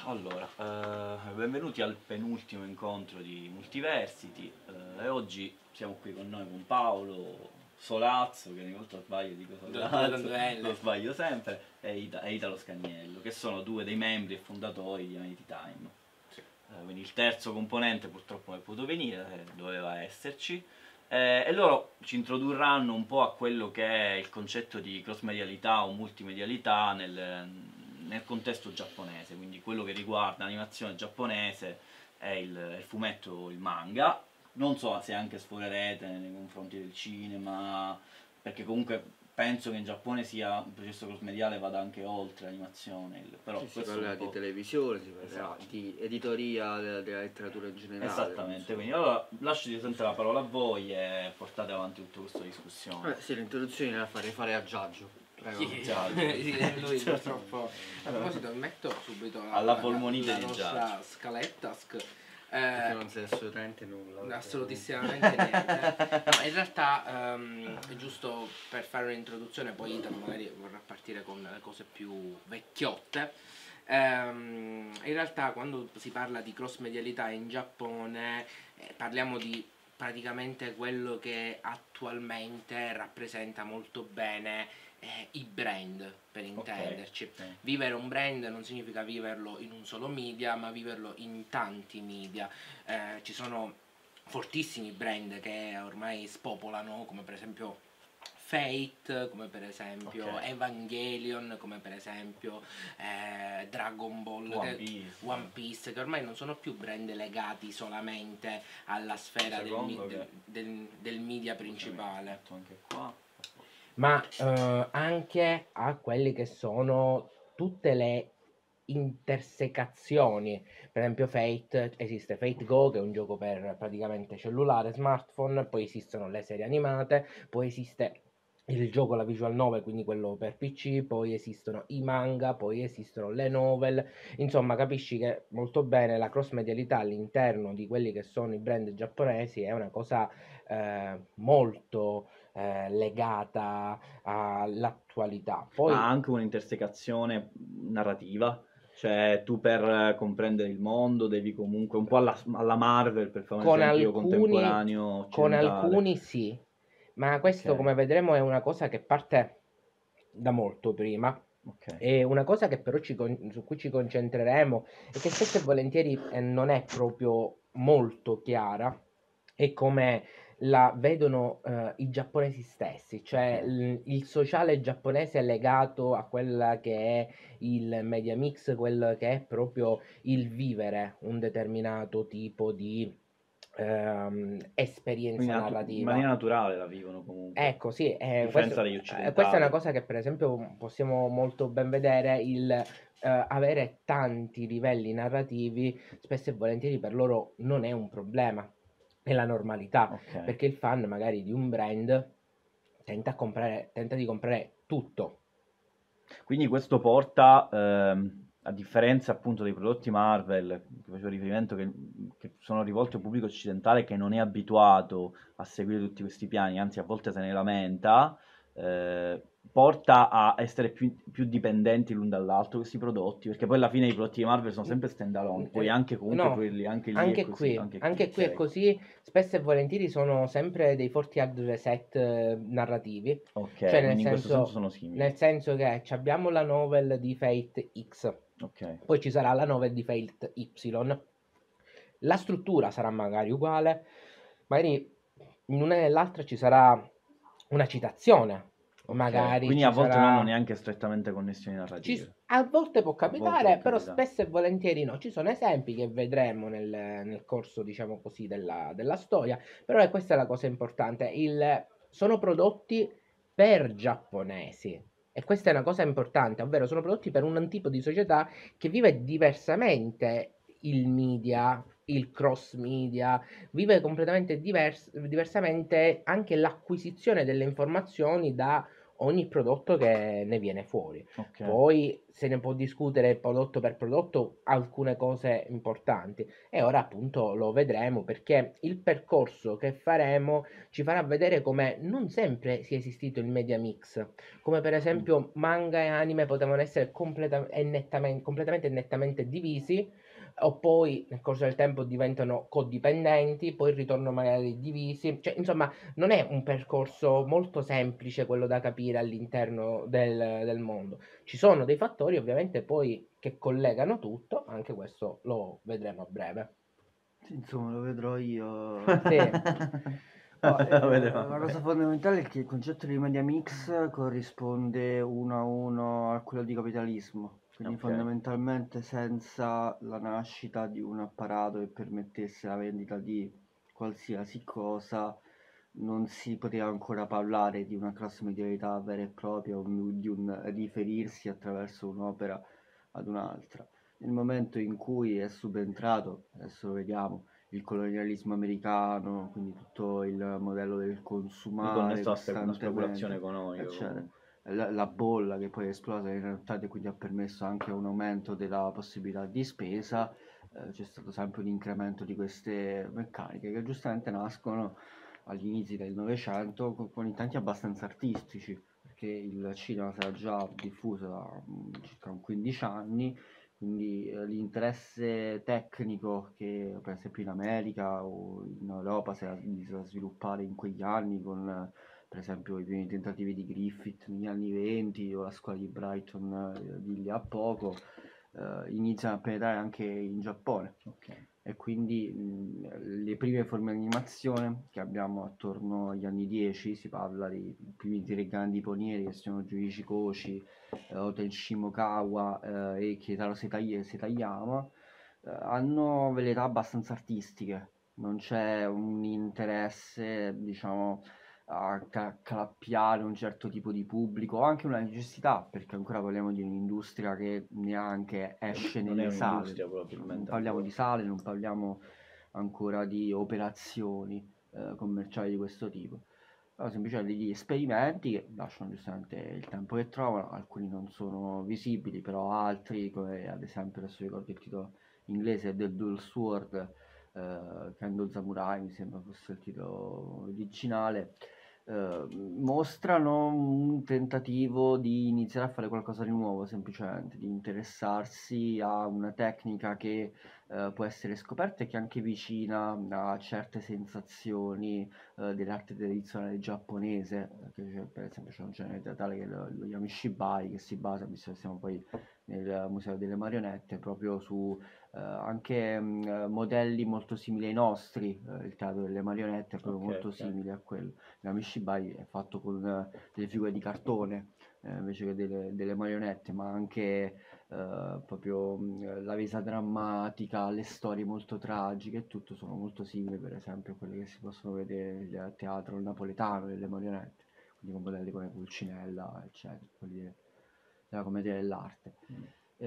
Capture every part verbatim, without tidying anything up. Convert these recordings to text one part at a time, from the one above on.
Allora, eh, benvenuti al penultimo incontro di Multiversity eh, e oggi siamo qui con noi con Paolo Solazzo, che ogni volta sbaglio dico Solazzo, lo sbaglio sempre, e, Ita- e Italo Scagnello, che sono due dei membri e fondatori di Amenity Time. Eh, quindi il terzo componente purtroppo non è potuto venire, eh, doveva esserci. Eh, e loro ci introdurranno un po' a quello che è il concetto di cross-medialità o multimedialità nel, nel contesto giapponese, quindi quello che riguarda l'animazione giapponese è il, il fumetto, il manga. Non so se anche sforerete nei confronti del cinema, perché comunque penso che in Giappone sia un processo cross-mediale vada anche oltre l'animazione, il- però Sì, si questo è un parlerà po'... di televisione, si parlerà Esatto. di editoria della, della letteratura in generale. Esattamente, quindi allora lascio direttamente la parola a voi e portate avanti tutta questa discussione. Eh, sì, l'introduzione la farei fare a Giaggio. Prego. Sì, Giaggio. sì, lui purtroppo. A proposito, metto subito la, Alla la- polmonite la di nostra Giaggio. scaletta. sc- Perché eh, non sai assolutamente nulla. assolutissimamente niente. No, in realtà ehm, è giusto per fare un'introduzione, poi Italo magari vorrà partire con le cose più vecchiotte. Ehm, in realtà quando si parla di cross medialità in Giappone eh, parliamo di praticamente quello che attualmente rappresenta molto bene eh, i brand, per intenderci. Ok. Vivere un brand non significa viverlo in un solo media, ma viverlo in tanti media. Eh, ci sono fortissimi brand che ormai spopolano, come per esempio Fate, come per esempio Ok. Evangelion, come per esempio eh, Dragon Ball, One che- Piece. One Piece, che ormai non sono più brand legati solamente alla sfera del, Secondo mi- che- del- del- del media principale, Metto anche qua. ma eh, anche a quelli che sono tutte le intersecazioni. Per esempio Fate, esiste Fate Go, che è un gioco per praticamente cellulare, smartphone, poi esistono le serie animate, poi esiste il gioco, la visual novel, quindi quello per P C, poi esistono i manga, poi esistono le novel. Insomma, capisci che molto bene la cross medialità all'interno di quelli che sono i brand giapponesi è una cosa eh, molto eh, legata all'attualità. Poi Ma ha anche un'intersecazione narrativa, cioè tu per eh, comprendere il mondo devi comunque un po' alla, alla Marvel, per fare un con esempio alcuni, contemporaneo con occidentale. alcuni sì, ma questo Ok. come vedremo è una cosa che parte da molto prima. Ok. E una cosa che però ci con- su cui ci concentreremo e che spesso e volentieri eh, non è proprio molto chiara è come la vedono eh, i giapponesi stessi, cioè Ok. il, il sociale giapponese è legato a quella che è il media mix, quello che è proprio il vivere un determinato tipo di ehm, Quindi esperienza natu- in narrativa. maniera naturale la vivono comunque, Ecco, sì, a eh, differenza questo- degli eh, questa è una occidentali. cosa che per esempio possiamo molto ben vedere, il eh, avere tanti livelli narrativi, spesso e volentieri per loro non è un problema, è la normalità, Ok. perché il fan magari di un brand tenta, a comprare, tenta di comprare tutto. Quindi questo porta, ehm, a differenza appunto dei prodotti Marvel, che facevo riferimento, che, che sono rivolti a un pubblico occidentale che non è abituato a seguire tutti questi piani, anzi a volte se ne lamenta, eh, porta a essere più, più dipendenti l'un dall'altro questi prodotti, perché poi alla fine i prodotti di Marvel sono sempre stand alone, puoi Eh, anche comunque no, fruirli, anche lì è anche così, qui, anche qui, anche qui è ok. così, spesso e volentieri sono sempre dei forti hard reset eh, narrativi, Ok, cioè nel quindi in questo senso senso, sono simili. nel senso che ci abbiamo la novel di Fate X, Ok, poi ci sarà la novel di Fate Y, la struttura sarà magari uguale, magari in una e nell'altra ci sarà una citazione, ok. magari Quindi a ci volte non hanno sarà... neanche strettamente connessioni Ci s- narrative. a volte può A volte può capitare, però capitare. spesso e volentieri no. Ci sono esempi che vedremo nel, nel corso, diciamo così, della, della storia, però è questa la cosa importante. Il, sono prodotti per giapponesi e questa è una cosa importante, ovvero sono prodotti per un tipo di società che vive diversamente il media, il cross media, vive completamente divers- diversamente anche l'acquisizione delle informazioni da ogni prodotto che ne viene fuori. Ok. Poi se ne può discutere prodotto per prodotto alcune cose importanti e ora appunto lo vedremo perché il percorso che faremo ci farà vedere come non sempre sia esistito il media mix, come per esempio manga e anime potevano essere completa- e nettamente, completamente e nettamente divisi o poi nel corso del tempo diventano codipendenti, poi ritornano magari divisi, cioè insomma non è un percorso molto semplice quello da capire all'interno del, del mondo. Ci sono dei fattori ovviamente poi che collegano tutto, anche questo lo vedremo a breve. Sì, insomma, lo vedrò io. Sì. No, eh, Vedremo. la cosa fondamentale è che il concetto di media mix corrisponde uno a uno a quello di capitalismo, quindi Ok. fondamentalmente senza la nascita di un apparato che permettesse la vendita di qualsiasi cosa non si poteva ancora parlare di una classe medialità vera e propria o di un riferirsi attraverso un'opera ad un'altra. Nel momento in cui è subentrato, adesso lo vediamo, il colonialismo americano, quindi tutto il modello del consumare Riconnesso a spe- una costantemente, speculazione economica eccetera. comunque. La, la bolla che poi è esplosa in realtà e quindi ha permesso anche un aumento della possibilità di spesa, eh, c'è stato sempre un incremento di queste meccaniche che giustamente nascono agli inizi del Novecento con, con intenti abbastanza artistici, perché il cinema si era già diffuso da mm, circa un quindici anni, quindi eh, l'interesse tecnico che per esempio in America o in Europa si era iniziato a sviluppare in quegli anni con eh, per esempio i primi tentativi di Griffith negli anni venti o la scuola di Brighton eh, di lì a poco, eh, iniziano a penetrare anche in Giappone. Ok. E quindi mh, le prime forme di animazione che abbiamo attorno agli anni dieci, si parla dei primi tre grandi pionieri che sono Junichi Koshi, eh, Oten Shimokawa eh, e Keitaro Setai- Setayama, eh, hanno velleità abbastanza artistiche, non c'è un interesse, diciamo, a ca- accalappiare un certo tipo di pubblico, o anche una necessità, perché ancora parliamo di un'industria che neanche esce Non è nelle sale, un'industria non probabilmente parliamo ancora. di sale, non parliamo ancora di operazioni eh, commerciali di questo tipo. Però semplicemente degli esperimenti che lasciano giustamente il tempo che trovano, alcuni non sono visibili, però altri, come ad esempio adesso ricordo il titolo inglese del Dual Sword, eh, Kendo Samurai mi sembra fosse il titolo originale, eh, mostrano un tentativo di iniziare a fare qualcosa di nuovo, semplicemente, di interessarsi a una tecnica che eh, può essere scoperta e che è anche vicina a certe sensazioni eh, dell'arte tradizionale giapponese, eh, che c'è, per esempio c'è un genere teatrale che è lo, lo Yamishibai, che si basa, visto che siamo poi nel Museo delle Marionette, proprio su eh, anche mh, modelli molto simili ai nostri, eh, il teatro delle marionette è proprio Ok, molto ok. simile a quello. La Mishibai è fatto con eh, delle figure di cartone eh, invece che delle, delle marionette, ma anche eh, proprio mh, la resa drammatica, le storie molto tragiche e tutto sono molto simili per esempio a quelle che si possono vedere nel teatro napoletano delle marionette, quindi con modelli come Pulcinella, eccetera, quelli de- della commedia dell'arte. Mm.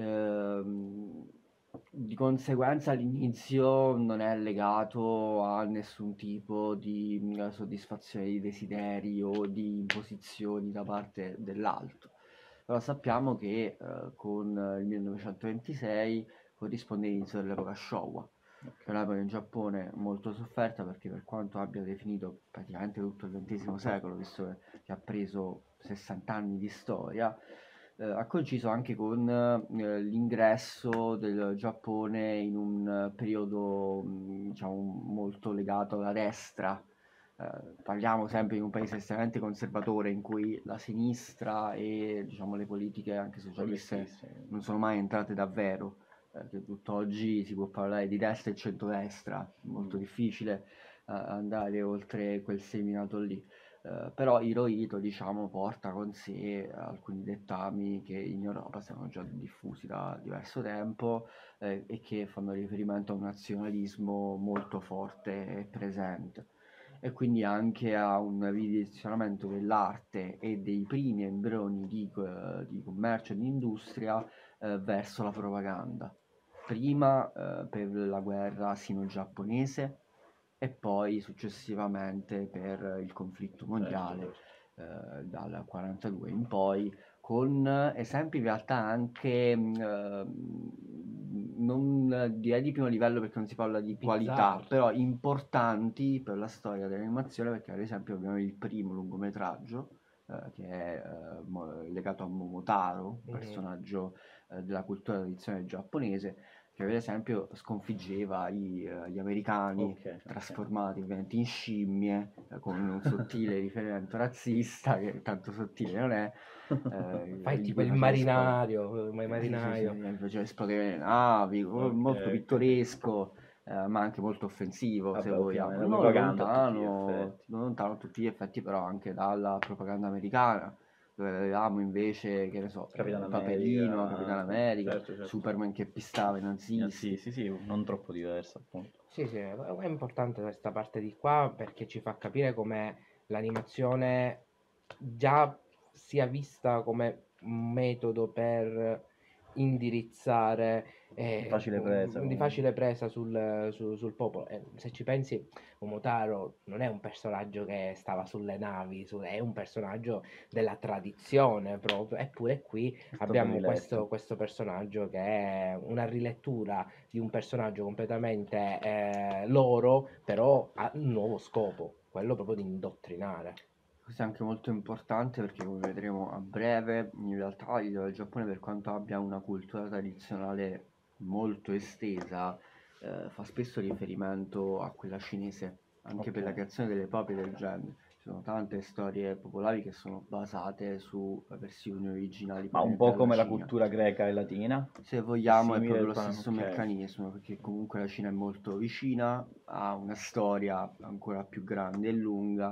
Ehm, di conseguenza l'inizio non è legato a nessun tipo di mh, soddisfazione di desideri o di imposizioni da parte dell'altro. Però sappiamo che eh, con il millenovecentoventisei corrisponde all'inizio dell'epoca Showa, che è un'epoca in Giappone molto sofferta perché per quanto abbia definito praticamente tutto il ventesimo secolo, visto che ha preso sessanta anni di storia, eh, ha coinciso anche con eh, l'ingresso del Giappone in un eh, periodo mh, diciamo molto legato alla destra. Eh, parliamo sempre di un paese estremamente conservatore in cui la sinistra e diciamo le politiche anche socialiste Progressiste. non sono mai entrate davvero, perché tutt'oggi si può parlare di destra e centrodestra, è molto Mm. difficile eh, andare oltre quel seminato lì. Eh, però Hirohito diciamo porta con sé alcuni dettami che in Europa sono già diffusi da diverso tempo eh, e che fanno riferimento a un nazionalismo molto forte e presente e quindi anche a un ridirezionamento dell'arte e dei primi embrioni di, eh, di commercio e di industria eh, verso la propaganda. Prima eh, per la guerra sino-giapponese e poi successivamente per il conflitto mondiale, Certo, certo. eh, dal quarantadue in poi, con esempi in realtà anche eh, non direi di primo livello perché non si parla di qualità, Bizzarri. però importanti per la storia dell'animazione, perché ad esempio abbiamo il primo lungometraggio eh, che è eh, mo- legato a Momotaro, un Mhm. personaggio eh, della cultura tradizionale giapponese, che per esempio sconfiggeva i, eh, gli americani, Ok, ok. trasformati ovviamente in scimmie, eh, con un sottile riferimento razzista, che tanto sottile non è. Eh, Fai di tipo cui il faceva esplodere- marinario, ma il eh, sì, sì, marinaio. sì, faceva esplodere le navi, Ok, molto ok. pittoresco, eh, ma anche molto offensivo, se Vabbè, vogliamo. ovviamente, Non propaganda a tutti gli lontano, effetti. non lontano a tutti gli effetti, però anche dalla propaganda americana, dove avevamo invece, che ne so, Capitan eh, Paperino, America, Capitan anche. America, Certo, certo. Superman che pistava i Eh, nazisti. sì, sì, sì, non troppo diverso appunto. Sì, sì, è è importante questa parte di qua perché ci fa capire come l'animazione già sia vista come un metodo per indirizzare Di eh, facile presa di comunque. facile presa sul, su- sul popolo. E se ci pensi, Momotaro non è un personaggio che stava sulle navi, su- è un personaggio della tradizione proprio. Eppure qui È stato abbiamo riletto. questo, questo personaggio che è una rilettura di un personaggio completamente eh, loro, però ha un nuovo scopo, quello proprio di indottrinare. Questo è anche molto importante perché, come vedremo a breve, in realtà il Giappone, per quanto abbia una cultura tradizionale molto estesa, eh, fa spesso riferimento a quella cinese, anche per la Ok. creazione delle proprie leggende. Ci sono tante storie popolari che sono basate su versioni originali Ma un provenienti po' dalla come la Cina. cultura greca e latina? Se vogliamo è Simile proprio al lo pan- stesso ok. meccanismo, perché comunque la Cina è molto vicina, ha una storia ancora più grande e lunga,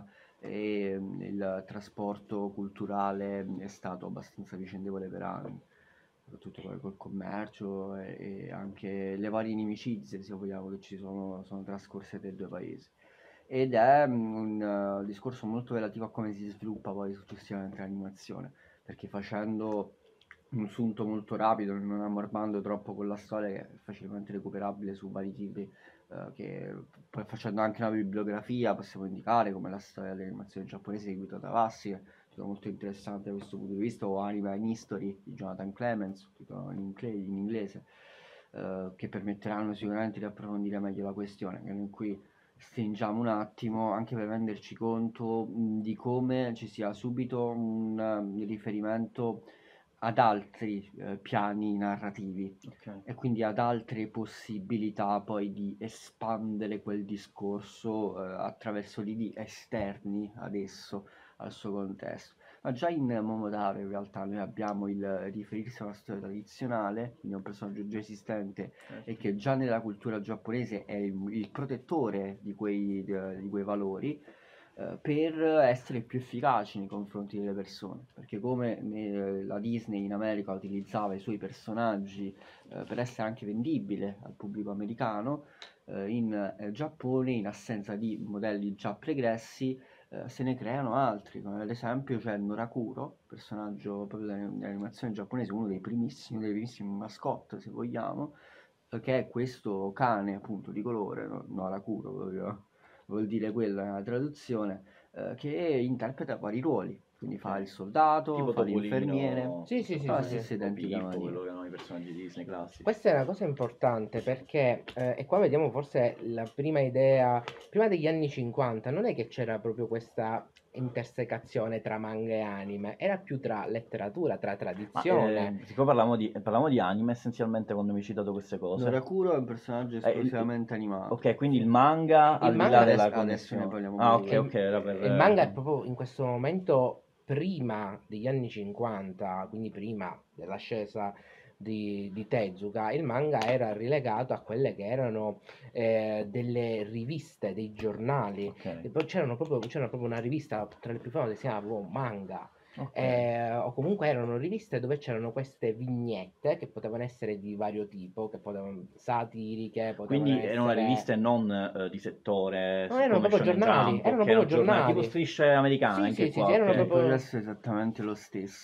e mm, il trasporto culturale è stato abbastanza vicendevole per anni, soprattutto poi col commercio e, e anche le varie inimicizie, se vogliamo, che ci sono, sono trascorse tra i due paesi. Ed è mm, un uh, discorso molto relativo a come si sviluppa poi successivamente l'animazione, perché facendo un sunto molto rapido, non ammorbando troppo con la storia, che è facilmente recuperabile su vari tipi, eh, che poi facendo anche una bibliografia possiamo indicare come la storia dell'animazione giapponese di Guido Tavassi, che è stato molto interessante da questo punto di vista, o Anime in History di Jonathan Clements, titolo in, ingle- in inglese, eh, che permetteranno sicuramente di approfondire meglio la questione, che noi qui stringiamo un attimo anche per renderci conto mh, di come ci sia subito un, um, riferimento ad altri eh, piani narrativi Ok. e quindi ad altre possibilità poi di espandere quel discorso eh, attraverso lidi esterni ad esso, al suo contesto. Ma già in Momotaro in realtà noi abbiamo il riferirsi a una storia tradizionale, quindi a un personaggio già esistente Certo. e che già nella cultura giapponese è il, il protettore di quei, di, di quei valori, eh, per essere più efficaci nei confronti delle persone, perché come ne- la Disney in America utilizzava i suoi personaggi eh, per essere anche vendibile al pubblico americano, eh, in eh, Giappone, in assenza di modelli già pregressi, eh, se ne creano altri, come ad esempio c'è Norakuro, personaggio proprio dell'animazione giapponese, uno dei primissimi, dei primissimi mascotte, se vogliamo, eh, che è questo cane appunto di colore, no- Norakuro proprio vuol dire quello nella traduzione, eh, che interpreta vari ruoli, quindi fa Ok. il soldato, Tipo fa l'infermiere, Topolino, Sì, sì, sì, fa la sì, sì. stessa o identica Pippo, maniera. quello che erano i personaggi Disney classici. Questa è una cosa importante perché, eh, e qua vediamo forse la prima idea, prima degli anni cinquanta, non è che c'era proprio questa intersecazione tra manga e anime, era più tra letteratura, tra Ma tradizione. eh, siccome parlavamo di, parlavamo di anime essenzialmente quando mi hai citato queste cose. Norakuro è un personaggio Eh, il- esclusivamente animato. ok, quindi Sì. il manga al Il di là manga della Adesso, adesso ne connessione. parliamo Ah, pure di ok, E, ok, era per... e il manga è proprio in questo momento prima degli anni cinquanta, quindi prima dell'ascesa di, di Tezuka, il manga era rilegato a quelle che erano eh, delle riviste, dei giornali. Ok, E poi c'erano proprio, c'era proprio una rivista tra le più famose che si chiamava proprio Manga. ok. Eh, o comunque erano riviste dove c'erano queste vignette che potevano essere di vario tipo, che potevano satiriche, potevano Quindi erano essere... riviste non eh, di settore, No, su- erano come proprio Shonen giornali, Jump, erano ok, erano proprio giornali, tipo giornali. strisce americane Sì, anche sì, sì, qua, sì, erano ok. Il proprio... processo è esattamente lo stesso.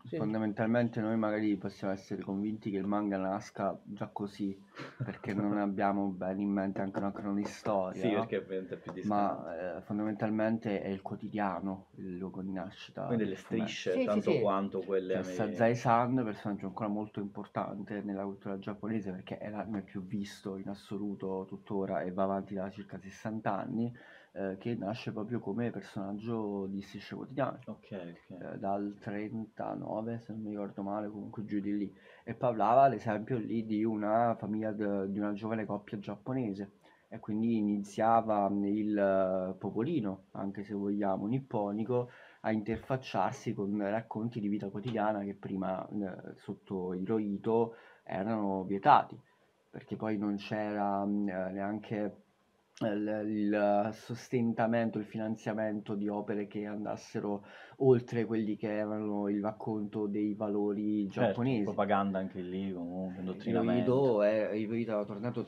Sì. Fondamentalmente noi magari possiamo essere convinti che il manga nasca già così, perché non abbiamo bene in mente anche una cronistoria, sì, no? perché è più distante. Ma eh, fondamentalmente è il quotidiano il luogo di nascita. Quindi le strisce, sì, tanto sì, sì. quanto quelle cioè, Sazai-san, personaggio ancora molto importante nella cultura giapponese, perché è l'anime più visto in assoluto tuttora e va avanti da circa sessanta anni, eh, che nasce proprio come personaggio di strisce quotidiane. Ok, ok. Eh, dal trentanove, se non mi ricordo male, comunque giù di lì. E parlava ad esempio lì di una famiglia, de- di una giovane coppia giapponese. E quindi iniziava il eh, popolino, anche se vogliamo, nipponico, a interfacciarsi con racconti di vita quotidiana che prima eh, sotto Hirohito erano vietati, perché poi non c'era mh, eh, neanche il, il sostentamento, il finanziamento di opere che andassero oltre quelli che erano il racconto dei valori Certo, giapponesi. propaganda anche lì, comunque, Hirohito indottrinamento. è, Hirohito era tornato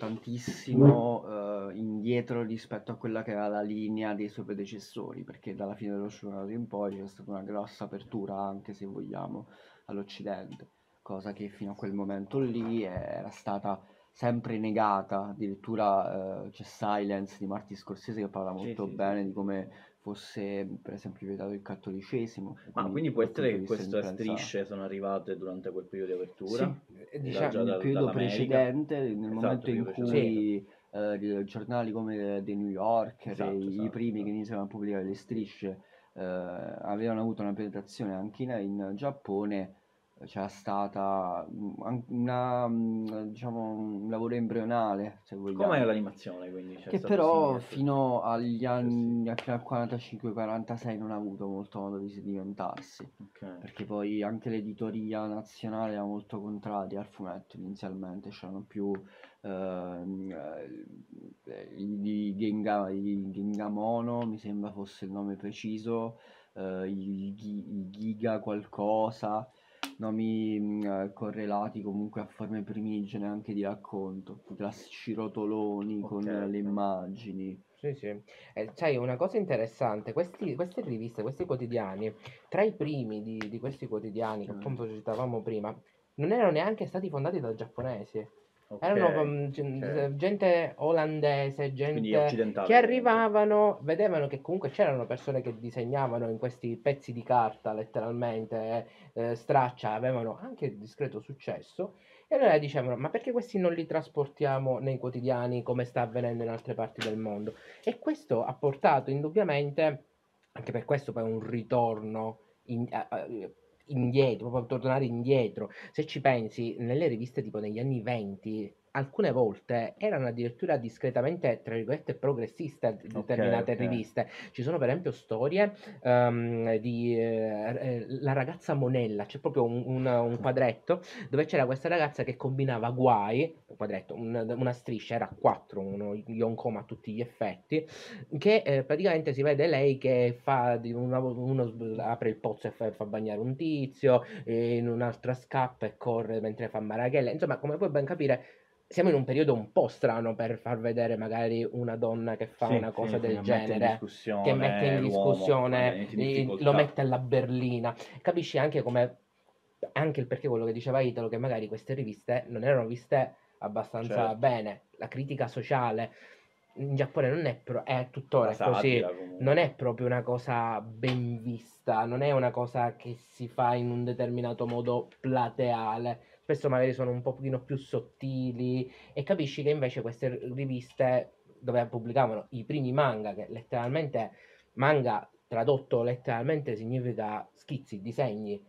tantissimo eh, indietro rispetto a quella che era la linea dei suoi predecessori, perché dalla fine dello shogunato in poi c'è stata una grossa apertura, anche se vogliamo, all'Occidente, cosa che fino a quel momento lì era stata sempre negata. Addirittura eh, c'è Silence di Martin Scorsese che parla Sì, molto sì, bene sì, di come fosse per esempio vietato il cattolicesimo. Ma quindi può dal punto essere di che vista queste dell'influenza- strisce sono arrivate durante quel periodo di Sì, apertura? Eh, Da- diciamo, già nel dal- periodo dall'America? precedente, nel Esatto, momento in periodo precedente. cui eh, i giornali come The New Yorker, Esatto, i, i esatto, primi esatto. che iniziano a pubblicare le strisce, eh, avevano avuto una penetrazione anche in, in Giappone, eh, c'era stata mm, an- una, mm, diciamo, un lavoro embrionale, se Com'è vogliamo. l'animazione quindi? C'è Che stato però simile? fino agli Sì. anni, fino al quarantacinque quarantasei non ha avuto molto modo di sedimentarsi, Ok. perché poi anche l'editoria nazionale era molto contraria al fumetto inizialmente, c'erano più ehm, eh, i di Genga, i Gengamono, mi sembra fosse il nome preciso, eh, i, Gi- i Giga qualcosa, nomi mh, eh, correlati comunque a forme primigene anche di racconto, i classici rotoloni con Ok, le ok. immagini. Sì, sì. E sai, una cosa interessante, questi, queste riviste, questi quotidiani, tra i primi di, di questi quotidiani che Mm. appunto citavamo prima, non erano neanche stati fondati da giapponesi. Ok, Erano um, gen- ok. gente olandese, Quindi gente occidentale che comunque. arrivavano, vedevano che comunque c'erano persone che disegnavano in questi pezzi di carta, letteralmente, eh, straccia, avevano anche discreto successo. E allora dicevano, ma perché questi non li trasportiamo nei quotidiani come sta avvenendo in altre parti del mondo? E questo ha portato indubbiamente, anche per questo poi un ritorno in- a- a- indietro, proprio tornare indietro. Se ci pensi, nelle riviste tipo negli anni venti, alcune volte erano addirittura discretamente, tra virgolette, progressiste determinate ok. riviste. Ci sono per esempio storie ehm, di eh, eh, La ragazza Monella, c'è proprio un, un- un quadretto dove c'era questa ragazza che combinava guai, un quadretto, un- una striscia, era a quattro, uno yonkoma a tutti gli effetti, che eh, praticamente si vede lei che fa di una- uno s- apre il pozzo e fa, fa bagnare un tizio, e in un'altra scappa e corre mentre fa marachelle. Insomma, come puoi ben capire, siamo in un periodo un po' strano per far vedere magari una donna che fa Sì, una cosa sì, sì, del che mette in genere, che mette in discussione l'uomo, magari discussione, mette in eh, difficoltà. lo mette alla berlina. Capisci anche come, anche il perché quello che diceva Italo, che magari queste riviste non erano viste abbastanza Certo. bene. La critica sociale in Giappone non è, pro- è tuttora La è così, satira comunque. non è proprio una cosa ben vista, non è una cosa che si fa in un determinato modo plateale. Spesso magari sono un pochino più sottili e capisci che invece queste riviste dove pubblicavano i primi manga, che letteralmente manga tradotto letteralmente significa schizzi, disegni,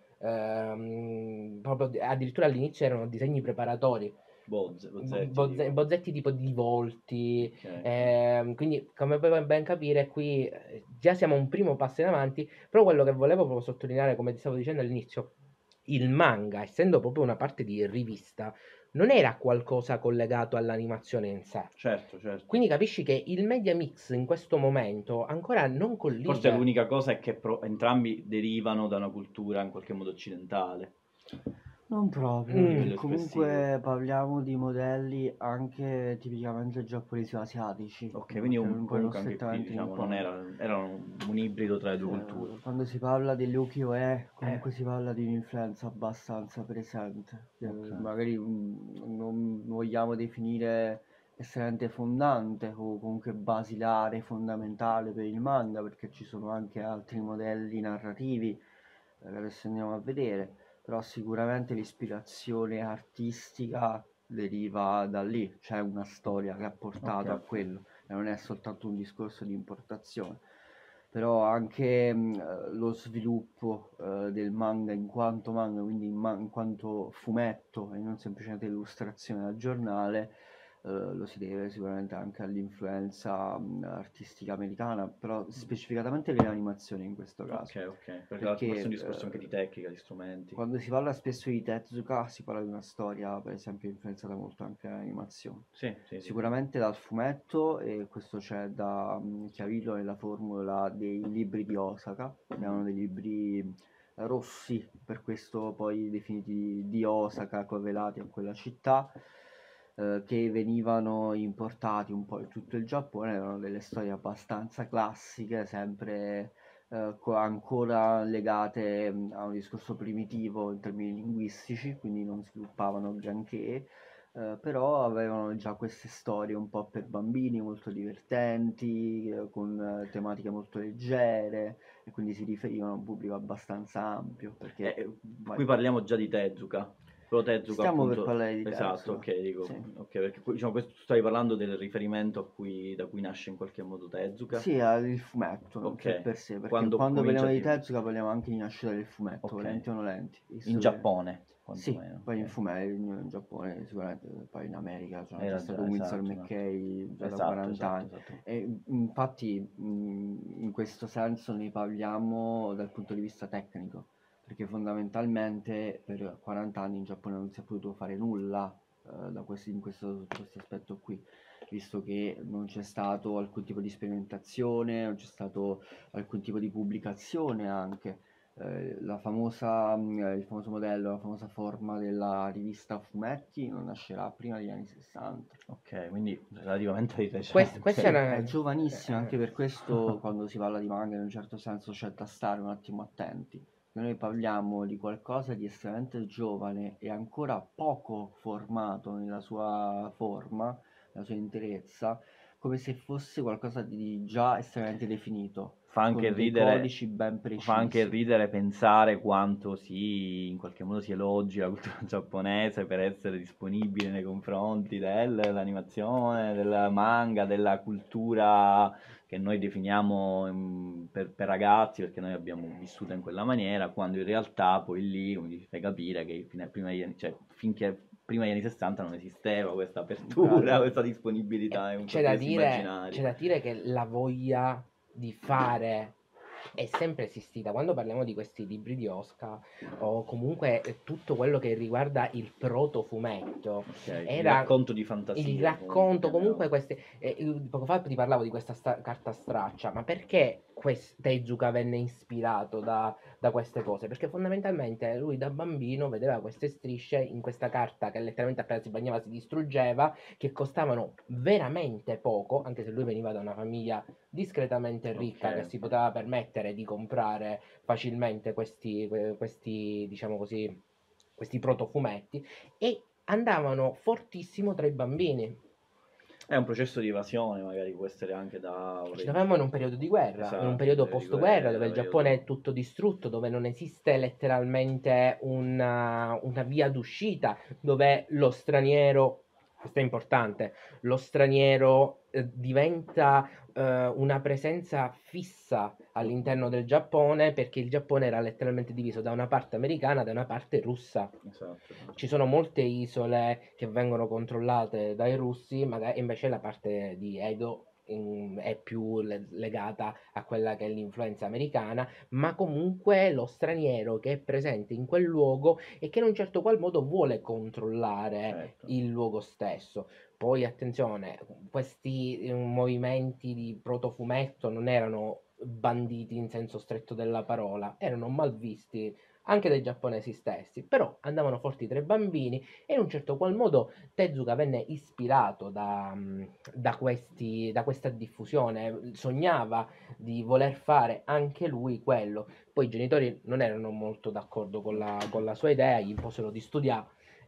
ehm, proprio addirittura all'inizio erano disegni preparatori, Bozze, bozzetti, bozze- dico. bozzetti tipo di volti, Ok. ehm, quindi come puoi ben capire qui eh, già siamo un primo passo in avanti, però quello che volevo proprio sottolineare, come ti stavo dicendo all'inizio, il manga, essendo proprio una parte di rivista, non era qualcosa collegato all'animazione in sé. Certo, certo. Quindi capisci che il media mix in questo momento ancora non collide. Forse l'unica cosa è che pro- entrambi derivano da una cultura in qualche modo occidentale. Non proprio, Mm. perché Quello comunque espressivo. parliamo di modelli anche tipicamente giapponesi o asiatici, Ok, no? quindi Che un- non, poi non comunque anche qui strettamente diciamo non nipponici. era, erano un ibrido tra le due culture. Eh, quando si parla degli ukiyo-e, Eh, comunque si parla di un'influenza abbastanza presente, che ok. magari mm, non vogliamo definire estremamente fondante o comunque basilare, fondamentale per il manga, perché ci sono anche altri modelli narrativi eh, che adesso andiamo a vedere, però sicuramente l'ispirazione artistica deriva da lì, c'è una storia che ha portato Ok, a ok. quello e non è soltanto un discorso di importazione. Però anche mh, lo sviluppo eh, del manga in quanto manga, quindi in, ma- in quanto fumetto e non semplicemente illustrazione al giornale, eh, lo si deve sicuramente anche all'influenza mh, artistica americana, però specificatamente le animazioni in questo caso. Ok, ok. Perché là forse è Perché un discorso anche di eh, tecnica, di strumenti. quando si parla spesso di Tezuka si parla di una storia, per esempio, influenzata molto anche dall'animazione. Sì, sì, sì. Sicuramente dal fumetto, e questo c'è da mm, chiarirlo nella formula dei libri di Osaka, erano dei libri eh, rossi, per questo poi definiti di Osaka, correlati a quella città, eh, che venivano importati un po' in tutto il Giappone, erano delle storie abbastanza classiche, sempre eh, co- ancora legate mh, a un discorso primitivo in termini linguistici, quindi non sviluppavano granché, eh, però avevano già queste storie un po' per bambini, molto divertenti, eh, con eh, tematiche molto leggere, e quindi si riferivano a un pubblico abbastanza ampio, perché Eh, vai. qui parliamo già di Tezuka. Però Tezuka Stiamo per appunto, parlare di esatto, Tezuka, ok, dico, sì. ok, perché qui, diciamo, questo, tu stavi parlando del riferimento a cui, da cui nasce in qualche modo Tezuka. Sì, al- il fumetto in sé Ok, per sé, perché quando quando comincia parliamo a di dire... Tezuka parliamo anche di nascita del fumetto, Ok, volenti o nolenti, in visto che Giappone, sì, quantomeno, poi in ok. fumetto in Giappone sicuramente, poi in America c'è già Era stato già, Winsor esatto, esatto. McKay già da Esatto, quaranta esatto, anni, esatto. e infatti mh, in questo senso ne parliamo dal punto di vista tecnico, perché fondamentalmente per quaranta anni in Giappone non si è potuto fare nulla eh, da questi- in questo, questo aspetto qui, visto che non c'è stato alcun tipo di sperimentazione, non c'è stato alcun tipo di pubblicazione anche. Eh, la famosa, mh, eh, il famoso modello, la famosa forma della rivista a fumetti non nascerà prima degli anni sessanta. Ok, quindi relativamente di Quest- recente. questa Sì, è è una... giovanissimo, eh, anche per questo quando si parla di manga in un certo senso c'è da stare un attimo attenti. Noi parliamo di qualcosa di estremamente giovane e ancora poco formato nella sua forma, nella sua interezza, come se fosse qualcosa di già estremamente definito, Fa anche con dei ridere, codici ben fa anche precisi. ridere pensare quanto si, in qualche modo si elogi la cultura giapponese per essere disponibile nei confronti del- dell'animazione, del manga, della cultura che noi definiamo mm, per, per ragazzi, perché noi abbiamo vissuto in quella maniera, quando in realtà poi lì come ti fai capire che fino a- prima degli anni- cioè, finché prima degli anni sessanta non esisteva questa apertura, Bravo. questa E disponibilità, c'è comunque da questi dire, c'è immaginari. da dire che la voglia di fare è sempre esistita. Quando parliamo di questi libri di Oscar o comunque eh, tutto quello che riguarda il protofumetto, Ok, il era racconto di il fantasia, comunque racconto, comunque chiamiamolo. queste... eh, il- poco fa ti parlavo di questa sta- carta straccia, ma perché quest- Tezuka venne ispirato da, da queste cose? Perché fondamentalmente lui da bambino vedeva queste strisce in questa carta che letteralmente appena si bagnava si distruggeva, che costavano veramente poco, anche se lui veniva da una famiglia discretamente ricca Ok, che si ok. poteva permettere di comprare facilmente questi, que- questi diciamo così, questi protofumetti, e andavano fortissimo tra i bambini. È un processo di evasione, magari può essere anche da Ci origine. troviamo in un periodo di guerra, in un Esatto, periodo periodo di post-guerra dove guerra, il Giappone è periodo... tutto distrutto, dove non esiste letteralmente una, una via d'uscita, dove lo straniero, questo è importante, lo straniero eh, diventa eh, una presenza fissa all'interno del Giappone, perché il Giappone era letteralmente diviso da una parte americana e da una parte russa. Esatto, esatto. Ci sono molte isole che vengono controllate dai russi, magari invece la parte di Edo in- è più le- legata a quella che è l'influenza americana, ma comunque lo straniero che è presente in quel luogo e che in un certo qual modo vuole controllare Certo. il luogo stesso. Poi attenzione, questi eh, movimenti di protofumetto non erano banditi in senso stretto della parola, erano mal visti anche dai giapponesi stessi, però andavano forti tra i bambini e in un certo qual modo Tezuka venne ispirato da, da, questi, da questa diffusione, sognava di voler fare anche lui quello, poi i genitori non erano molto d'accordo con la, con la sua idea, gli imposero di studiare,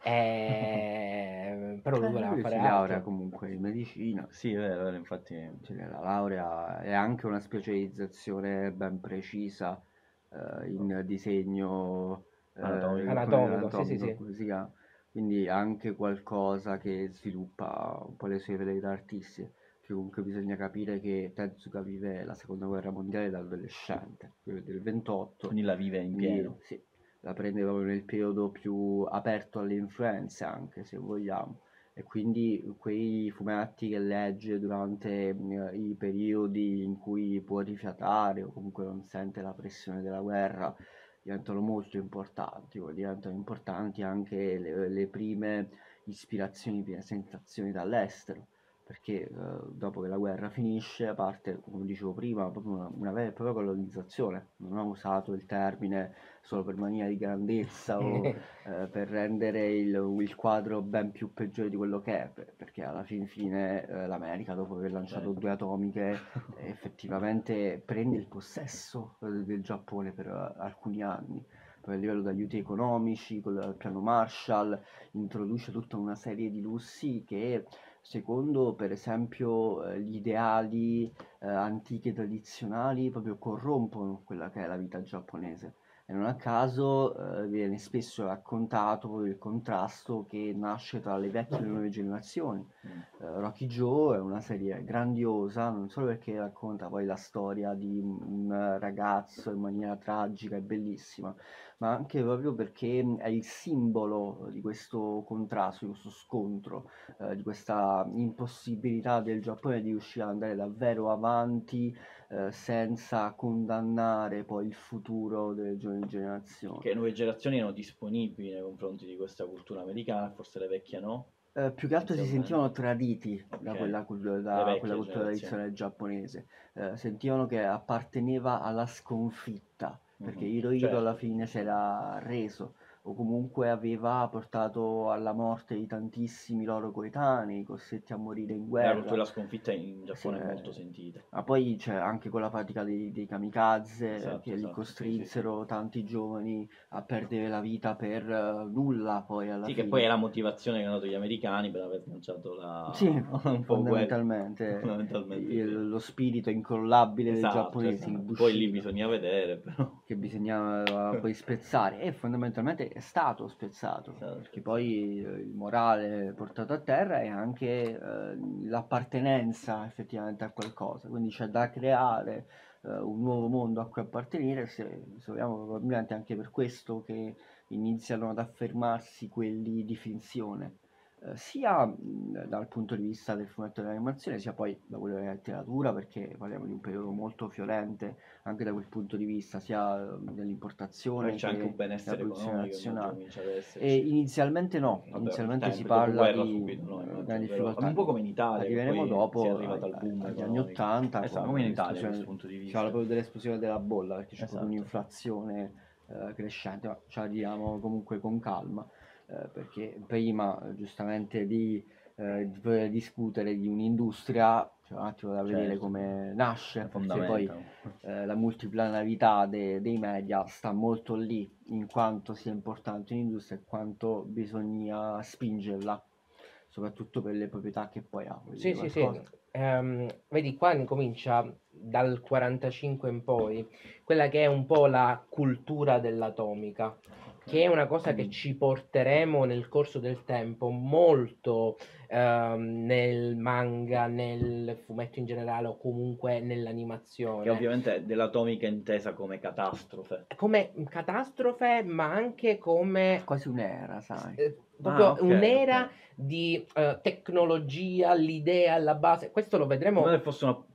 eh, però lui Eh, voleva lui fare si laurea altro. comunque in medicina, Sì, è vero, è vero, infatti cioè, la laurea è anche una specializzazione ben precisa eh, in disegno eh, anatomico. come Anatomico, sì, sì, anatomico, sì. come si chiama, quindi anche qualcosa che sviluppa un po' le sue velleità artistiche, che comunque bisogna capire che Tezuka vive la seconda guerra mondiale da adolescente, quello del ventotto, Quindi la vive in quindi pieno. sì, la prende proprio nel periodo più aperto alle influenze anche, se vogliamo. E quindi quei fumetti che legge durante eh, i periodi in cui può rifiatare o comunque non sente la pressione della guerra diventano molto importanti, poi diventano importanti anche le, le prime ispirazioni, le prime sensazioni dall'estero, perché eh, dopo che la guerra finisce parte, come dicevo prima, proprio una, una vera e propria colonizzazione. Non ho usato il termine solo per mania di grandezza o eh, per rendere il, il quadro ben più peggiore di quello che è, per- perché alla fin fine eh, l'America, dopo aver lanciato Certo. due atomiche, eh, effettivamente prende il possesso eh, del Giappone per eh, alcuni anni. Poi a livello di aiuti economici, con il piano Marshall, introduce tutta una serie di lussi che, secondo per esempio eh, gli ideali eh, antichi e tradizionali, proprio corrompono quella che è la vita giapponese. E non a caso eh, viene spesso raccontato proprio il contrasto che nasce tra le vecchie e le nuove generazioni. Mm. Eh, Rocky Joe è una serie grandiosa, non solo perché racconta poi la storia di un un ragazzo in maniera tragica e bellissima, ma anche proprio perché è il simbolo di questo contrasto, di questo scontro, eh, di questa impossibilità del Giappone di riuscire ad andare davvero avanti eh, senza condannare poi il futuro delle giovani generazioni. Che nuove generazioni erano disponibili nei confronti di questa cultura americana, forse le vecchie no? Eh, più che altro si sentivano traditi da Ok. quella, cul- Le da vecchie quella cultura generazioni. tradizionale giapponese. Eh, sentivano che apparteneva alla sconfitta, perché Mhm. Hirohito Certo. alla fine si era reso, o comunque aveva portato alla morte di tantissimi loro coetanei, costretti a morire in La guerra. cultura della sconfitta in Sì, Giappone è eh, molto sentita. ma poi c'è anche quella pratica dei, dei kamikaze Esatto, che li esatto, sì, costrinsero tanti giovani a perdere la vita per eh, nulla poi alla Sì, che fine. poi è la motivazione che hanno dato gli americani per aver lanciato la... Sì, un po' guerra. fondamentalmente Fondamentalmente sì. il- lo spirito incrollabile dei Esatto, giapponesi, il esatto. Poi lì Bushido, bisogna vedere, però. che bisognava poi spezzare e fondamentalmente è stato spezzato, Esatto, perché esatto. poi eh, il morale portato a terra è anche eh, l'appartenenza effettivamente a qualcosa, quindi c'è da creare eh, un nuovo mondo a cui appartenere, se, se vogliamo probabilmente anche per questo che iniziano ad affermarsi quelli di finzione. Eh, sia mh, dal punto di vista del fumetto dell'animazione, sia poi da quello della letteratura, perché parliamo di un periodo molto fiorente anche da quel punto di vista, sia eh, Poi nell'importazione c'è anche un che benessere nella produzione economico che nazionale. comincia ad E esserci. inizialmente no, Vabbè, il inizialmente si tempo, il parla dopoguerra di subito, no, eh, immagino, grandi però difficoltà. un po' come in Italia, che Arriveremo poi si è dopo arrivato ai- al boom agli anni economico. ottanta Esatto, con come in Italia da l'esplosione, questo punto di si vista. parla proprio dell'esplosione della bolla, perché c'è proprio Esatto. un'inflazione eh, crescente, ma ci arriviamo comunque con calma, eh, perché prima eh, giustamente di, eh, di poter discutere di un'industria c'è un attimo da vedere Certo. come nasce, È perché poi fondamentale. eh, la multiplanarità de- dei media sta molto lì, in quanto sia importante un'industria e quanto bisogna spingerla, soprattutto per le proprietà che poi ha. Vuoi Sì, dire sì, sì. qualcosa? Ehm, vedi, qua incomincia dal quarantacinque in poi quella che è un po' la cultura dell'atomica, che è una cosa che Mm. ci porteremo nel corso del tempo molto ehm, nel manga, nel fumetto in generale o comunque Che nell'animazione. ovviamente è dell'atomica intesa come catastrofe. Come catastrofe, ma anche come Quasi un'era, sai. eh, proprio Ah, ok, un'era ok. di eh, tecnologia, l'idea alla base. Questo lo vedremo. Come se fosse una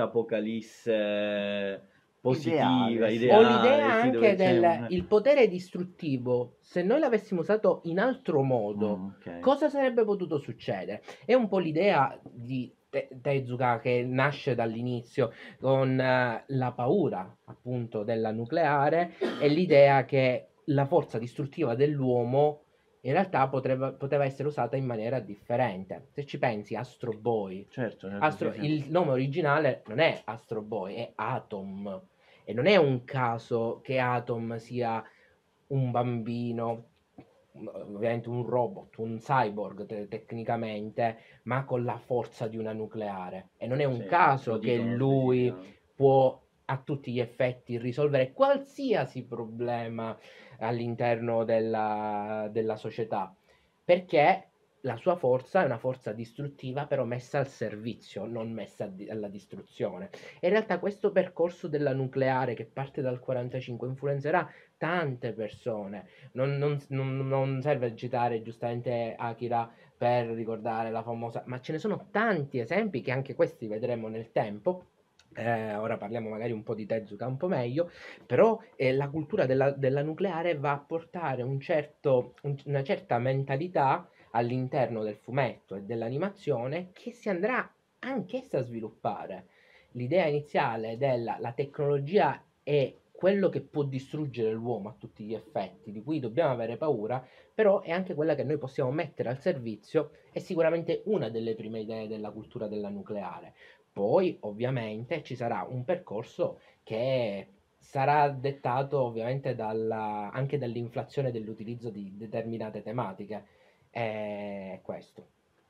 post-apocalisse positiva, Ideale, sì. Ho l'idea ideale, sì, dove anche c'è del un... il potere distruttivo, se noi l'avessimo usato in altro modo, Mm, ok. cosa sarebbe potuto succedere? È un po' l'idea di Te- Tezuka che nasce dall'inizio con eh, la paura appunto della nucleare e l'idea che la forza distruttiva dell'uomo in realtà potrebbe, poteva essere usata in maniera differente. Se ci pensi, Astro Boy, certo, certo, Astro, sì, sì. il nome originale non è Astro Boy, è Atom. E non è un caso che Atom sia un bambino, ovviamente un robot, un cyborg te- tecnicamente, ma con la forza di una nucleare. E non è un Sì, caso lo che dicono lui specificamente. può a tutti gli effetti risolvere qualsiasi problema all'interno della, della società, perché la sua forza è una forza distruttiva, però messa al servizio, non messa di- alla distruzione. E in realtà questo percorso della nucleare che parte dal quarantacinque influenzerà tante persone. Non, non- non- non serve citare giustamente Akira per ricordare la famosa, ma ce ne sono tanti esempi che anche questi vedremo nel tempo. Eh, ora parliamo magari un po' di Tezuka un po' meglio, però eh, la cultura della, della nucleare va a portare un certo, un- una certa mentalità all'interno del fumetto e dell'animazione che si andrà anch'essa a sviluppare. L'idea iniziale della la tecnologia è quello che può distruggere l'uomo a tutti gli effetti, di cui dobbiamo avere paura, però è anche quella che noi possiamo mettere al servizio, è sicuramente una delle prime idee della cultura della nucleare. Poi, ovviamente, ci sarà un percorso che sarà dettato ovviamente dalla, anche dall'inflazione dell'utilizzo di determinate tematiche. È questo.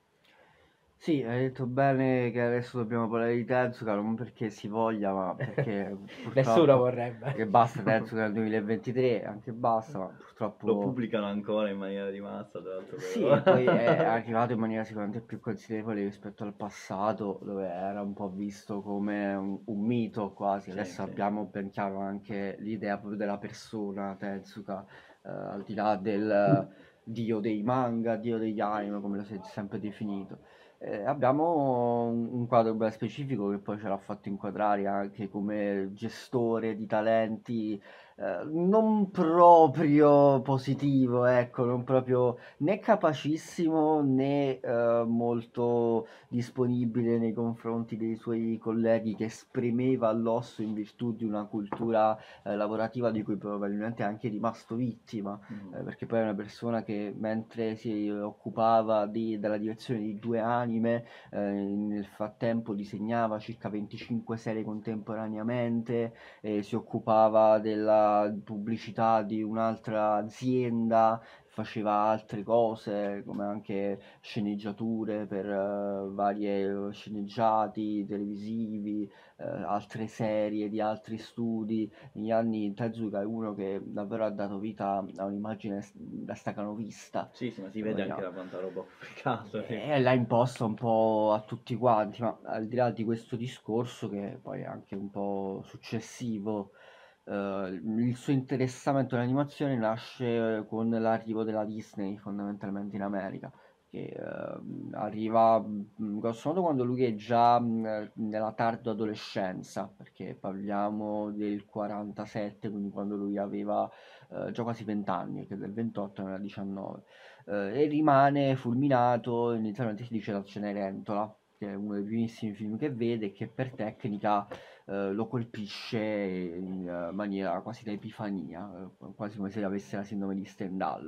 Sì, hai detto bene che adesso dobbiamo parlare di Tezuka, non perché si voglia, ma perché Nessuno purtroppo vorrebbe. che basta Tezuka nel duemilaventitré, anche basta, ma Lo purtroppo pubblicano ancora in maniera di massa, tra l'altro, sì, però. e poi è arrivato in maniera sicuramente più considerevole rispetto al passato, dove era un po' visto come un, un mito quasi. Sì, Adesso sì. abbiamo ben chiaro anche l'idea proprio della persona Tezuka, eh, al di là del dio dei manga, dio degli anime, come lo si è sempre definito. Eh, abbiamo un, un quadro ben specifico che poi ce l'ha fatto inquadrare anche come gestore di talenti, eh, non proprio positivo, ecco, non proprio né capacissimo né eh, molto disponibile nei confronti dei suoi colleghi, che esprimeva all'osso in virtù di una cultura eh, lavorativa di cui probabilmente è anche rimasto vittima, Mm. eh, perché poi è una persona che mentre si occupava di- della direzione di due anime, eh, nel frattempo disegnava circa venticinque serie contemporaneamente, e si occupava della pubblicità di un'altra azienda, faceva altre cose come anche sceneggiature per eh, varie sceneggiati televisivi, eh, altre serie di altri studi. Negli anni Tezuka è uno che davvero ha dato vita a un'immagine s- da stacanovista, Sì, sì, ma si se vede anche vogliamo. da quanta roba ha pubblicato. Sì. E l'ha imposta un po' a tutti quanti, ma al di là di questo discorso, che poi è anche un po' successivo, eh, il suo interessamento all'animazione nasce eh, con l'arrivo della Disney fondamentalmente in America, che eh, arriva mh, grosso modo quando lui è già mh, nella tarda adolescenza, perché parliamo del quarantasette, quindi quando lui aveva eh, già quasi venti anni, che del ventotto ne aveva diciannove, eh, e rimane fulminato, inizialmente si dice, da Cenerentola, che è uno dei primissimi film che vede e che per tecnica eh, lo colpisce in eh, maniera quasi da epifania, eh, quasi come se avesse la sindrome di Stendhal.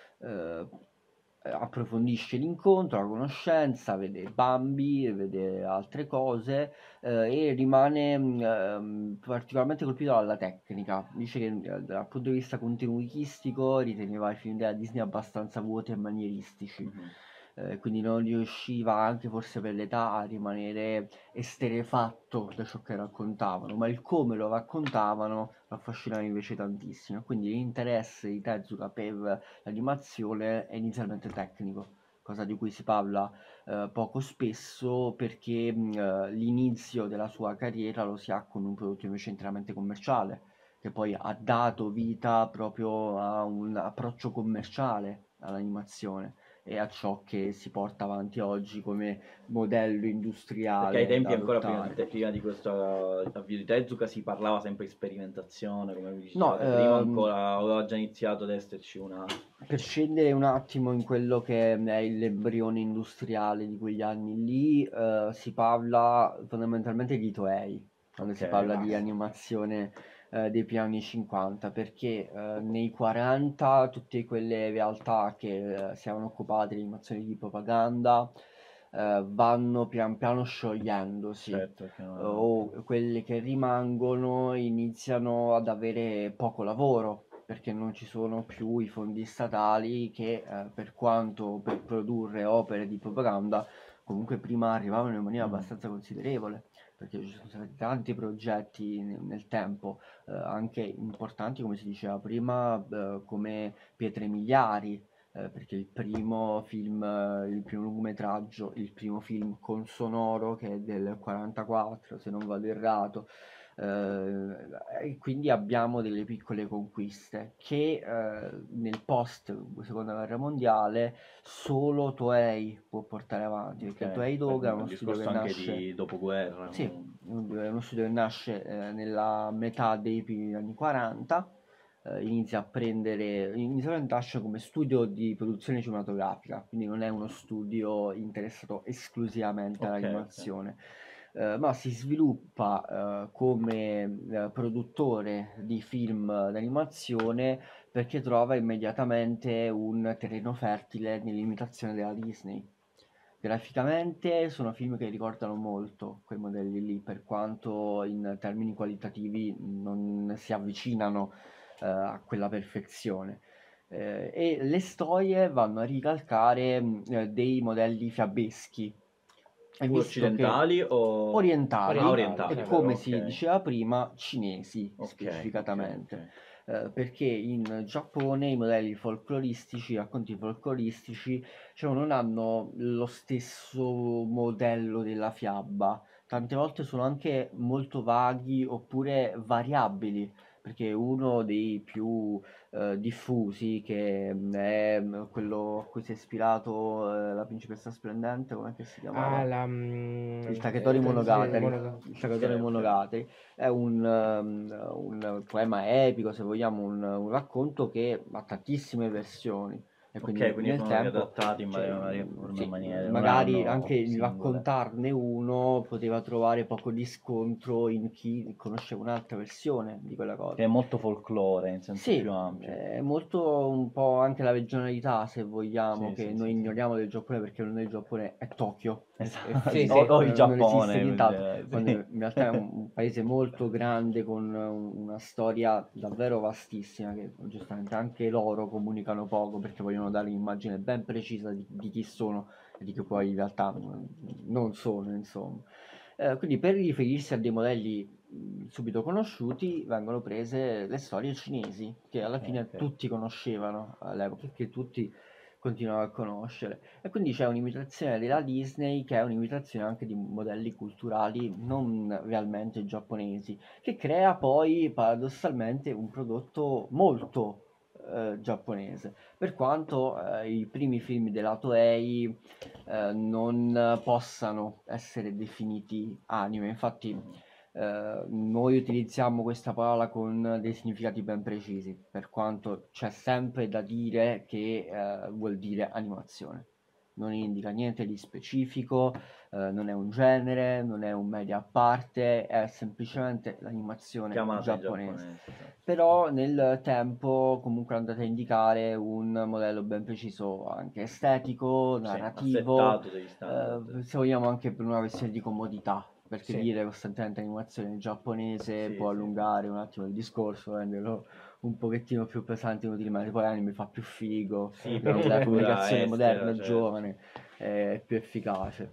Eh, approfondisce l'incontro, la conoscenza, vede Bambi, vede altre cose, eh, e rimane mh, ehm, particolarmente colpito dalla tecnica. Dice che eh, dal punto di vista contenuistico riteneva i film della Disney abbastanza vuoti e manieristici. Mhm. Eh, quindi non riusciva, anche forse per l'età, a rimanere esterefatto da ciò che raccontavano, ma il come lo raccontavano lo affascinava invece tantissimo. Quindi l'interesse di Tezuka per l'animazione è inizialmente tecnico, cosa di cui si parla eh, poco spesso, perché mh, eh, l'inizio della sua carriera lo si ha con un prodotto invece interamente commerciale, che poi ha dato vita proprio a un approccio commerciale all'animazione e a ciò che si porta avanti oggi come modello Perché ai industriale da tempi, ancora prima di, adottare. prima di questo avvio di Tezuka, si parlava sempre di sperimentazione, come vi No, dicevate prima, ehm, ancora aveva già iniziato ad esserci una... per scendere un attimo in quello che è l'embrione industriale di quegli anni lì, eh, si parla fondamentalmente di Toei, quando Ok, si parla di ok. animazione eh, dei primi anni cinquanta, perché eh, nei quaranta tutte quelle realtà che eh, si erano occupate di animazioni di propaganda eh, vanno pian piano sciogliendosi, Certo, che non- o quelle che rimangono iniziano ad avere poco lavoro perché non ci sono più i fondi statali che eh, per quanto per produrre opere di propaganda comunque prima arrivavano in maniera Mm. abbastanza considerevole, perché ci sono stati tanti progetti nel, nel tempo, eh, anche importanti come si diceva prima, eh, come pietre miliari, eh, perché il primo film, eh, il primo lungometraggio, il primo film con sonoro che è del quarantaquattro, se non vado errato, eh, e quindi abbiamo delle piccole conquiste che eh, nel post seconda guerra mondiale solo Toei può portare avanti, perché Ok, Toei Doga è uno il studio che discorso anche nasce di dopoguerra. sì, comunque. è uno studio che nasce eh, nella metà dei primi anni quaranta, eh, inizia a prendere, inizialmente nasce come studio di produzione cinematografica, quindi non è uno studio interessato esclusivamente Ok, ok. all'animazione, eh, ma si sviluppa eh, come eh, produttore di film d'animazione perché trova immediatamente un terreno fertile nell'imitazione della Disney. Graficamente sono film che ricordano molto quei modelli lì, per quanto in termini qualitativi non si avvicinano eh, a quella perfezione. Eh, e le storie vanno a ricalcare mh, eh, dei modelli fiabeschi. E Pure visto che occidentali o... orientali, Ah, Orientali, orientali, e sì. come però, si ok. diceva prima, cinesi Ok, specificatamente. ok, ok. Eh, perché in Giappone i modelli folcloristici, i racconti folcloristici, cioè non hanno lo stesso modello della fiaba, tante volte sono anche molto vaghi oppure variabili, perché uno dei più eh, diffusi, che mm, è mm, quello a cui si è ispirato eh, la principessa splendente, com'è che si chiamava? Ah, la... mm, Il Taketori eh, sì, Monogatari. Monoga- Il Taketori Ok, ok. Monogatari è un, um, un poema epico, se vogliamo, un, un racconto che ha tantissime versioni. E Ok, quindi quindi nel sono tempo, riadattati in cioè, varie, varie mm, forme e sì, maniere, non magari erano anche il singole. raccontarne uno poteva trovare poco riscontro in chi conosceva un'altra versione di quella cosa. Che è molto folklore in senso Sì, più ampio. è molto un po' anche la regionalità, se vogliamo, Sì, che sì, noi sì, sì. ignoriamo del Giappone perché non è il Giappone, è Tokyo, e, e Esatto. Sì, fine, O, sì. o il non, non esiste Giappone, nient'altro, eh, quando sì. in realtà è un, un paese molto grande con un- una storia davvero vastissima, che giustamente anche loro comunicano poco perché vogliono dare un'immagine ben precisa di, di chi sono e di che poi in realtà non non sono, insomma. Eh, quindi per riferirsi a dei modelli mh, subito conosciuti vengono prese le storie cinesi, che alla Ok, fine ok. tutti conoscevano all'epoca, che tutti continuano a conoscere. E quindi c'è un'imitazione della Disney che è un'imitazione anche di modelli culturali non realmente giapponesi, che crea poi paradossalmente un prodotto molto eh, giapponese, per quanto eh, i primi film della Toei eh, non possano essere definiti anime. Infatti, eh, noi utilizziamo questa parola con dei significati ben precisi, per quanto c'è sempre da dire che eh, vuol dire animazione. Non indica niente di specifico, eh, non è un genere, non è un media a parte, è semplicemente l'animazione Chiamata in giapponese. giapponese, esatto. Però nel tempo comunque andate a indicare un modello ben preciso anche estetico, Sì, narrativo, affettato degli eh, standard. se vogliamo anche per una questione di comodità, perché Sì. dire costantemente animazione giapponese Sì, può sì. allungare un attimo il discorso, renderlo un pochettino più pesante inutilmente, poi anime fa più figo, Sì, per la, la cultura comunicazione moderna estera, e certo. giovane è più efficace.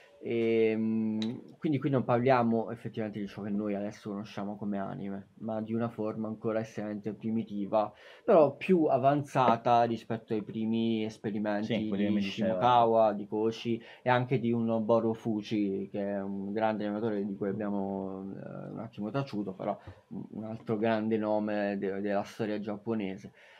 E, mh, quindi qui non parliamo effettivamente di ciò che noi adesso conosciamo come anime, ma di una forma ancora estremamente primitiva, però più avanzata rispetto ai primi Sì, esperimenti quelli che di mi diceva. Shimokawa, di Koshi e anche di un Noboru Fuji, che è un grande animatore di cui abbiamo eh, un attimo taciuto, però un altro grande nome de- della storia giapponese.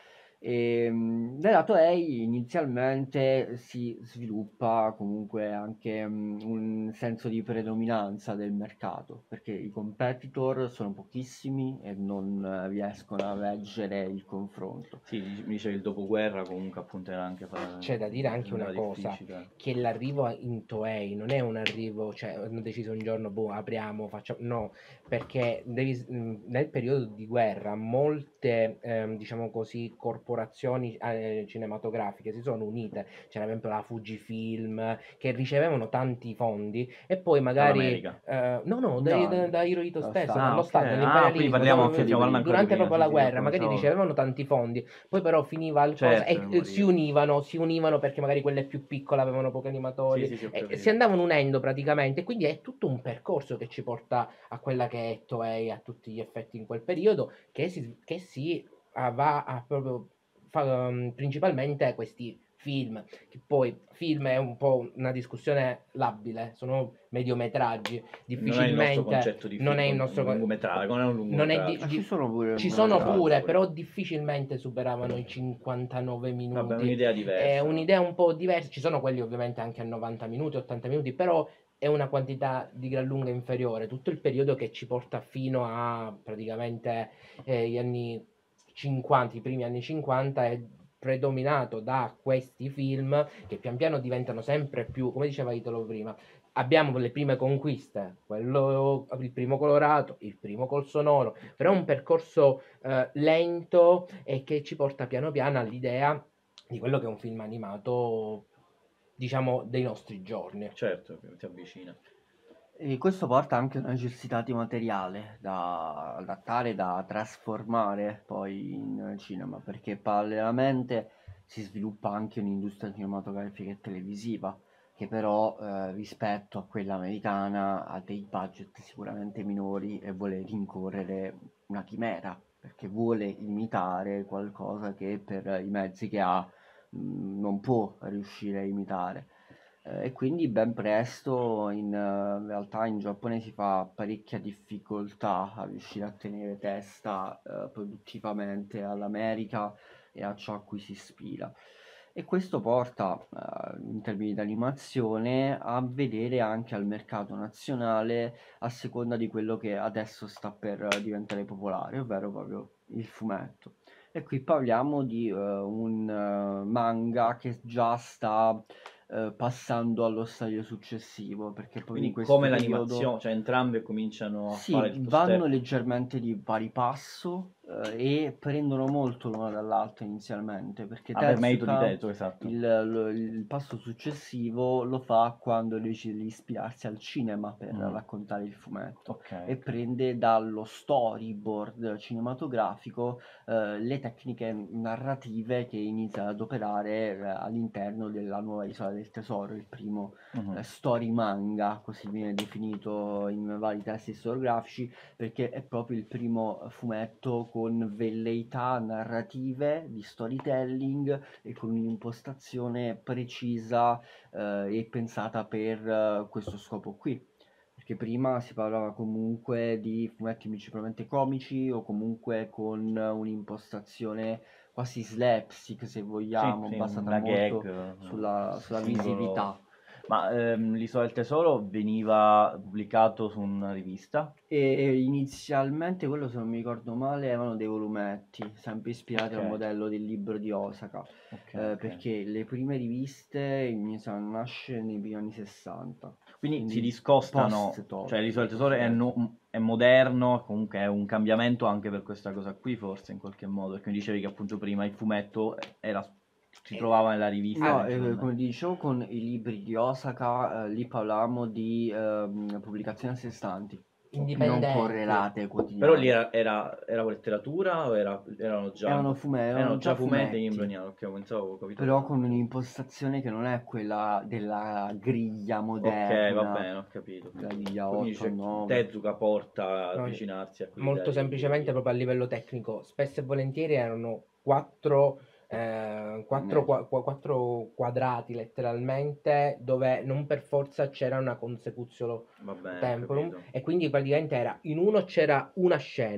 E, nella Toei inizialmente si sviluppa comunque anche um, un senso di predominanza del mercato, perché i competitor sono pochissimi e non uh, riescono a reggere il confronto. Sì, mi dicevi il dopoguerra comunque appunto era anche... Fare... C'è da dire anche una cosa, difficile. che l'arrivo in Toei non è un arrivo, cioè hanno deciso un giorno, boh, apriamo, facciamo... No, perché devi, nel periodo di guerra molte, ehm, diciamo così, corporazioni eh, cinematografiche si sono unite. C'era ad esempio la Fujifilm, che ricevevano tanti fondi e poi magari... Eh, no, no, dai, No, da, da Hirohito lo stesso, Stato. dallo Ah, Stato, ok. Ah, dall'imperialismo, quindi parliamo, dove- ok, stiamo parlando ancora durante prima, proprio sì, la sì, guerra, magari pensavo- ricevevano tanti fondi, poi però finiva il cosa Certo, e morire. eh, si univano, si univano perché magari quelle più piccole avevano pochi animatori, Sì, sì, sì, ho e capito. si andavano unendo praticamente, quindi è tutto un percorso che ci porta a quella che è Toei a tutti gli effetti in quel periodo, che si, che si ah, va a proprio fa, um, principalmente questi film, che poi film è un po' una discussione labile, sono mediometraggi, Non è il nostro difficilmente concetto di non film, è il un nostro co- lungometraggio, non è un non è lungometraggio. di- Ma di- ci sono pure ci sono lungometraggi. pure, però difficilmente superavano i cinquantanove Vabbè, è minuti. un'idea È diversa. un'idea un po' diversa. Ci sono quelli ovviamente anche a novanta minuti, ottanta minuti, però è una quantità di gran lunga inferiore. Tutto il periodo che ci porta fino a praticamente eh, gli anni cinquanta, i primi anni cinquanta, è predominato da questi film che pian piano diventano sempre più, come diceva Italo prima, abbiamo le prime conquiste, quello, il primo colorato, il primo col sonoro, però è un percorso eh, lento e che ci porta piano piano all'idea di quello che è un film animato, diciamo, dei nostri giorni. Certo, che si avvicina. E questo porta anche a una necessità di materiale da adattare, da trasformare poi in cinema, perché parallelamente si sviluppa anche un'industria cinematografica e televisiva, che però eh, rispetto a quella americana ha dei budget sicuramente minori e vuole rincorrere una chimera, perché vuole imitare qualcosa che per i mezzi che ha mh, non può riuscire a imitare. Eh, e quindi ben presto in, eh, in realtà in Giappone si fa parecchia difficoltà a riuscire a tenere testa eh, produttivamente all'America e a ciò a cui si ispira. E questo porta, eh, in termini di animazione, a vedere anche al mercato nazionale a seconda di quello che adesso sta per eh, diventare popolare, ovvero proprio il fumetto. E qui parliamo di eh, un eh, manga che già sta eh, passando allo stadio successivo, perché poi Quindi in questo come periodo l'animazione, cioè entrambe cominciano a sì, fare il vanno step. leggermente di pari passo eh, e prendono molto l'una dall'altra inizialmente, perché Ah, per merito di Tezuka Tezuka, esatto. il, lo- il passo successivo lo fa quando decide di ispirarsi al cinema per Mm. raccontare il fumetto Ok, e ok. prende dallo storyboard cinematografico eh, le tecniche narrative che inizia ad operare eh, all'interno della nuova Isola del Tesoro, il primo Mhm. eh, story manga, così viene definito in vari testi storiografici, perché è proprio il primo fumetto con velleità narrative di storytelling e con un'impostazione precisa eh, e pensata per eh, questo scopo qui. Perché prima si parlava comunque di fumetti principalmente comici o comunque con un'impostazione quasi slapstick, se vogliamo, Sì, sì, basata una molto gag, sulla, sulla singolo. visività. Ma ehm, l'Isola del Tesoro veniva pubblicato su una rivista? E inizialmente quello, se non mi ricordo male, erano dei volumetti, sempre ispirati al Ok. modello del libro di Osaka, Ok, eh, ok. perché le prime riviste iniziano a nascere nei primi anni sessanta. Quindi, Quindi si discostano, post-Tolkien, cioè l'Isola del Tesoro è, post-Tolkien. no- è moderno, comunque è un cambiamento anche per questa cosa qui, forse in qualche modo, perché mi dicevi che appunto prima il fumetto era, si trovava nella rivista. No, eh, principalmente. come dicevo, con i libri di Osaka, eh, lì parlavamo di ehm, pubblicazioni a sé stanti, non Indipendenti. correlate Però quotidiane. lì era, era, era letteratura o era- erano già, Erano fume- erano erano già già fumetti in fumetti. Imbroniano, ok, pensavo, ho capito. Però con un'impostazione che non è quella della griglia moderna. Ok, va bene, ho capito. La griglia Quindi otto, dice, nove. Tezuka porta ad No, avvicinarsi a quell'idea molto di- semplicemente proprio a livello tecnico, spesso e volentieri erano quattro, eh, quattro, qua- qua- quattro quadrati letteralmente, dove non per forza c'era una consecuzione Va bene, ho temporum, capito. e quindi praticamente era in uno c'era una scena,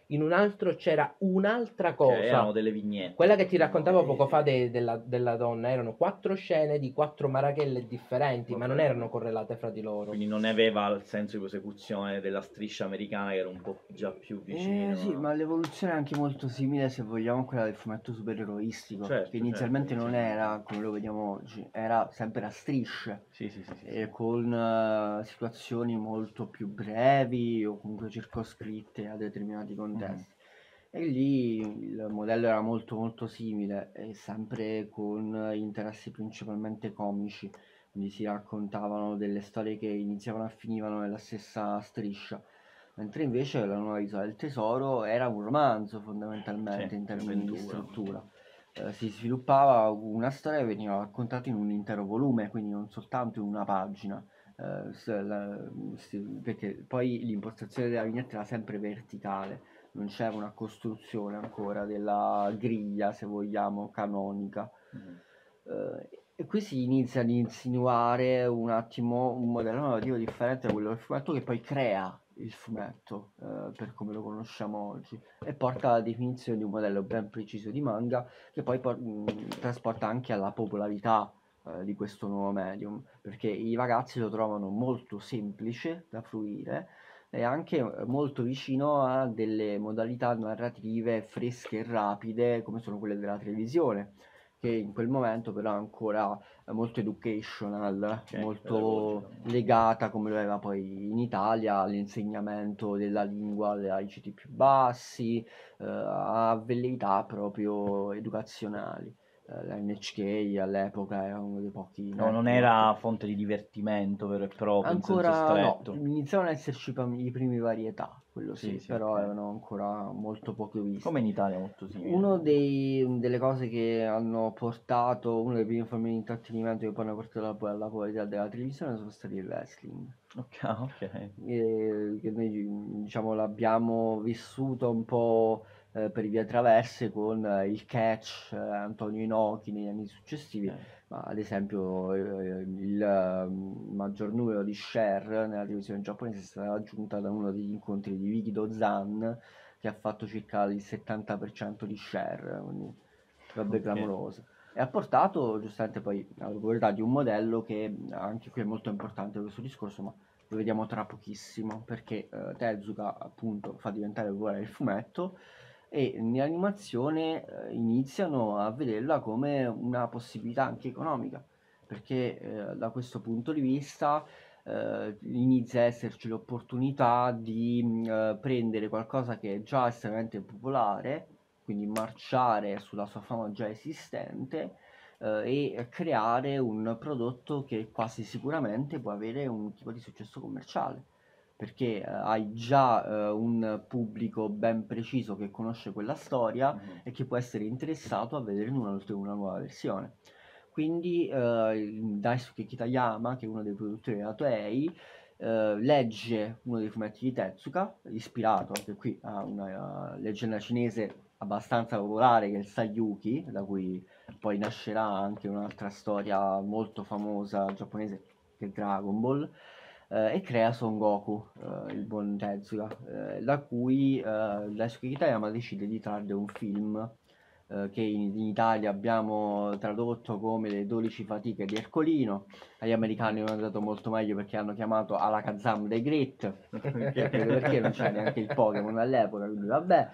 in un altro c'era un'altra cosa. Cioè, erano delle vignette. Quella che ti raccontavo poco fa de- della, della donna, erano quattro scene di quattro marachelle differenti, okay, ma non erano correlate fra di loro. Quindi non aveva il senso di prosecuzione della striscia americana, che era un po' già più vicino. Eh, sì, ma l'evoluzione è anche molto simile, se vogliamo, a quella del fumetto supereroistico, certo, che inizialmente certo, non sì. era come lo vediamo oggi, era sempre a strisce, sì, sì, sì, sì, e sì. con uh, situazioni molto più brevi o comunque circoscritte a determinati contesti. Mm. E lì il modello era molto molto simile, e sempre con interessi principalmente comici, quindi si raccontavano delle storie che iniziavano e finivano nella stessa striscia. Mentre invece La nuova isola del tesoro era un romanzo fondamentalmente, sì, in termini di struttura. Eh, si sviluppava una storia che veniva raccontata in un intero volume, quindi non soltanto in una pagina, eh, se la- si- perché poi l'impostazione della vignetta era sempre verticale, non c'era una costruzione ancora della griglia, se vogliamo, canonica. Mm. Eh, e qui si inizia ad insinuare un attimo un modello narrativo differente da quello del fumetto, che poi crea il fumetto eh, per come lo conosciamo oggi, e porta alla definizione di un modello ben preciso di manga, che poi por- mh, trasporta anche alla popolarità eh, di questo nuovo medium, perché i ragazzi lo trovano molto semplice da fruire e anche molto vicino a delle modalità narrative fresche e rapide come sono quelle della televisione, che in quel momento però ancora molto educational, okay, molto legata, come lo era poi in Italia, all'insegnamento della lingua ai ceti più bassi, eh, a velleità proprio educazionali. Eh, la N H K all'epoca era uno dei pochi no, non era fonte di divertimento vero e proprio, ancora in senso stretto. No, iniziavano ad esserci i primi varietà, quello sì, sì, sì però okay. erano ancora molto poco visti. Come in Italia molto simile. Uno dei, delle cose che hanno portato, una delle prime forme di intrattenimento che poi hanno portato alla, alla popolarità della televisione sono stati il wrestling. Ok, ok. E, che noi diciamo l'abbiamo vissuto un po' eh, per vie traverse con eh, il catch, eh, Antonio Inoki negli anni successivi, eh. ma ad esempio eh, il eh, maggior numero di share nella televisione giapponese è stato raggiunto da uno degli incontri di Wikido Zan, che ha fatto circa il settanta per cento di share, quindi robe okay. clamorose. E ha portato giustamente poi alla popolarità di un modello che anche qui è molto importante questo discorso, ma lo vediamo tra pochissimo, perché eh, Tezuka appunto fa diventare popolare il fumetto, e nell'animazione eh, iniziano a vederla come una possibilità anche economica, perché eh, da questo punto di vista eh, inizia a esserci l'opportunità di mh, eh, prendere qualcosa che è già estremamente popolare, quindi marciare sulla sua fama già esistente, eh, e creare un prodotto che quasi sicuramente può avere un tipo di successo commerciale, perché eh, hai già eh, un pubblico ben preciso che conosce quella storia mm-hmm. e che può essere interessato a vedere una, una nuova versione. Quindi eh, Daisuke Kitayama, che è uno dei produttori della Toei, eh, legge uno dei fumetti di Tezuka, ispirato anche qui a una uh, leggenda cinese abbastanza popolare, che è il Sayuki, da cui poi nascerà anche un'altra storia molto famosa giapponese, che è Dragon Ball, eh, e crea Son Goku, eh, il buon Tezuka, eh, da cui eh, Daisuke Kitayama decide di trarre un film eh, che in, in Italia abbiamo tradotto come Le dodici fatiche di Ercolino. Agli americani non è andato molto meglio, perché hanno chiamato Alakazam the Great, perché non c'era neanche il Pokémon all'epoca, quindi vabbè.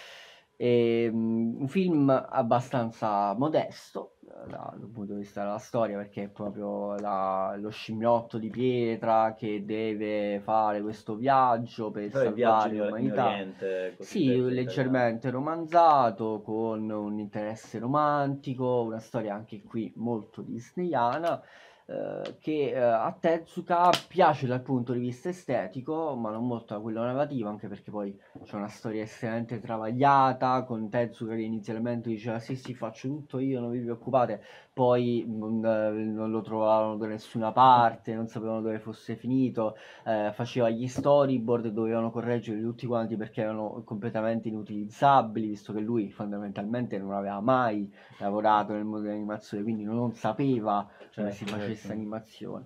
E, um, un film abbastanza modesto dal punto di vista della storia, perché è proprio la, lo scimmiotto di pietra che deve fare questo viaggio per Però salvare l'umanità. In Oriente, sì, leggermente italiano. Romanzato, con un interesse romantico, una storia anche qui molto disneyana, eh, che eh, a Tezuka piace dal punto di vista estetico, ma non molto da quello narrativo, anche perché poi c'è una storia estremamente travagliata, con Tezuka che inizialmente diceva sì sì faccio tutto io, non vi preoccupate, poi non, non lo trovavano da nessuna parte, non sapevano dove fosse finito, eh, faceva gli storyboard, dovevano correggere tutti quanti perché erano completamente inutilizzabili, visto che lui fondamentalmente non aveva mai lavorato nel mondo dell'animazione, quindi non sapeva come si facesse animazione.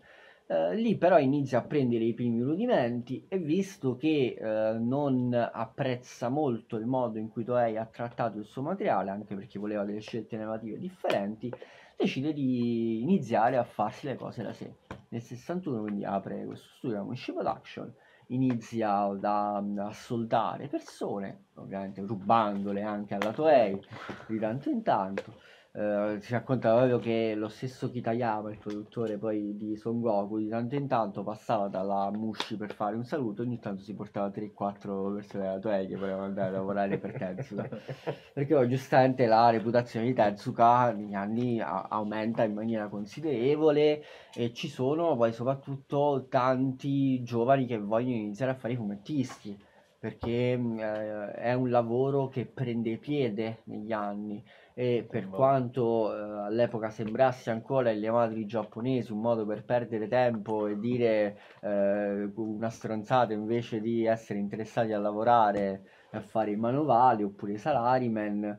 Uh, lì però inizia a prendere i primi rudimenti e visto che uh, non apprezza molto il modo in cui Toei ha trattato il suo materiale, anche perché voleva delle scelte narrative differenti, decide di iniziare a farsi le cose da sé. Nel sessantuno quindi apre questo studio, Mushi Production, inizia da, a soldare persone, ovviamente rubandole anche alla Toei di tanto in tanto. Uh, si racconta proprio che lo stesso Kitayama, il produttore poi di Son Goku, di tanto in tanto passava dalla Mushi per fare un saluto, ogni tanto si portava tre quattro persone della Toei che volevano andare a lavorare per Tezuka, perché poi giustamente la reputazione di Tezuka negli anni a- aumenta in maniera considerevole e ci sono poi soprattutto tanti giovani che vogliono iniziare a fare i fumettisti, perché eh, è un lavoro che prende piede negli anni e per quanto eh, all'epoca sembrasse ancora alle madri giapponesi un modo per perdere tempo e dire eh, una stronzata invece di essere interessati a lavorare e a fare i manovali oppure i salaryman,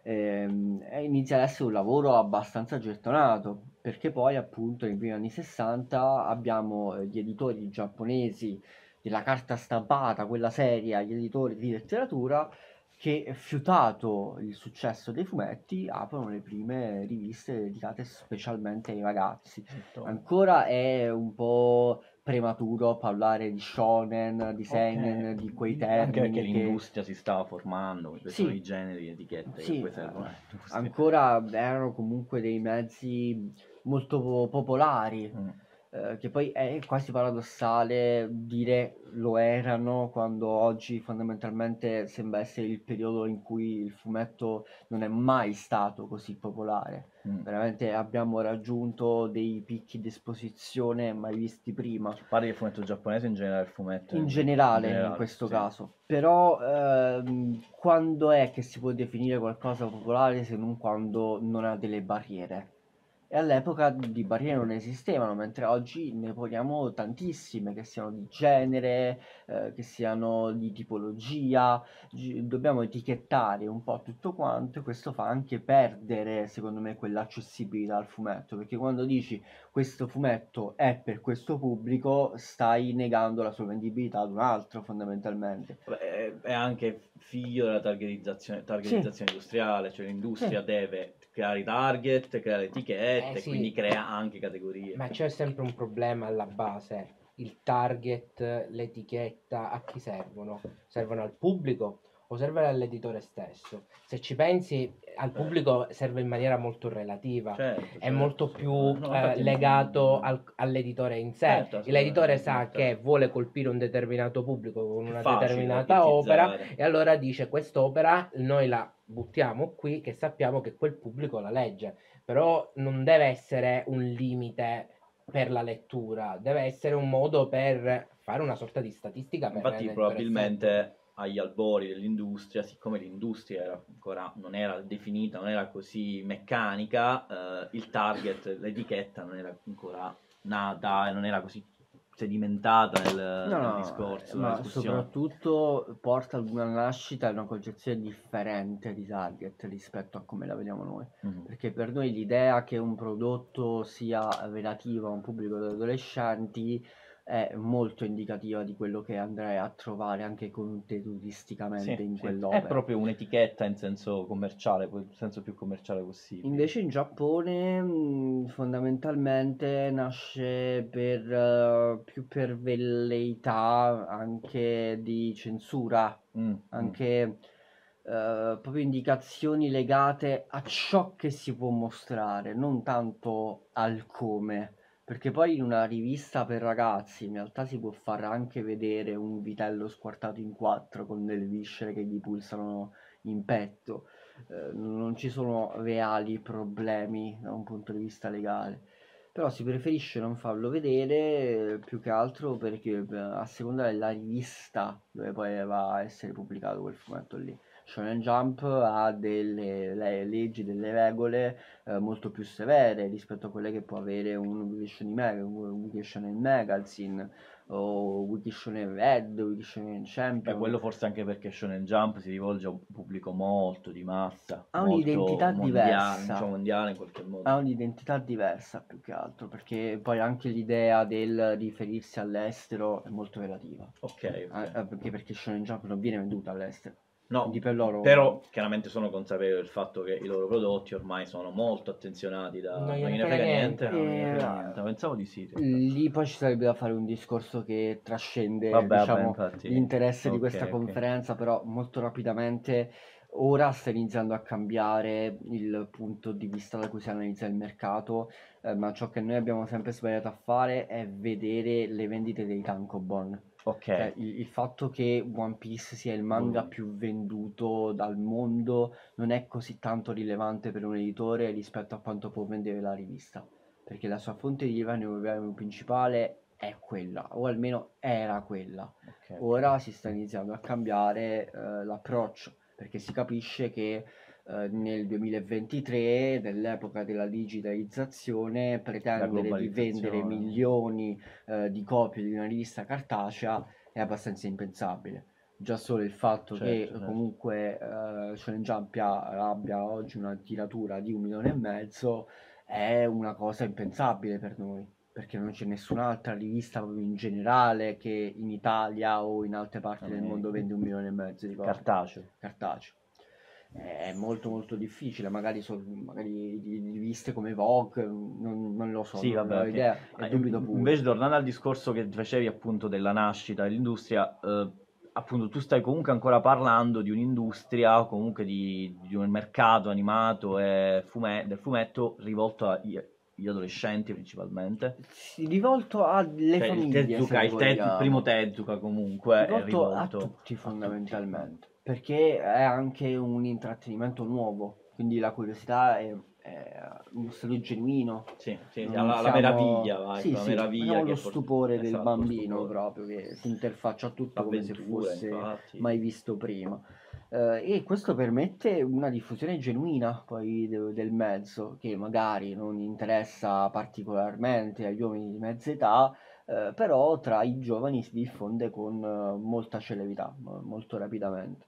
ehm, inizia ad essere un lavoro abbastanza gettonato, perché poi appunto nei primi anni sessanta abbiamo eh, gli editori giapponesi della carta stampata, quella seria, gli editori di letteratura che, fiutato il successo dei fumetti, aprono le prime riviste dedicate specialmente ai ragazzi. Ancora è un po' prematuro parlare di shonen, di seinen, Ok. di quei Anche termini perché che... l'industria si stava formando, questi Sì. sono i generi, le etichette che Sì, poi servono eh, all'industria. ancora erano comunque dei mezzi molto po- popolari, Mm. eh, che poi è quasi paradossale dire lo erano quando oggi fondamentalmente sembra essere il periodo in cui il fumetto non è mai stato così popolare. Mm. Veramente abbiamo raggiunto dei picchi di esposizione mai visti prima. Parli del fumetto giapponese, in generale il fumetto In in, generale, in in generale, questo sì. caso, però ehm, quando è che si può definire qualcosa popolare se non quando non ha delle barriere? E all'epoca di barriere non esistevano, mentre oggi ne poniamo tantissime, che siano di genere, eh, che siano di tipologia, gi- dobbiamo etichettare un po' tutto quanto e questo fa anche perdere, secondo me, quell'accessibilità al fumetto, perché quando dici questo fumetto è per questo pubblico, stai negando la sua vendibilità ad un altro, fondamentalmente. Vabbè, È, è anche figlio della targetizzazione, targetizzazione industriale, cioè l'industria Sì. deve creare i target, creare etichette, Eh sì. quindi crea anche categorie. Ma c'è sempre un problema alla base, il target, l'etichetta, a chi servono? Servono al pubblico o servono all'editore stesso? Se ci pensi, al pubblico serve in maniera molto relativa, Certo, è certo, molto più assolutamente. No, eh, infatti, legato mm, al- all'editore in sé. certo, L'editore assolutamente, sa molto. che vuole colpire un determinato pubblico con Più una facile determinata opera targetizzare. e allora dice quest'opera noi la buttiamo qui che sappiamo che quel pubblico la legge, però non deve essere un limite per la lettura, deve essere un modo per fare una sorta di statistica per, Infatti, per probabilmente effetto. agli albori dell'industria, siccome l'industria era ancora non era definita, non era così meccanica, eh, il target, l'etichetta non era ancora nata e non era così sedimentata nel, No, nel no, discorso, eh, nella ma discussione. soprattutto porta ad una nascita e una concezione differente di target rispetto a come la vediamo noi. Mhm. Perché per noi l'idea che un prodotto sia relativo a un pubblico di adolescenti è molto indicativa di quello che andrai a trovare anche contenutisticamente Sì, in sì. È quell'opera. proprio un'etichetta in senso commerciale, il senso più commerciale possibile. Invece in Giappone mh, fondamentalmente nasce per, eh, più per velleità anche di censura, Mm, mm. anche eh, proprio indicazioni legate a ciò che si può mostrare, non tanto al come. Perché poi in una rivista per ragazzi in realtà si può far anche vedere un vitello squartato in quattro con delle viscere che gli pulsano in petto. Eh, non ci sono reali problemi da un punto di vista legale. Però si preferisce non farlo vedere eh, più che altro perché eh, a seconda della rivista dove poi va a essere pubblicato quel fumetto lì. Shonen Jump ha delle le leggi, delle regole eh, molto più severe rispetto a quelle che può avere un Weekly Shonen Mag- un Weekly Shonen Magazine o Weekly Shonen Red, Weekly Shonen Beh, Champion. quello forse anche perché Shonen Jump si rivolge a un pubblico molto di massa, Ha molto un'identità mondiale, diversa. diciamo mondiale in qualche modo. Ha un'identità diversa più che altro, perché poi anche l'idea del riferirsi all'estero è molto relativa. Ok, Eh, ok. eh, perché, perché Shonen Jump non viene venduta all'estero. No, Quindi per loro... però chiaramente sono consapevole del fatto che i loro prodotti ormai sono molto attenzionati da... Non Non gliene gliene frega frega niente, niente. no, non gliene frega Eh, niente. Pensavo di sì, in realtà. Lì poi ci sarebbe da fare un discorso che trascende, Vabbè, vabbè, diciamo, infatti. l'interesse di Ok, questa ok. conferenza, però molto rapidamente ora sta iniziando a cambiare il punto di vista da cui si analizza il mercato, eh, ma ciò che noi abbiamo sempre sbagliato a fare è vedere le vendite dei tankobon. Ok. Cioè, il, il fatto che One Piece sia il manga Mm. più venduto dal mondo non è così tanto rilevante per un editore rispetto a quanto può vendere la rivista, perché la sua fonte di revenue principale è quella, o almeno era quella. Ok, ok. Ora si sta iniziando a cambiare eh, l'approccio, perché si capisce che eh, nel duemilaventitré, nell'epoca della digitalizzazione, pretendere di vendere globalizzazione. milioni eh, di copie di una rivista cartacea è abbastanza impensabile. Già solo il fatto Certo, che certo. comunque eh, Shonen Jump ha- abbia oggi una tiratura di un milione e mezzo è una cosa impensabile per noi, perché non c'è nessun'altra rivista proprio in generale che in Italia o in altre parti del America. mondo vende un milione e mezzo di copie. Cartaceo. Cartaceo. È molto molto difficile, magari, so- magari di di riviste come Vogue, non, non lo so, Sì, non vabbè, ho ok. idea, Ah, e dubito in- pure. Invece, tornando al discorso che facevi appunto della nascita dell'industria, eh, appunto tu stai comunque ancora parlando di un'industria, o comunque di, di un mercato animato e fume- del fumetto rivolto agli agli adolescenti principalmente. Si rivolto alle Cioè il famiglie, se Tezuka, il, te- il vogliamo. primo Tezuka comunque è Rivolto a rivolto tutti a tutti. fondamentalmente, perché è anche un intrattenimento nuovo, quindi la curiosità è, è uno stato genuino. Sì, sì, sì, Non alla, alla siamo... meraviglia, vai, Sì, quella sì, meraviglia abbiamo lo che porta... stupore del Esatto, lo bambino stupore. proprio che si interfaccia a tutto come se L'avventura, fosse infatti. mai visto prima. Eh, e questo permette una diffusione genuina poi de- del mezzo, che magari non interessa particolarmente agli uomini di mezza età, eh, però tra i giovani si diffonde con eh, molta celerità, mo- molto rapidamente.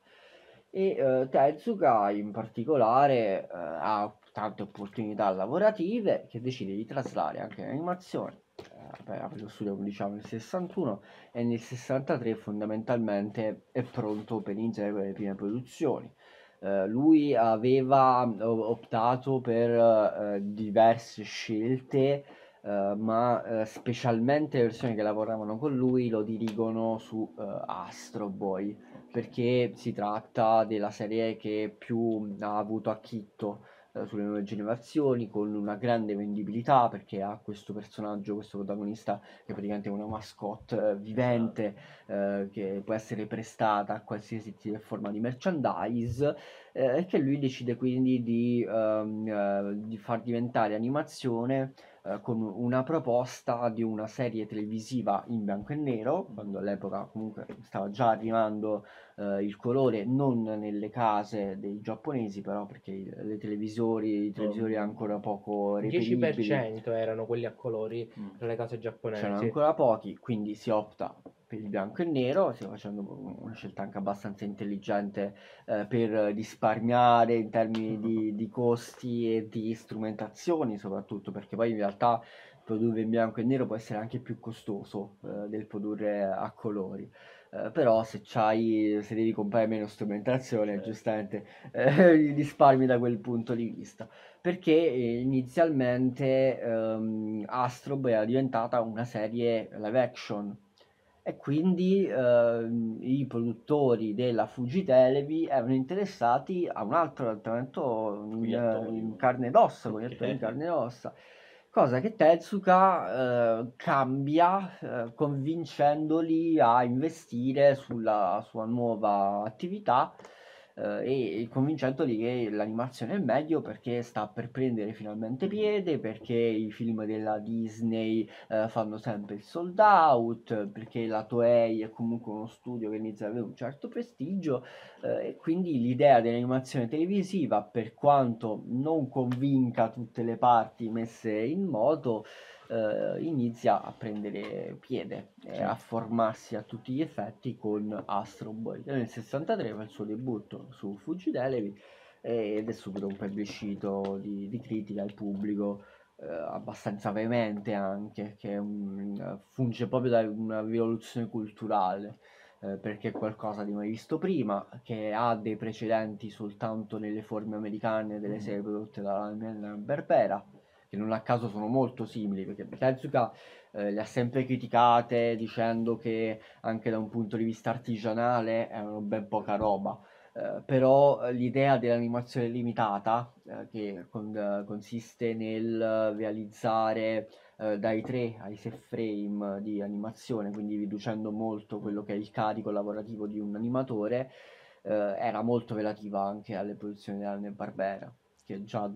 E eh, Tezuka in particolare eh, ha tante opportunità lavorative che decide di traslare anche in animazione. Eh, beh, apre lo studio diciamo nel sessantuno e nel sessantatré fondamentalmente è pronto per iniziare con le prime produzioni. Eh, lui aveva o- optato per eh, diverse scelte, eh, ma eh, specialmente le persone che lavoravano con lui lo dirigono su eh, Astro Boy, perché si tratta della serie che più ha avuto acchitto eh, sulle nuove generazioni, con una grande vendibilità, perché ha questo personaggio, questo protagonista che è praticamente una mascotte eh, vivente, eh, che può essere prestata a qualsiasi tipo di forma di merchandise, eh, e che lui decide quindi di, ehm, eh, di far diventare animazione eh, con una proposta di una serie televisiva in bianco e nero, quando all'epoca comunque stava già arrivando eh, il colore, non nelle case dei giapponesi, però perché i- le televisori, i televisori ancora poco dieci per reperibili, cento erano quelli a colori Mm. tra le case c'erano giapponesi. ancora pochi, quindi si opta per il bianco e nero, stiamo facendo una scelta anche abbastanza intelligente eh, per risparmiare in termini di, di costi e di strumentazioni, soprattutto perché poi in realtà produrre in bianco e nero può essere anche più costoso eh, del produrre a colori. Eh, però se c'hai, se devi comprare meno strumentazione, Certo. giustamente eh, risparmi da quel punto di vista, perché eh, inizialmente ehm, Astro Boy era diventata una serie live action e quindi ehm, i produttori della Fuji Televi erano interessati a un altro trattamento in, Scoiattoli, in oh. carne ed ossa, con gli Ok. attori in carne ed ossa, cosa che Tezuka eh, cambia eh, convincendoli a investire sulla sua nuova attività eh, e convincendoli che l'animazione è meglio perché sta per prendere finalmente piede, perché i film della Disney eh, fanno sempre il sold out, perché la Toei è comunque uno studio che inizia ad avere un certo prestigio, eh, e quindi l'idea dell'animazione televisiva, per quanto non convinca tutte le parti messe in moto, eh, inizia a prendere piede e Sì. a formarsi a tutti gli effetti con Astro Boy, che nel sessantatré fa il suo debutto su Fujitelevi ed è subito un plebiscito di, di critica al pubblico, eh, abbastanza veemente anche, che un, funge proprio da una rivoluzione culturale, eh, perché è qualcosa di mai visto prima, che ha dei precedenti soltanto nelle forme americane delle serie prodotte dalla Hanna-Barbera, che non a caso sono molto simili, perché Tezuka eh, le ha sempre criticate dicendo che anche da un punto di vista artigianale erano ben poca roba. Uh, però l'idea dell'animazione limitata, uh, che con, uh, consiste nel realizzare uh, dai tre ai sei frame di animazione, quindi riducendo molto quello che è il carico lavorativo di un animatore, uh, era molto relativa anche alle produzioni della Hanna-Barbera, che già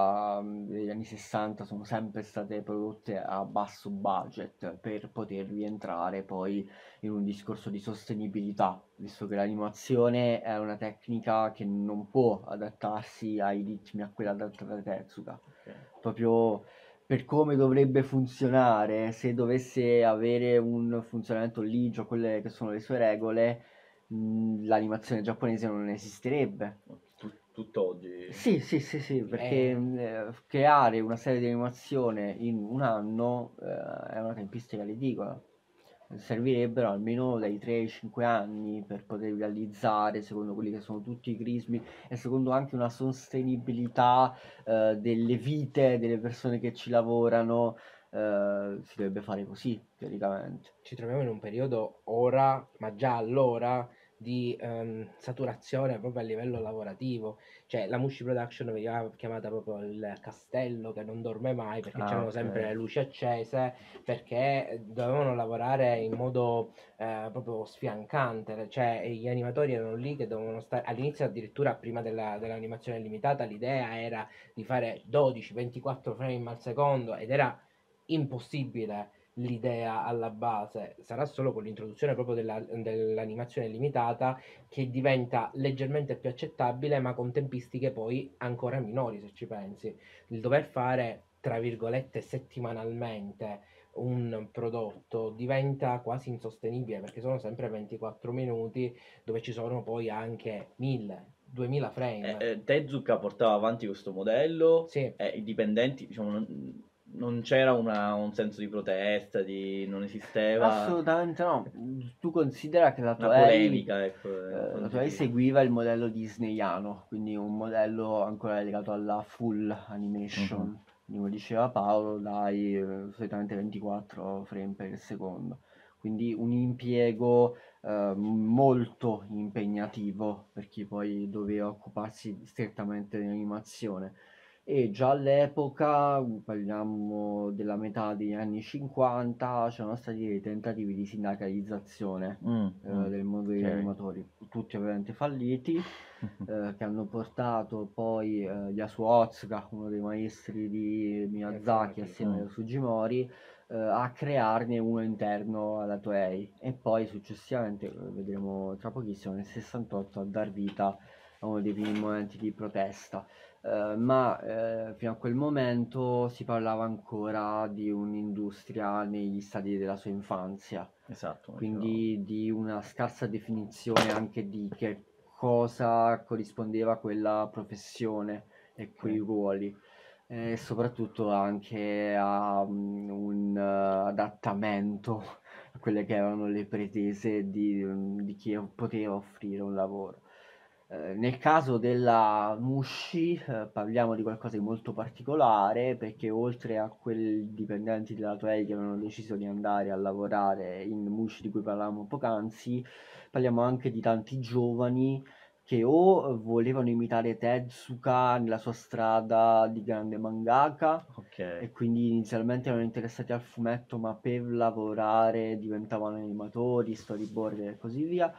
dagli anni sessanta sono sempre state prodotte a basso budget per poter rientrare poi in un discorso di sostenibilità, visto che l'animazione è una tecnica che non può adattarsi ai ritmi a quella adatta da Tezuka. Okay. Proprio per come dovrebbe funzionare, se dovesse avere un funzionamento ligio, quelle che sono le sue regole, mh, l'animazione giapponese non esisterebbe. Tutt'oggi. Sì, sì, sì, sì, perché eh. creare una serie di animazione in un anno eh, è una tempistica ridicola. Servirebbero almeno dai tre ai cinque anni per poter realizzare, secondo quelli che sono tutti i crismi e secondo anche una sostenibilità eh, delle vite delle persone che ci lavorano, eh, si dovrebbe fare così, teoricamente. Ci troviamo in un periodo ora, ma già allora, di um, saturazione proprio a livello lavorativo, cioè la Mushi Production veniva chiamata proprio il castello che non dorme mai, perché ah, c'erano okay. sempre le luci accese, perché dovevano lavorare in modo eh, proprio sfiancante, cioè gli animatori erano lì che dovevano stare, all'inizio addirittura prima della, dell'animazione limitata l'idea era di fare dodici ventiquattro frame al secondo ed era impossibile l'idea alla base. Sarà solo con l'introduzione proprio della, dell'animazione limitata che diventa leggermente più accettabile, ma con tempistiche poi ancora minori, se ci pensi. Il dover fare, tra virgolette, settimanalmente un prodotto diventa quasi insostenibile, perché sono sempre ventiquattro minuti dove ci sono poi anche mille duemila frame. Eh, eh, Tezuka portava avanti questo modello, sì. eh, i dipendenti, diciamo, non, non c'era una, un senso di protesta, di, non esisteva... Assolutamente no. Tu considera che la una Toei, polemica, ecco, eh, la Toei seguiva il modello disneyano, quindi un modello ancora legato alla full animation, uh-huh. Come diceva Paolo, dai eh, solitamente ventiquattro frame per secondo. Quindi un impiego eh, molto impegnativo per chi poi doveva occuparsi strettamente di animazione. E già all'epoca, parliamo della metà degli anni cinquanta, c'erano stati dei tentativi di sindacalizzazione mm, eh, mm, del mondo degli okay. animatori, tutti ovviamente falliti, eh, che hanno portato poi eh, Yasuo Otsuka, uno dei maestri di Miyazaki assieme mm. a Sugimori, eh, a crearne uno interno alla Toei e poi successivamente, vedremo tra pochissimo, nel sessantotto a dar vita a uno dei primi momenti di protesta. Uh, ma uh, fino a quel momento si parlava ancora di un'industria negli stadi della sua infanzia, esatto, quindi no. Di una scarsa definizione anche di che cosa corrispondeva a quella professione e quei okay. ruoli, e soprattutto anche a um, un uh, adattamento a quelle che erano le pretese di, um, di chi poteva offrire un lavoro. Eh, nel caso della Mushi eh, parliamo di qualcosa di molto particolare, perché oltre a quei dipendenti della Toei che avevano deciso di andare a lavorare in Mushi di cui parlavamo poc'anzi, parliamo anche di tanti giovani che o volevano imitare Tezuka nella sua strada di grande mangaka, okay. E quindi inizialmente erano interessati al fumetto, ma per lavorare diventavano animatori, storyboard e così via,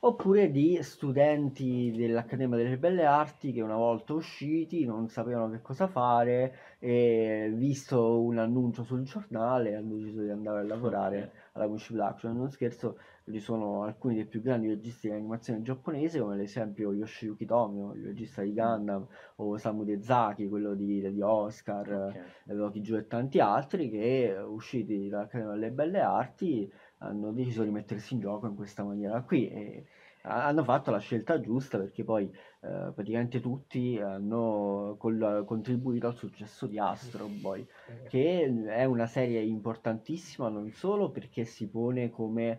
oppure di studenti dell'Accademia delle Belle Arti che una volta usciti non sapevano che cosa fare e visto un annuncio sul giornale hanno deciso di andare a lavorare Ok. alla Mushi Production. Non scherzo, ci sono alcuni dei più grandi registi di animazione giapponese, come ad esempio Yoshiyuki Tomio, il regista di Gundam, o Osamu Dezaki, quello di, di Oscar, Ok. eh, Rocky Joe e tanti altri, che usciti dall'Accademia delle Belle Arti hanno deciso di mettersi in gioco in questa maniera qui e ha- hanno fatto la scelta giusta, perché poi eh, praticamente tutti hanno col- contribuito al successo di Astro Boy, che è una serie importantissima non solo perché si pone come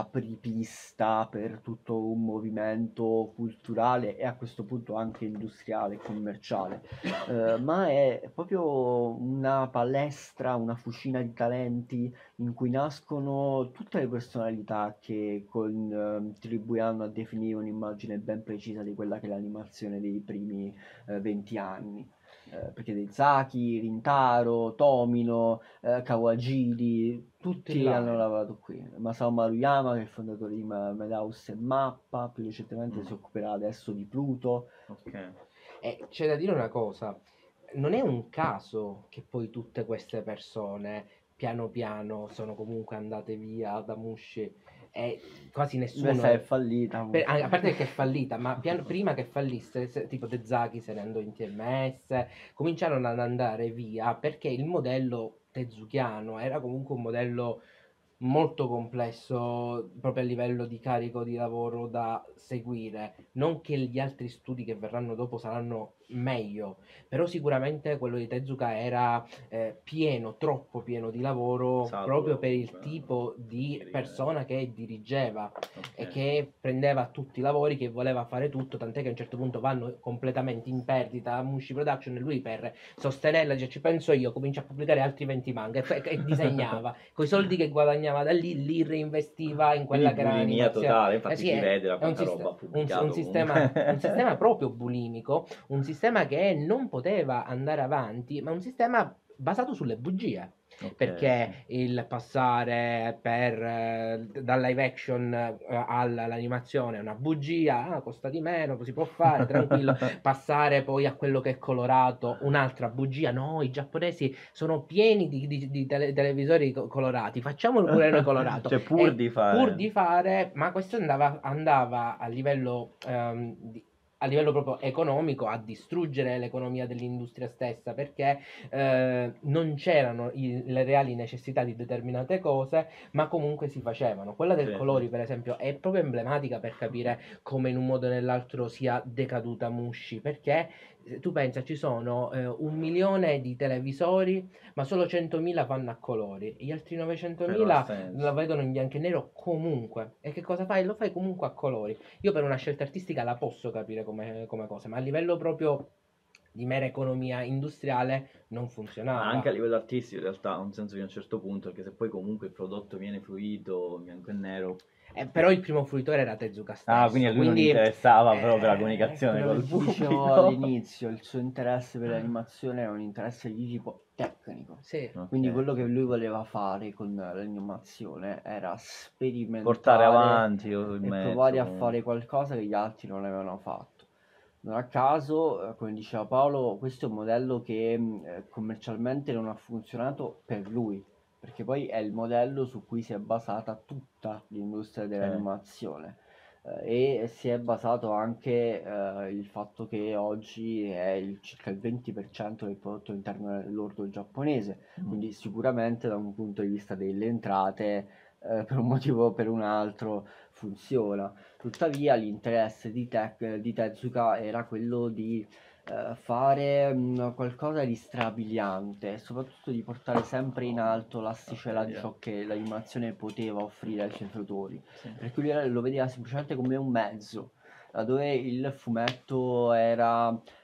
apripista per tutto un movimento culturale e a questo punto anche industriale e commerciale, eh, ma è proprio una palestra, una fucina di talenti in cui nascono tutte le personalità che contribuiranno a definire un'immagine ben precisa di quella che è l'animazione dei primi eh, venti anni. Eh, perché Dezaki, Rintaro, Tomino, eh, Kawajiri, tutti là, hanno eh. lavorato qui. Masao Maruyama, che è il fondatore di Ma- Madhouse e Mappa, più recentemente Mm. si occuperà adesso di Pluto. Ok. E c'è da dire una cosa, non è un caso che poi tutte queste persone piano piano sono comunque andate via da Mushi e quasi nessuno Questa è è- fallita. per- a a parte che è fallita, ma piano- prima che fallisse, se- tipo Dezaki se ne andò in T M S, cominciarono ad andare via perché il modello tezukiano era comunque un modello molto complesso proprio a livello di carico di lavoro da seguire. Non che gli altri studi che verranno dopo saranno meglio, però sicuramente quello di Tezuka era eh, pieno, troppo pieno di lavoro Saturo, proprio per il comunque, tipo di di persona che dirigeva Ok. e che prendeva tutti i lavori, che voleva fare tutto, tant'è che a un certo punto vanno completamente in perdita a Mushi Production e lui per sostenerla dice ci penso io, comincia a pubblicare altri venti manga e, e disegnava, coi soldi che guadagnava da lì li reinvestiva in quella Quindi che era bulimia l'animazione. totale, Eh infatti sì, si è, vede da è un, quanta sist- roba ha un- pubblicato un sistema, comunque. un sistema proprio bulimico, un sistema che non poteva andare avanti, ma un sistema basato sulle bugie. Ok, Perché il passare per, eh, dal live action eh, all'animazione è una bugia, ah, costa di meno, si può fare, tranquillo. Passare poi a quello che è colorato, un'altra bugia, no, i giapponesi sono pieni di, di- di tele- televisori co- colorati, facciamolo pure noi colorato. Cioè, pur E di fare. pur di fare, ma questo andava, andava a livello ehm, di- a livello proprio economico a distruggere l'economia dell'industria stessa perché eh, non c'erano i- le reali necessità di determinate cose, ma comunque si facevano. Quella del Sì, colori, sì. per esempio, è proprio emblematica per capire come in un modo o nell'altro sia decaduta Mushi, perché eh, tu pensa ci sono eh, un milione di televisori, ma solo centomila vanno a colori, gli altri Cioè, non ha novecentomila senso. la vedono in bianco e nero comunque. E che cosa fai? Lo fai comunque a colori. Io per una scelta artistica la posso capire come, come cosa, ma a livello proprio di mera economia industriale non Ma funzionava. anche a livello artistico in realtà ha un senso fino a un certo punto, perché se poi comunque il prodotto viene fluito, in bianco e nero. Eh, però il primo fruitore era Tezuka stesso. Ah, quindi a lui non quindi, interessava eh, proprio la comunicazione Quello col che ti dicevo pubblico. all'inizio, il suo interesse per l'animazione è un interesse di tipo tecnico. Sì. Ok, Quindi quello sì. che lui voleva fare con l'animazione era sperimentare Portare avanti il e mezzo, provare a comunque. fare qualcosa che gli altri non avevano fatto. Non a caso, eh, come diceva Paolo, questo è un modello che mh, eh, commercialmente non ha funzionato per lui, perché poi è il modello su cui si è basata tutta l'industria dell'animazione. Eh, e si è basato anche eh, il fatto che oggi è il, circa il venti per cento del prodotto interno lordo giapponese, Mm. quindi sicuramente da un punto di vista delle entrate, eh, per un motivo o per un altro, funziona. Tuttavia l'interesse di, Tech, di Tezuka era quello di eh, fare mh, qualcosa di strabiliante e soprattutto di portare sempre in alto l'asticella Ok, di yeah. ciò che l'animazione poteva offrire ai suoi fruitori. Sì. Per cui lui lo vedeva semplicemente come un mezzo, laddove il fumetto era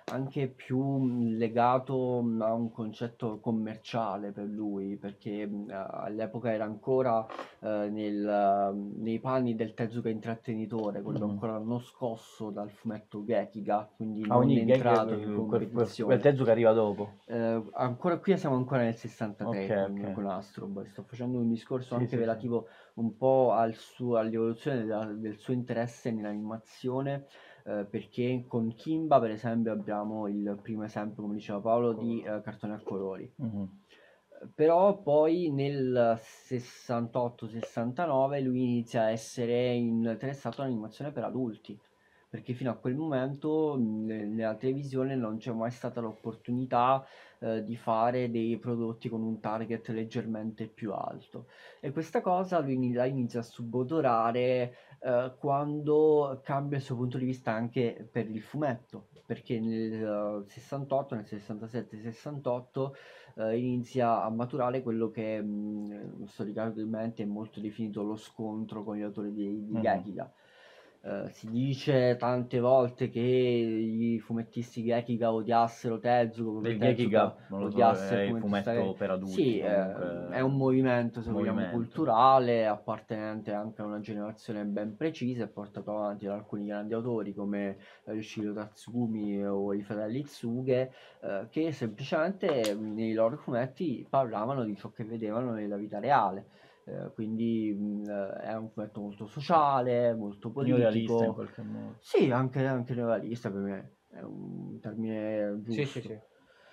anche più legato a un concetto commerciale per lui, perché all'epoca era ancora eh, nel, nei panni del Tezuka intrattenitore, quello Mhm. ancora non scosso dal fumetto Gekiga, quindi Ah, non quindi Gek- entrato in quel, quel, quel competizione. Tezuka arriva dopo. Eh, ancora qui siamo ancora nel sessantatré Ok, con, ok. con Astro Boy. Sto facendo un discorso Sì, anche sì, sì. relativo un po' al suo, all'evoluzione della- del suo interesse nell'animazione, eh, perché con Kimba, per esempio, abbiamo il primo esempio, come diceva Paolo, di eh, cartone a colori. Mhm. Però poi nel sessantotto sessantanove lui inizia a essere interessato all'animazione per adulti, perché fino a quel momento mh, nella televisione non c'è mai stata l'opportunità eh, di fare dei prodotti con un target leggermente più alto. E questa cosa lui ini- la inizia a subodorare eh, quando cambia il suo punto di vista anche per il fumetto, perché nel eh, sessantotto, nel sessantasette sessantotto eh, inizia a maturare quello che mh, storicamente è molto definito lo scontro con gli autori di, di Mhm. Gekiga. Eh, si dice tante volte che i fumettisti Gekiga odiassero Tezuka, come Del Tezuka Gekiga, non lo so, odiasse è il il fumettista fumetto Ge- per adulti Sì, eh, comunque. è un movimento, se vogliamo, movimento. culturale, appartenente anche a una generazione ben precisa e portato avanti da alcuni grandi autori come eh, Yoshiro Tatsumi o i fratelli Itsuge, eh, che semplicemente mh, nei loro fumetti parlavano di ciò che vedevano nella vita reale. Eh, quindi mh, eh, è un fumetto molto sociale, molto Neorealista in politico. qualche modo. Sì, anche, anche neorealista per me è un termine giusto. Sì, sì, sì.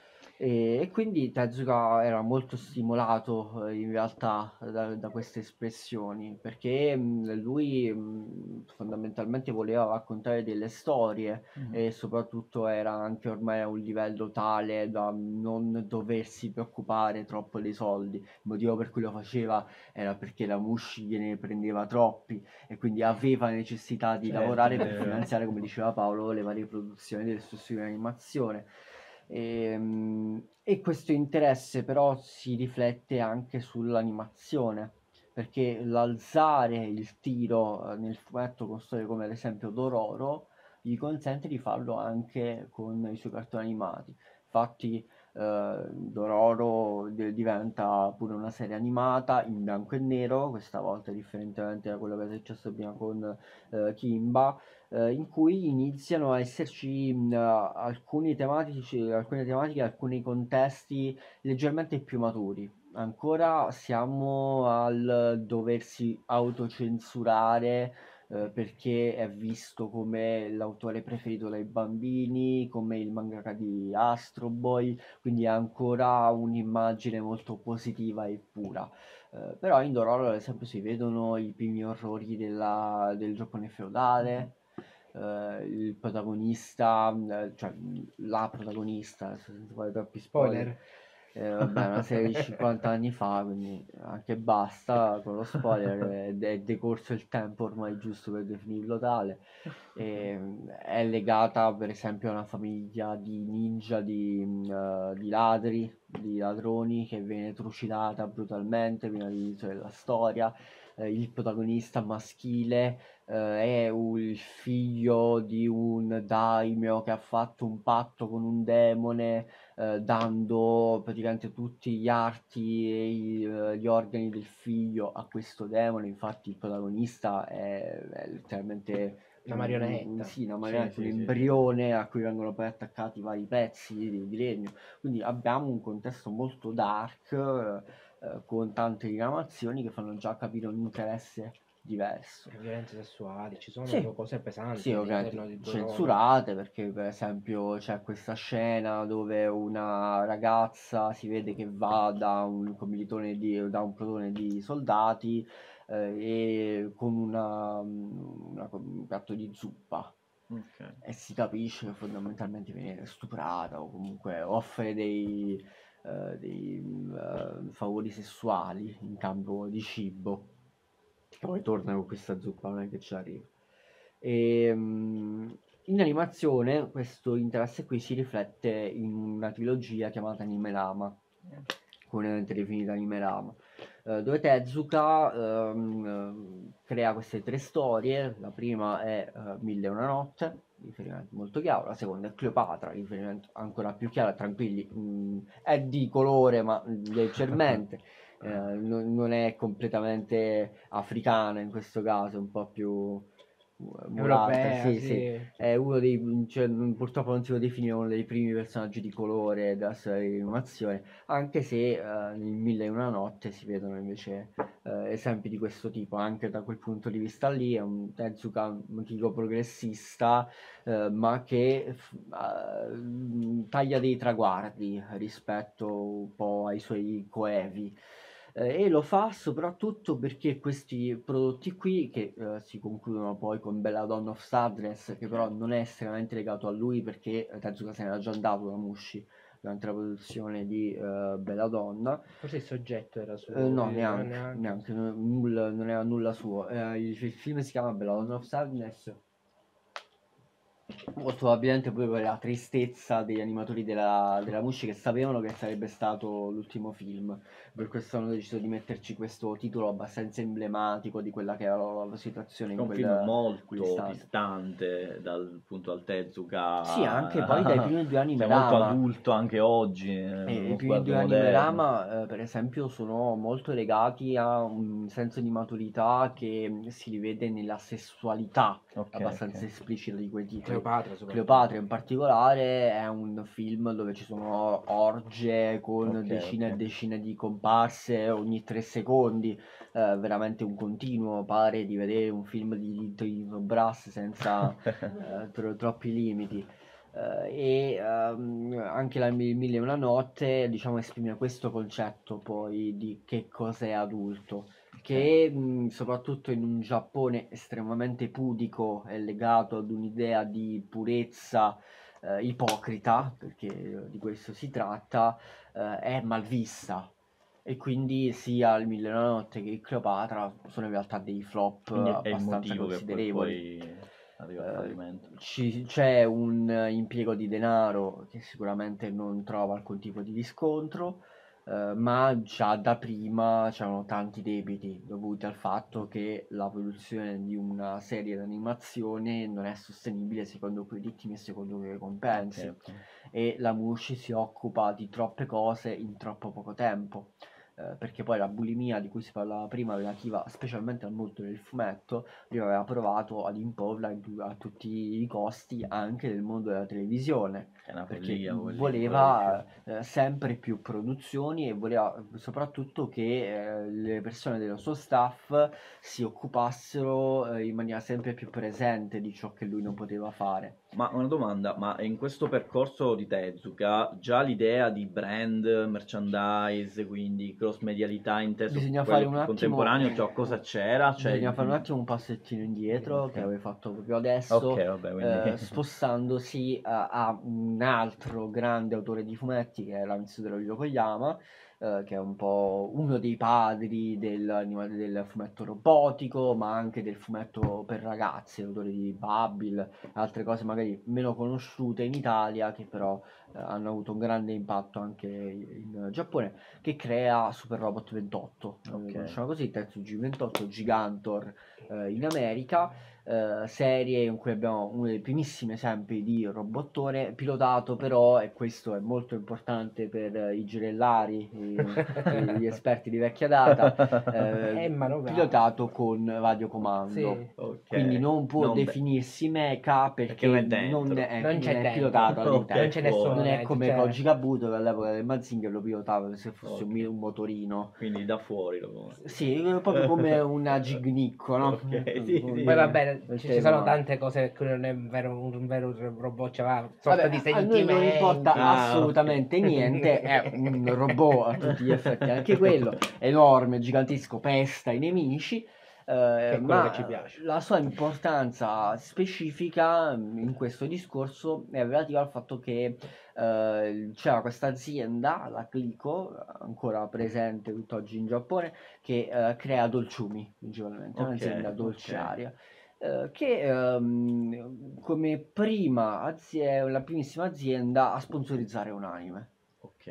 E, e quindi Tezuka era molto stimolato eh, in realtà da, da queste espressioni, perché mh, lui mh, fondamentalmente voleva raccontare delle storie Mhm. e soprattutto era anche ormai a un livello tale da non doversi preoccupare troppo dei soldi. Il motivo per cui lo faceva era perché la Mushi gliene prendeva troppi e quindi aveva necessità di Certo, lavorare per eh. finanziare, come diceva Paolo, le varie produzioni del suo studio di animazione. E, e questo interesse però si riflette anche sull'animazione, perché l'alzare il tiro eh, nel fumetto con storie come ad esempio Dororo gli consente di farlo anche con i suoi cartoni animati. Infatti eh, Dororo de- diventa pure una serie animata in bianco e nero, questa volta differentemente da quello che è successo prima con eh, Kimba, eh, in cui iniziano a esserci mh, alcuni tematici, alcune tematiche, alcuni contesti leggermente più maturi. Ancora siamo al doversi autocensurare eh, perché è visto come l'autore preferito dai bambini, come il mangaka di Astro Boy, quindi è ancora un'immagine molto positiva e pura. Eh, però in Dororo ad esempio si vedono i primi orrori della- del Giappone feudale, eh, il protagonista, eh, cioè la protagonista, senza fare troppi spoiler, Spoiler. eh, vabbè, una serie di cinquanta anni fa, quindi anche basta con lo spoiler, è, è decorso il tempo ormai giusto per definirlo tale. E, è legata per esempio a una famiglia di ninja, di, uh, di ladri, di ladroni che viene trucidata brutalmente prima dell'inizio della storia. Eh, il protagonista maschile eh, è un- il figlio di un daimyo che ha fatto un patto con un demone, eh, dando praticamente tutti gli arti e i- eh, gli organi del figlio a questo demone. Infatti il protagonista è, è letteralmente Una un- marionetta. un- sì, una Sì, marionetta, sì, un sì, sì. embrione a cui vengono poi attaccati vari pezzi di, di legno. Quindi abbiamo un contesto molto dark, eh, eh, con tante diramazioni che fanno già capire un interesse diverso. Le violenze sessuali, ci sono Sì, cose pesanti sì, all'interno ovviamente di Dororo. censurate, perché per esempio c'è questa scena dove una ragazza si vede che va da un commilitone di, da un plotone di soldati eh, e con una, una- un piatto di zuppa. Ok. E si capisce che fondamentalmente viene stuprata o comunque offre dei, eh, dei eh, favori sessuali in cambio di cibo. Poi torna con questa zuppa, non è che ci arriva. E, mm, in animazione questo interesse qui si riflette in una trilogia chiamata Anime Rama, comunemente definita Anime Rama, eh, dove Tezuka ehm, eh, crea queste tre storie. La prima è eh, Mille e una notte, riferimento molto chiaro, la seconda è Cleopatra, riferimento ancora più chiaro, tranquilli, mh, è di colore ma leggermente, eh, non, non è completamente africana in questo caso, è un po' più mulatta, Europea, sì, sì, sì. è uno dei, cioè, purtroppo non si può definire uno dei primi personaggi di colore della storia di animazione, anche se eh, nel Mille e una notte si vedono invece eh, esempi di questo tipo, anche da quel punto di vista lì è un Tezuka un tipo progressista, eh, ma che f- eh, taglia dei traguardi rispetto un po' ai suoi coevi. Eh, e lo fa soprattutto perché questi prodotti qui, che eh, si concludono poi con Belladonna of Sadness, che però non è estremamente legato a lui perché eh, Tezuka se n'era già andato da Mushi durante la produzione di eh, Belladonna. Forse il soggetto era suo. Eh, no, eh, neanche, neanche. neanche, no- nulla- non era nulla suo. Eh, il, il film si chiama Belladonna of Sadness. Molto probabilmente poi per la tristezza degli animatori della, della Mushi che sapevano che sarebbe stato l'ultimo film. Per questo hanno deciso di metterci questo titolo abbastanza emblematico di quella che era la, la situazione È in un quel, film in molto quell'istante. distante dal punto al Tezuka, Sì, anche poi dai primi due anime cioè molto Rama. adulto anche oggi, eh, E i uno primi due sguardo anime moderno. Rama, eh, per esempio, sono molto legati a un senso di maturità che si rivede nella sessualità Ok, abbastanza ok. esplicita di quei titoli. Cleopatra soprattutto. Cleopatra in particolare è un film dove ci sono orge con Ok, decine e ok. decine di comparse ogni tre secondi, eh, veramente un continuo, pare di vedere un film di Tino Brass senza eh, tro- troppi limiti. Eh, e ehm, anche la Mi- Mille e una notte, diciamo, esprime questo concetto poi di che cos'è adulto, che mh, soprattutto in un Giappone estremamente pudico è legato ad un'idea di purezza eh, ipocrita, perché eh, di questo si tratta, eh, è malvista. E quindi sia il Mille e una notte che il Cleopatra sono in realtà dei flop Quindi è il abbastanza motivo che poi, considerevoli. poi arriva al Eh, fallimento. ci- c'è un eh, impiego di denaro che sicuramente non trova alcun tipo di riscontro, eh, ma già da prima c'erano tanti debiti dovuti al fatto che la produzione di una serie d'animazione non è sostenibile secondo quei ritmi e secondo quei compensi. Ok, ok. E la Mushi si occupa di troppe cose in troppo poco tempo. Eh, perché poi la bulimia di cui si parlava prima, relativa specialmente al mondo del fumetto, lui aveva provato ad imporla in tu- a tutti i costi anche nel mondo della televisione, È una perché follia, quelli, voleva eh, sempre più produzioni e voleva soprattutto che eh, le persone del suo staff si occupassero eh, in maniera sempre più presente di ciò che lui non poteva fare. Ma una domanda, ma in questo percorso di Tezuka già l'idea di brand, merchandise, quindi cross medialità inteso Bisogna quello fare un più attimo, contemporaneo, cioè cosa c'era? Cioè, bisogna fare un in- attimo un passettino indietro Ok. che avevo fatto proprio adesso, Ok, vabbè, quindi eh, spostandosi a, a un altro grande autore di fumetti che è Mitsuhiro Yokoyama, eh, che è un po' uno dei padri del, del fumetto robotico, ma anche del fumetto per ragazzi, l'autore di Babil, altre cose magari meno conosciute in Italia, che però eh, hanno avuto un grande impatto anche in Giappone, che crea Super Robot ventotto, eh, Ok. conosciamo così, Tetsuji ventotto, Gigantor eh, in America, eh, serie in cui abbiamo uno dei primissimi esempi di robottone pilotato però, e questo è molto importante per eh, i girellari, i- gli esperti di vecchia data, eh, È manovrato. pilotato con radiocomando. Sì. Ok. Quindi non può Non de- definirsi mecha perché, Perché non è dentro. non è, Non non c'è è dentro. pilotato Ok, all'interno. Non c'è nessuno Non è dentro, come cioè- Koji Kabuto che all'epoca del Mazinger lo pilotava come se fosse un, Ok. mi- un motorino. Quindi da fuori lo Sì, proprio come una Gignicco, no? Ok, sì, sì. Poi vabbè, Del ci, ci sono tema. tante cose per cui non è vero, un, un vero robot, c'è una sorta Vabbè, di a noi non importa sentimenti. Ah, assolutamente ok. niente, è un robot a tutti gli effetti, anche quello, enorme, gigantesco, pesta i nemici, eh, Che è quello ma che ci piace. la sua importanza specifica mm, in questo discorso è relativa al fatto che eh, c'era questa azienda, la Clico, ancora presente tutt'oggi in Giappone, che eh, crea dolciumi, principalmente, è Ok, un'azienda ok. dolciaria. eh, che ehm, come prima azie- la primissima azienda a sponsorizzare un anime. Ok.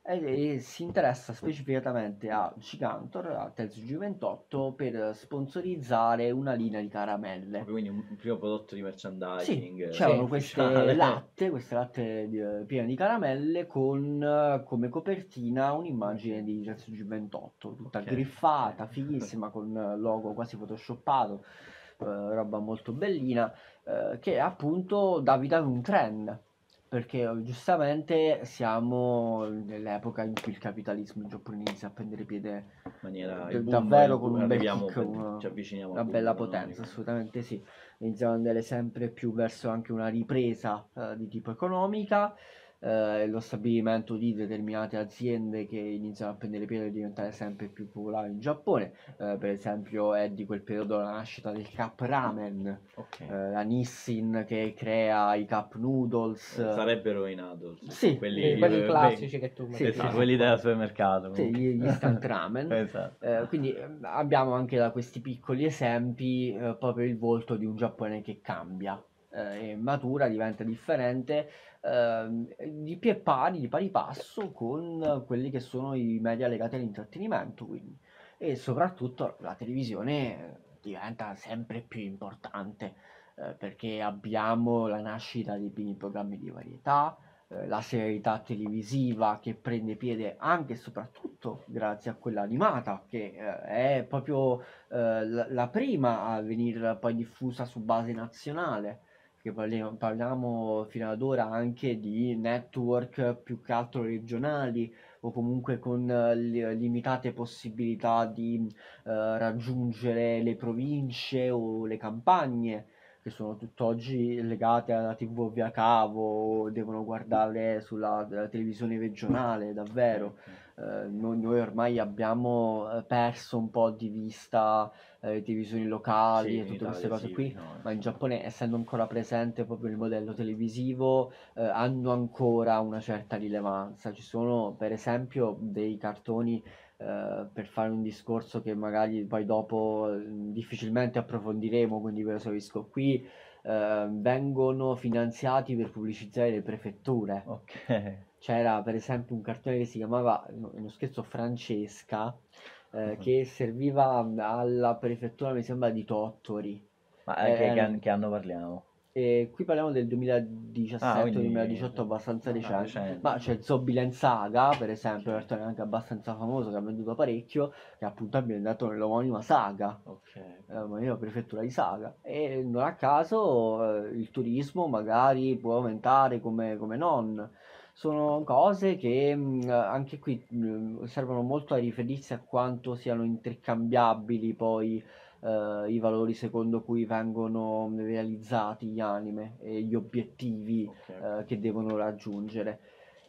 e, e si interessa specificatamente a Gigantor, a Terzo G ventotto, per sponsorizzare una linea di caramelle. Quindi un, un primo prodotto di Sì, merchandising c'erano sì, queste ufficiale. latte, queste latte di- eh, piene di caramelle con eh, come copertina un'immagine di Terzo G ventotto, tutta Ok. griffata, fighissima, con il logo quasi photoshoppato, eh, roba molto bellina, eh, che appunto dà vita ad un trend. Perché eh, giustamente siamo nell'epoca in cui il capitalismo in Giappone inizia a prendere piede In maniera, d- il boom, davvero il con boom, un bel arriviamo, kick, per- una, ci avviciniamo al una boom bella economico. potenza, assolutamente sì. Iniziamo ad andare sempre più verso anche una ripresa eh, di tipo economica, eh, lo stabilimento di determinate aziende che iniziano a prendere piede e diventare sempre più popolari in Giappone. Eh, per esempio è di quel periodo la nascita del Cup Ramen, Ok. eh, la Nissin che crea i Cup Noodles. Eh, sarebbero i Noodles. Sì, quelli, Sì, quelli eh, classici che tu sì, metti sì, esatto, sì. quelli del supermercato. Sì, gli, gli instant ramen. Esatto. Eh, quindi eh, abbiamo anche da questi piccoli esempi eh, proprio il volto di un Giappone che cambia, eh, e matura, diventa differente, ehm, di pie pari, di pari passo con quelli che sono i media legati all'intrattenimento, quindi. E soprattutto la televisione diventa sempre più importante, eh, perché abbiamo la nascita dei primi programmi di varietà, eh, la serialità televisiva che prende piede anche e soprattutto grazie a quella animata, che eh, è proprio eh, la, la prima a venire poi diffusa su base nazionale, che parliamo, parliamo fino ad ora anche di network più che altro regionali o comunque con eh, li- limitate possibilità di eh, raggiungere le province o le campagne, che sono tutt'oggi legate alla tivù via cavo, o devono guardare sulla eh, televisione regionale, davvero. Eh, noi, noi ormai abbiamo eh, perso un po' di vista eh, le televisioni locali Sì, e in tutte queste Italia cose sì, qui, no. ma in Giappone, essendo ancora presente proprio il modello televisivo, eh, hanno ancora una certa rilevanza. Ci sono, per esempio, dei cartoni, eh, per fare un discorso che magari poi dopo eh, difficilmente approfondiremo, quindi ve lo esaurisco qui, eh, vengono finanziati per pubblicizzare le prefetture. Ok. C'era per esempio un cartone che si chiamava, no, uno scherzo, Francesca, eh, che serviva alla prefettura, mi sembra, di Tottori. Ma Eh, eh, che, che era- an- che anno parliamo? e qui parliamo del Ah, duemiladiciassette quindi duemiladiciotto, abbastanza ah, recente. recente. Ma c'è Zombieland Saga, per esempio, un Ok. cartone anche abbastanza famoso che ha venduto parecchio, che appunto è ambientato nell'omonima saga, Ok. eh, omonima prefettura di Saga. E non a caso eh, il turismo magari può aumentare come, come non. Sono cose che mh, anche qui mh, servono molto a riferirsi a quanto siano intercambiabili poi eh, i valori secondo cui vengono realizzati gli anime e gli obiettivi Ok, eh, ok. che devono raggiungere.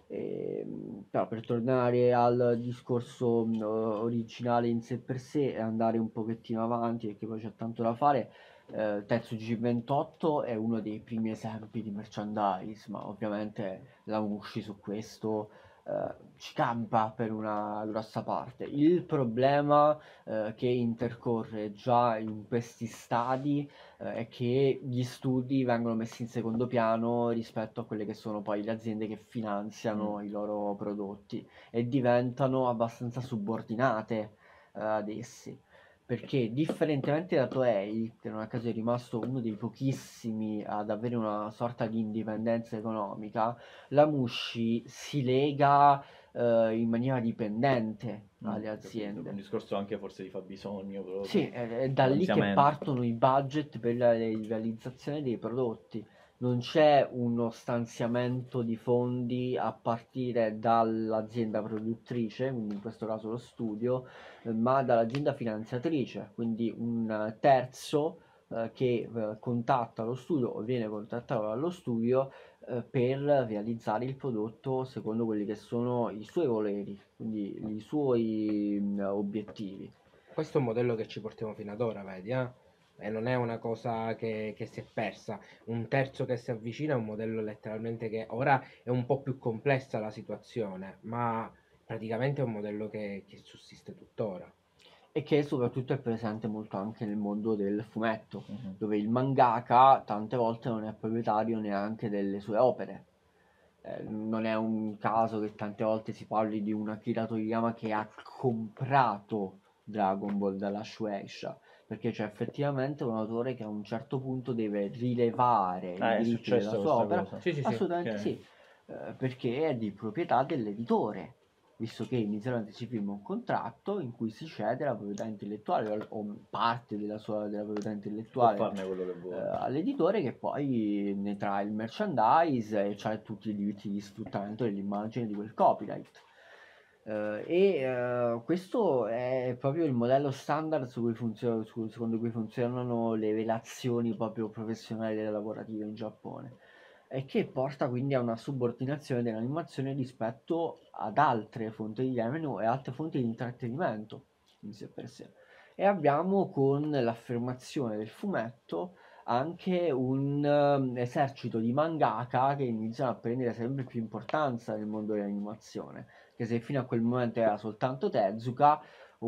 E, però per tornare al discorso mh, originale in sé per sé e andare un pochettino avanti, perché poi c'è tanto da fare, eh, Terzo G ventotto è uno dei primi esempi di merchandise, ma ovviamente la Mushi su questo eh, ci campa per una grossa parte. Il problema eh, che intercorre già in questi stadi eh, è che gli studi vengono messi in secondo piano rispetto a quelle che sono poi le aziende che finanziano Mm. i loro prodotti e diventano abbastanza subordinate eh, ad essi. Perché differentemente da Toei, che non a caso è rimasto uno dei pochissimi ad avere una sorta di indipendenza economica, la Mushi si lega eh, in maniera dipendente Mm, alle capito. aziende. Un discorso anche forse di fabbisogno proprio. Sì, è, è da lì che Finanziamento. partono i budget per la realizzazione dei prodotti. Non c'è uno stanziamento di fondi a partire dall'azienda produttrice, quindi in questo caso lo studio, eh, ma dall'azienda finanziatrice, quindi un terzo eh, che eh, contatta lo studio o viene contattato dallo studio eh, per realizzare il prodotto secondo quelli che sono i suoi voleri, quindi i suoi mh, obiettivi. Questo è un modello che ci portiamo fino ad ora, vedi, eh? E non è una cosa che, che si è persa. Un terzo che si avvicina è un modello letteralmente che ora è un po' più complessa la situazione, ma praticamente è un modello che, che sussiste tuttora. E che soprattutto è presente molto anche nel mondo del fumetto, Mhm. dove il mangaka tante volte non è proprietario neanche delle sue opere. Eh, non è un caso che tante volte si parli di un Akira Toriyama che ha comprato Dragon Ball dalla Shueisha, perché c'è effettivamente un autore che a un certo punto deve rilevare Ah, i è diritti della successo sua questa opera. cosa. Sì, sì, sì. Assolutamente Ok. sì, eh, perché è di proprietà dell'editore, visto che inizialmente si firma un contratto in cui si cede la proprietà intellettuale o, o parte della sua della proprietà Può intellettuale farne quello che eh, vuole. all'editore, che poi ne trae il merchandise e c'ha tutti i diritti di sfruttamento dell'immagine di quel copyright. Eh, e eh, questo è proprio il modello standard su cui funziona, su- secondo cui funzionano le relazioni proprio professionali e lavorative in Giappone, e che porta quindi a una subordinazione dell'animazione rispetto ad altre fonti di revenue e altre fonti di intrattenimento in sé per sé. E abbiamo con l'affermazione del fumetto anche un um, esercito di mangaka che iniziano a prendere sempre più importanza nel mondo dell'animazione, che se fino a quel momento era soltanto Tezuka,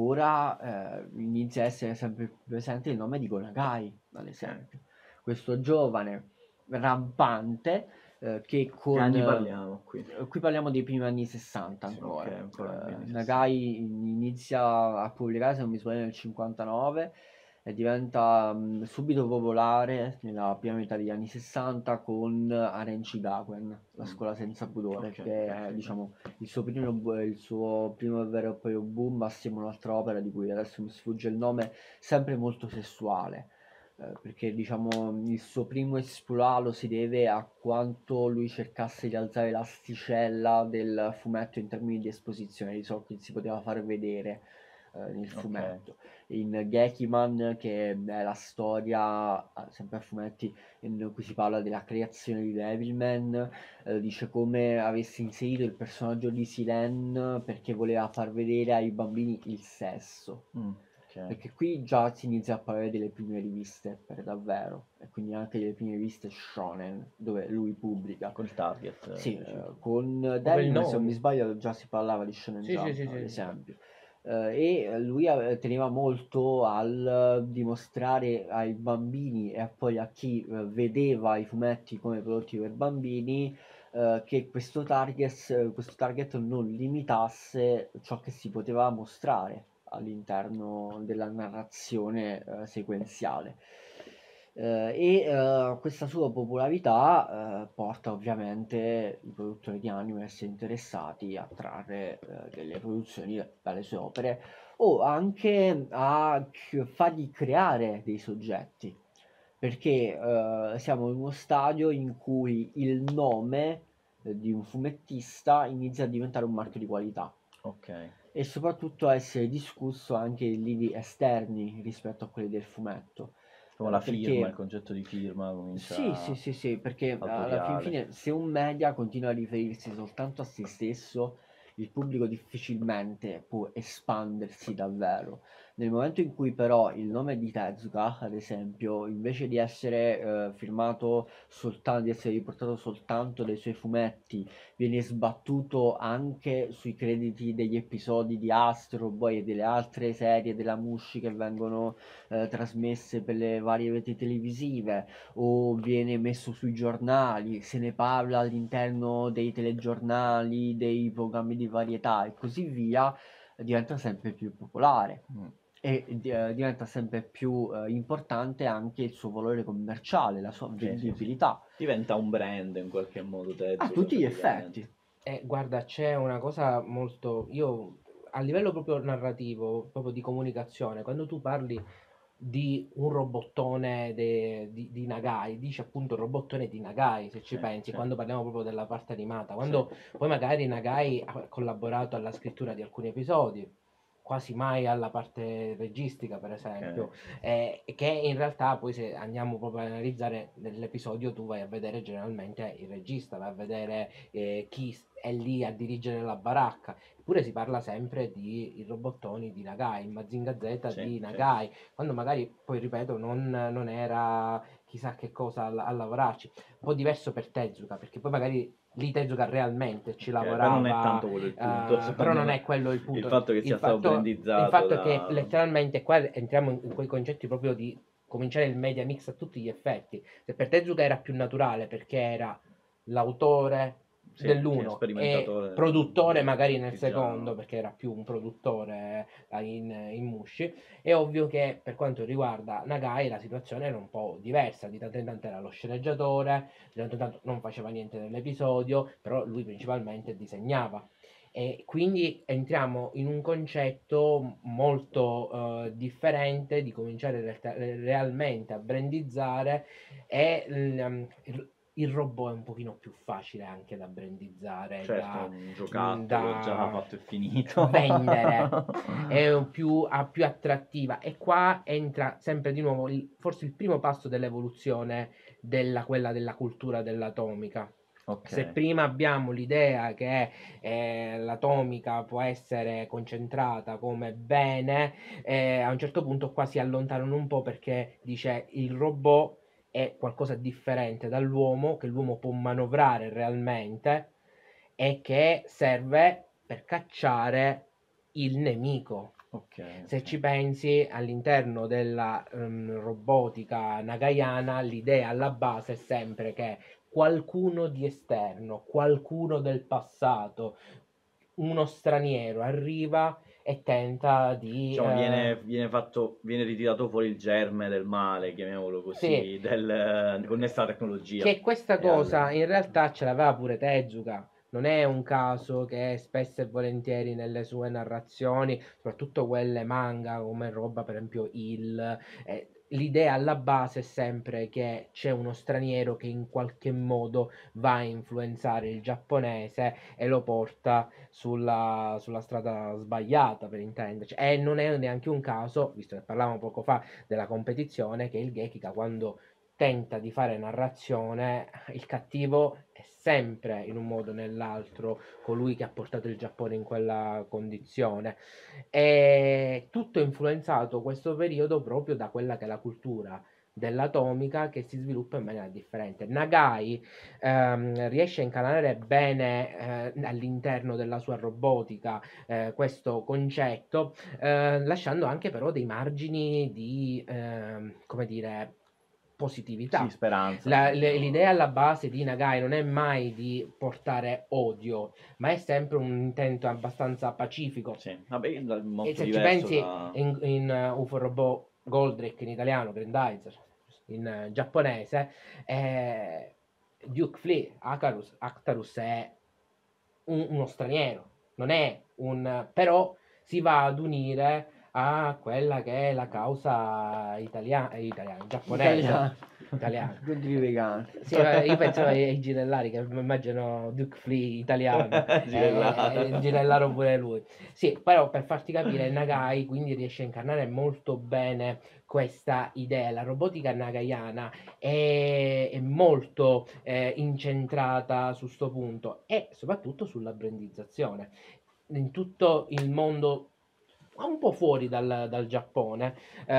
ora eh, inizia a essere sempre più presente il nome di Gonagai, ad esempio. Questo giovane rampante eh, che Che con... anni parliamo qui? eh, Qui parliamo dei primi anni sessanta Sì, ancora. ok, ancora negli Eh, anni Nagai inizia a pubblicare, se non mi sbaglio, nel cinquantanove e diventa mh, subito popolare nella prima metà degli anni sessanta con Arenchi Gakuen, La Mm. scuola senza pudore, Ok, che ok, è ok. diciamo il suo primo, bu- il suo primo vero e proprio boom, assieme a un'altra opera di cui adesso mi sfugge il nome, sempre molto sessuale. Eh, perché diciamo il suo primo esploit lo si deve a quanto lui cercasse di alzare l'asticella del fumetto in termini di esposizione, di ciò che si poteva far vedere eh, nel Ok. fumetto. In Gekiman, che è la storia, eh, sempre a fumetti, in cui si parla della creazione di Devilman, eh, dice come avesse inserito il personaggio di Silen perché voleva far vedere ai bambini il sesso. Mm, ok. Perché qui già si inizia a parlare delle prime riviste per davvero, e quindi anche delle prime riviste shonen dove lui pubblica. Col target. Sì, eh, eh, con Come il Devilman, se non mi nome. sbaglio, già si parlava di Shonen Sì, sì, Jump, sì, ad sì. esempio. Eh, e lui ave- teneva molto al dimostrare ai bambini e poi a chi eh, vedeva i fumetti come prodotti per bambini eh, che questo target, questo target non limitasse ciò che si poteva mostrare all'interno della narrazione eh, sequenziale. Eh, e eh, questa sua popolarità eh, porta ovviamente i produttori di anime a essere interessati a trarre eh, delle produzioni dalle sue opere, o anche a c- fargli creare dei soggetti, perché eh, siamo in uno stadio in cui il nome eh, di un fumettista inizia a diventare un marchio di qualità Ok. e soprattutto a essere discusso anche in lidi esterni rispetto a quelli del fumetto. Come Eh, la firma, il perché concetto di firma comincia sì, sì, sì, sì, perché a alla fin copiare. fine se un media continua a riferirsi soltanto a se stesso, il pubblico difficilmente può espandersi davvero. Nel momento in cui però il nome di Tezuka, ad esempio, invece di essere eh, firmato soltanto, di essere riportato soltanto dai suoi fumetti, viene sbattuto anche sui crediti degli episodi di Astro Boy e delle altre serie della Mushi che vengono eh, trasmesse per le varie reti televisive, o viene messo sui giornali, se ne parla all'interno dei telegiornali, dei programmi di varietà e così via, diventa sempre più popolare. Mm. E eh, diventa sempre più eh, importante anche il suo valore commerciale, la sua Sì, sì, sì. vendibilità. Diventa un brand in qualche modo Tezuka, A tutti gli praticamente. effetti. Eh, guarda, c'è una cosa molto... Io, a livello proprio narrativo, proprio di comunicazione, quando tu parli di un robottone de- di, di Nagai, dici appunto robottone di Nagai, se ci Sì, pensi, sì. quando parliamo proprio della parte animata, quando poi magari Nagai ha collaborato alla scrittura di alcuni episodi, quasi mai alla parte registica, per esempio, Ok. eh, che in realtà poi se andiamo proprio ad analizzare nell'episodio tu vai a vedere generalmente il regista, vai a vedere eh, chi s- è lì a dirigere la baracca, eppure si parla sempre di i robottoni di Nagai, il Mazinga Z Sì, di sì. Nagai, quando magari poi ripeto non, non era chissà che cosa a, a lavorarci, un po' diverso per Tezuka, perché poi magari lì Tezuka realmente ci Ok, lavorava, però non è tanto quello il punto, eh, però secondo non me. è quello il punto. Il fatto che sia stato fatto, il brandizzato fatto da... che letteralmente qua entriamo in, in quei concetti proprio di cominciare il media mix a tutti gli effetti. Se per Tezuka era più naturale perché era l'autore Sì, dell'uno sì, e produttore magari nel artigiano. secondo, perché era più un produttore eh, in, in Mushi, è ovvio che per quanto riguarda Nagai la situazione era un po' diversa, di tanto in tanto era lo sceneggiatore, di tanto in tanto non faceva niente nell'episodio, però lui principalmente disegnava. E quindi entriamo in un concetto molto uh, differente di cominciare realtà, realmente a brandizzare e um, il, il robot è un pochino più facile anche da brandizzare, certo, da, un giocattolo da già fatto e finito, vendere, è più, più attrattiva e qua entra sempre di nuovo il, forse il primo passo dell'evoluzione della, quella della cultura dell'atomica. okay. Se prima abbiamo l'idea che eh, l'atomica può essere concentrata come bene, eh, a un certo punto qua si allontanano un po' perché dice il robot è qualcosa di differente dall'uomo, che l'uomo può manovrare realmente e che serve per cacciare il nemico. Okay, Se okay. ci pensi, all'interno della um, robotica nagayana, l'idea alla base è sempre che qualcuno di esterno, qualcuno del passato, uno straniero arriva e tenta di... Diciamo, eh, viene, viene fatto, viene ritirato fuori il germe del male, chiamiamolo così, Sì. del, connesso alla tecnologia. Che questa E cosa al- in realtà ce l'aveva pure Tezuka. Non è un caso che spesso e volentieri nelle sue narrazioni, soprattutto quelle manga come roba per esempio il, eh, l'idea alla base è sempre che c'è uno straniero che in qualche modo va a influenzare il giapponese e lo porta sulla, sulla strada sbagliata, per intenderci. E non è neanche un caso, visto che parlavamo poco fa della competizione, che il Gekiga quando tenta di fare narrazione, il cattivo è sempre in un modo o nell'altro colui che ha portato il Giappone in quella condizione. E tutto è influenzato questo periodo proprio da quella che è la cultura dell'atomica che si sviluppa in maniera differente. Nagai ehm, riesce a incanalare bene eh, all'interno della sua robotica eh, questo concetto, eh, lasciando anche però dei margini di, ehm, come dire, positività. Sì, speranza. La- sì, le- no. l'idea alla base di Nagai non è mai di portare odio, ma è sempre un intento abbastanza pacifico. Sì, vabbè, da- E molto se ci diverso pensi da... in, in uh, U F O Robot Goldrake in italiano, Grandizer in uh, giapponese, eh, Duke Flea, Acarus, Actarus è un- uno straniero, non è un... però si va ad unire a quella che è la causa italiana, italiana giapponese, Italiano. italiana. Contro i vegani. Sì, ma io pensavo ai, ai girellari, che mi immagino Duke Flea italiano, Girellaro. eh, girellaro pure lui. Sì, però per farti capire, Nagai quindi riesce a incarnare molto bene questa idea. La robotica nagayana è, è molto eh, incentrata su sto punto e soprattutto sulla brandizzazione. In tutto il mondo, un po' fuori dal, dal Giappone,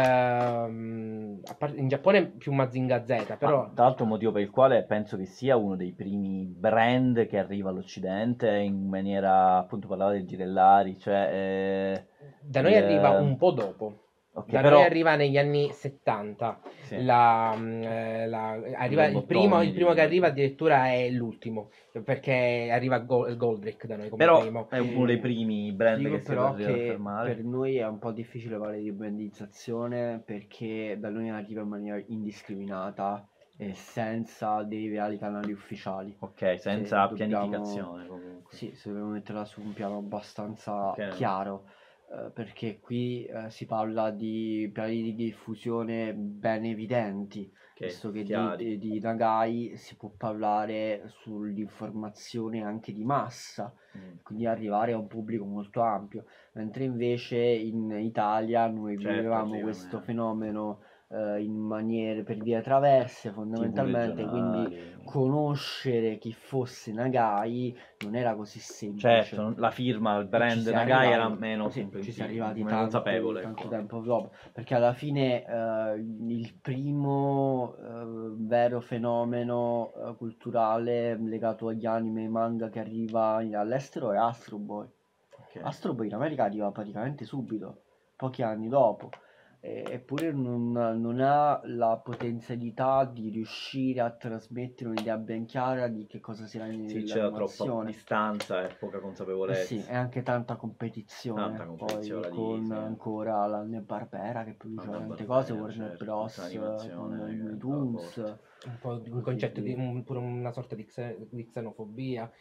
ehm, a par- in Giappone più Mazinga Z, però Ma, tra l'altro, motivo per il quale penso che sia uno dei primi brand che arriva all'Occidente in maniera, appunto, parlava del Girellari, cioè eh, da noi il- arriva un po' dopo. ok, Da però noi arriva negli anni settanta. sì, La, mm, eh, la- arriva il robottoni primo, il primo di- che arriva addirittura è l'ultimo, perché arriva Go- Goldrake da noi come però primo. è uno dei primi brand Dico che si però arriva a che fermare. per noi è un po' difficile parlare di brandizzazione perché da noi arriva in maniera indiscriminata e senza dei reali canali ufficiali. Ok, senza Se dobbiamo- pianificazione comunque. Sì, se dobbiamo metterla su un piano abbastanza Ok. chiaro, eh, perché qui eh, si parla di piani di diffusione ben evidenti, Ok, visto che di, chiari. di, di Nagai si può parlare sull'informazione anche di massa, Mm. quindi arrivare a un pubblico molto ampio, mentre invece in Italia noi Certo, vivevamo arriva questo meno. fenomeno eh, in maniere per vie traverse fondamentalmente, quindi regionali. conoscere chi fosse Nagai non era così semplice. Certo, non- la firma, il E brand ci si è Nagai era arrivati- meno sì, comprensi- ci si è arrivati meno tanto, consapevole, tanto ecco. tempo dopo, perché alla fine eh, il primo eh, vero fenomeno eh, culturale legato agli anime e manga che arriva in- all'estero è Astro Boy. Ok. Astro Boy in America arriva praticamente subito, pochi anni dopo. eppure non, non ha la potenzialità di riuscire a trasmettere un'idea ben chiara di che cosa sia sì, c'è troppa distanza e poca consapevolezza. Eh sì, e anche tanta competizione, tanta competizione poi con sì. ancora la Hanna-Barbera che produce tante cose, Warner certo, Bros con i Looney Tunes, un po' di un concetto di un, pure una sorta di, xe, di xenofobia,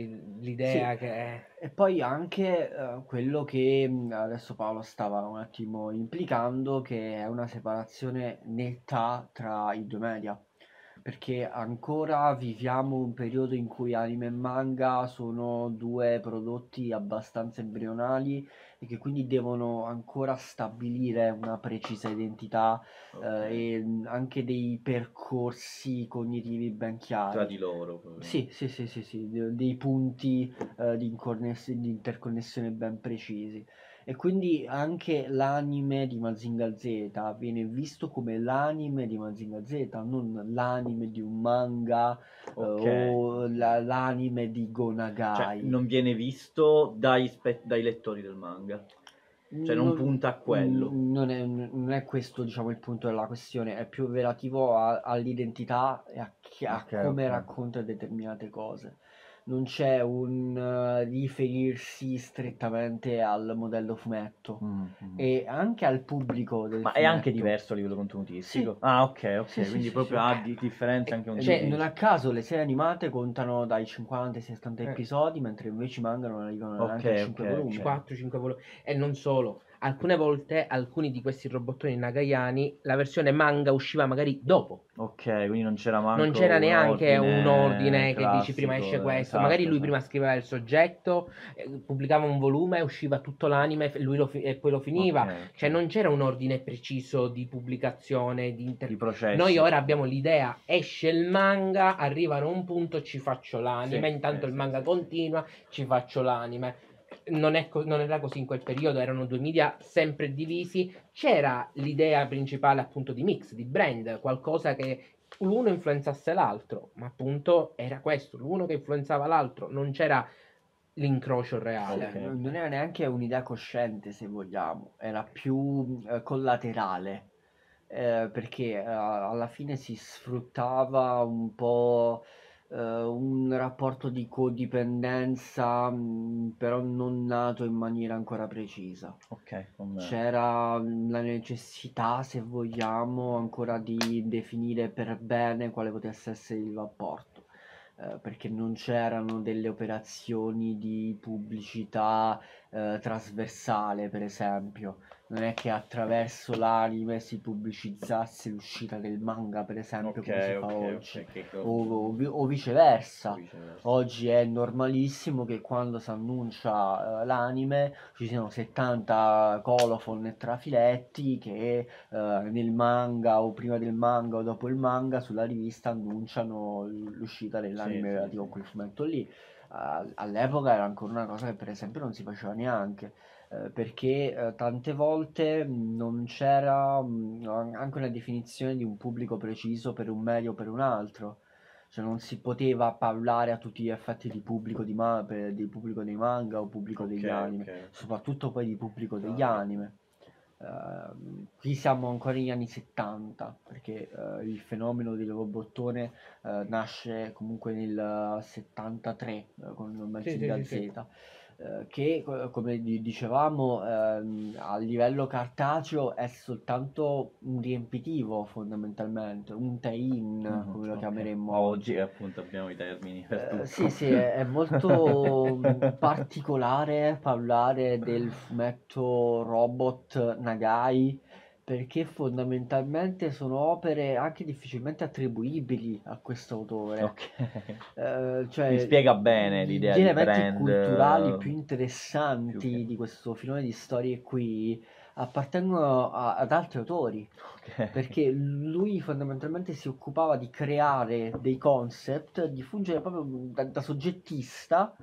l'idea sì. che... E poi anche uh, quello che adesso Paolo stava un attimo implicando, che è una separazione netta tra i due media, perché ancora viviamo un periodo in cui anime e manga sono due prodotti abbastanza embrionali e che quindi devono ancora stabilire una precisa identità, okay. eh, e anche dei percorsi cognitivi ben chiari tra di loro. Sì, sì, sì, sì, sì, dei punti eh, di, di interconnessione ben precisi. E quindi anche l'anime di Mazinga Z viene visto come l'anime di Mazinga Z, non l'anime di un manga, okay. o la, l'anime di Go Nagai. Cioè, non viene visto dai, spe- dai lettori del manga. Cioè non, non punta a quello. Non è, non è questo, diciamo, il punto della questione, è più relativo a, all'identità e a, a okay, come okay. racconta determinate cose. Non c'è un uh, riferirsi strettamente al modello fumetto mm-hmm. e anche al pubblico del Ma fumetto. è anche diverso a livello contenutistico? Sì. Ah, ok, ok, sì, quindi sì, proprio sì, ha sì. di differenze anche un cioè, non a caso le serie animate contano dai cinquanta ai sessanta eh. episodi, mentre invece i manga non arrivano okay, neanche a cinque okay, volumi. quattro cinque volumi. E non solo. Alcune volte alcuni di questi robottoni nagaiani la versione manga usciva magari dopo. Ok, quindi non c'era manco non c'era neanche un ordine, un ordine classico, che dici prima esce questo, esatto, magari lui esatto. prima scriveva il soggetto, eh, pubblicava un volume, usciva tutto l'anime e lui lo fi- e poi lo finiva, okay, okay. Cioè non c'era un ordine preciso di pubblicazione, di, inter- di processi. Noi ora abbiamo l'idea, esce il manga, arrivano a un punto, ci faccio l'anime, sì, intanto sì, il manga sì, continua, sì. ci faccio l'anime. Non, è co- non era così in quel periodo, erano due media sempre divisi, c'era l'idea principale appunto di mix, di brand, qualcosa che l'uno influenzasse l'altro, ma appunto era questo, l'uno che influenzava l'altro, non c'era l'incrocio reale. Okay. Non era neanche un'idea cosciente, se vogliamo, era più eh, collaterale, eh, perché eh, alla fine si sfruttava un po' eh, un rapporto di codipendenza, mh, però non nato in maniera ancora precisa. Okay, c'era la necessità, se vogliamo, ancora di definire per bene quale potesse essere il rapporto. Eh, perché non c'erano delle operazioni di pubblicità eh, trasversale, per esempio. Non è che attraverso l'anime si pubblicizzasse l'uscita del manga, per esempio, okay, come si fa okay, oggi, okay, o, o, o, viceversa. o viceversa. Oggi è normalissimo che quando si annuncia uh, l'anime ci siano settanta colofon e trafiletti che uh, nel manga o prima del manga o dopo il manga sulla rivista annunciano l'uscita dell'anime sì, relativo sì, a quel sì. fumetto lì. Uh, all'epoca era ancora una cosa che per esempio non si faceva neanche. Eh, perché eh, tante volte non c'era mh, anche una definizione di un pubblico preciso per un medio o per un altro, cioè non si poteva parlare a tutti gli effetti di pubblico, di, ma- per, di pubblico dei manga o pubblico okay, degli anime, okay. soprattutto poi di pubblico degli ah, anime. Uh, qui siamo ancora negli anni settanta, perché uh, il fenomeno del robottone uh, nasce comunque nel settantatré uh, con Mazinga sì, sì, Z. Sì. Uh, che come dicevamo uh, a livello cartaceo è soltanto un riempitivo, fondamentalmente un tie-in, mm, come lo okay. chiameremmo oggi. Oggi appunto abbiamo i termini per tutto. Uh, sì sì, è, è molto particolare parlare del fumetto robot Nagai, perché fondamentalmente sono opere anche difficilmente attribuibili a questo autore. Okay. Uh, cioè, Mi spiega bene l'idea di brand. Gli elementi culturali più interessanti più che... di questo filone di storie qui appartengono a, ad altri autori, okay. Perché lui fondamentalmente si occupava di creare dei concept, di fungere proprio da, da soggettista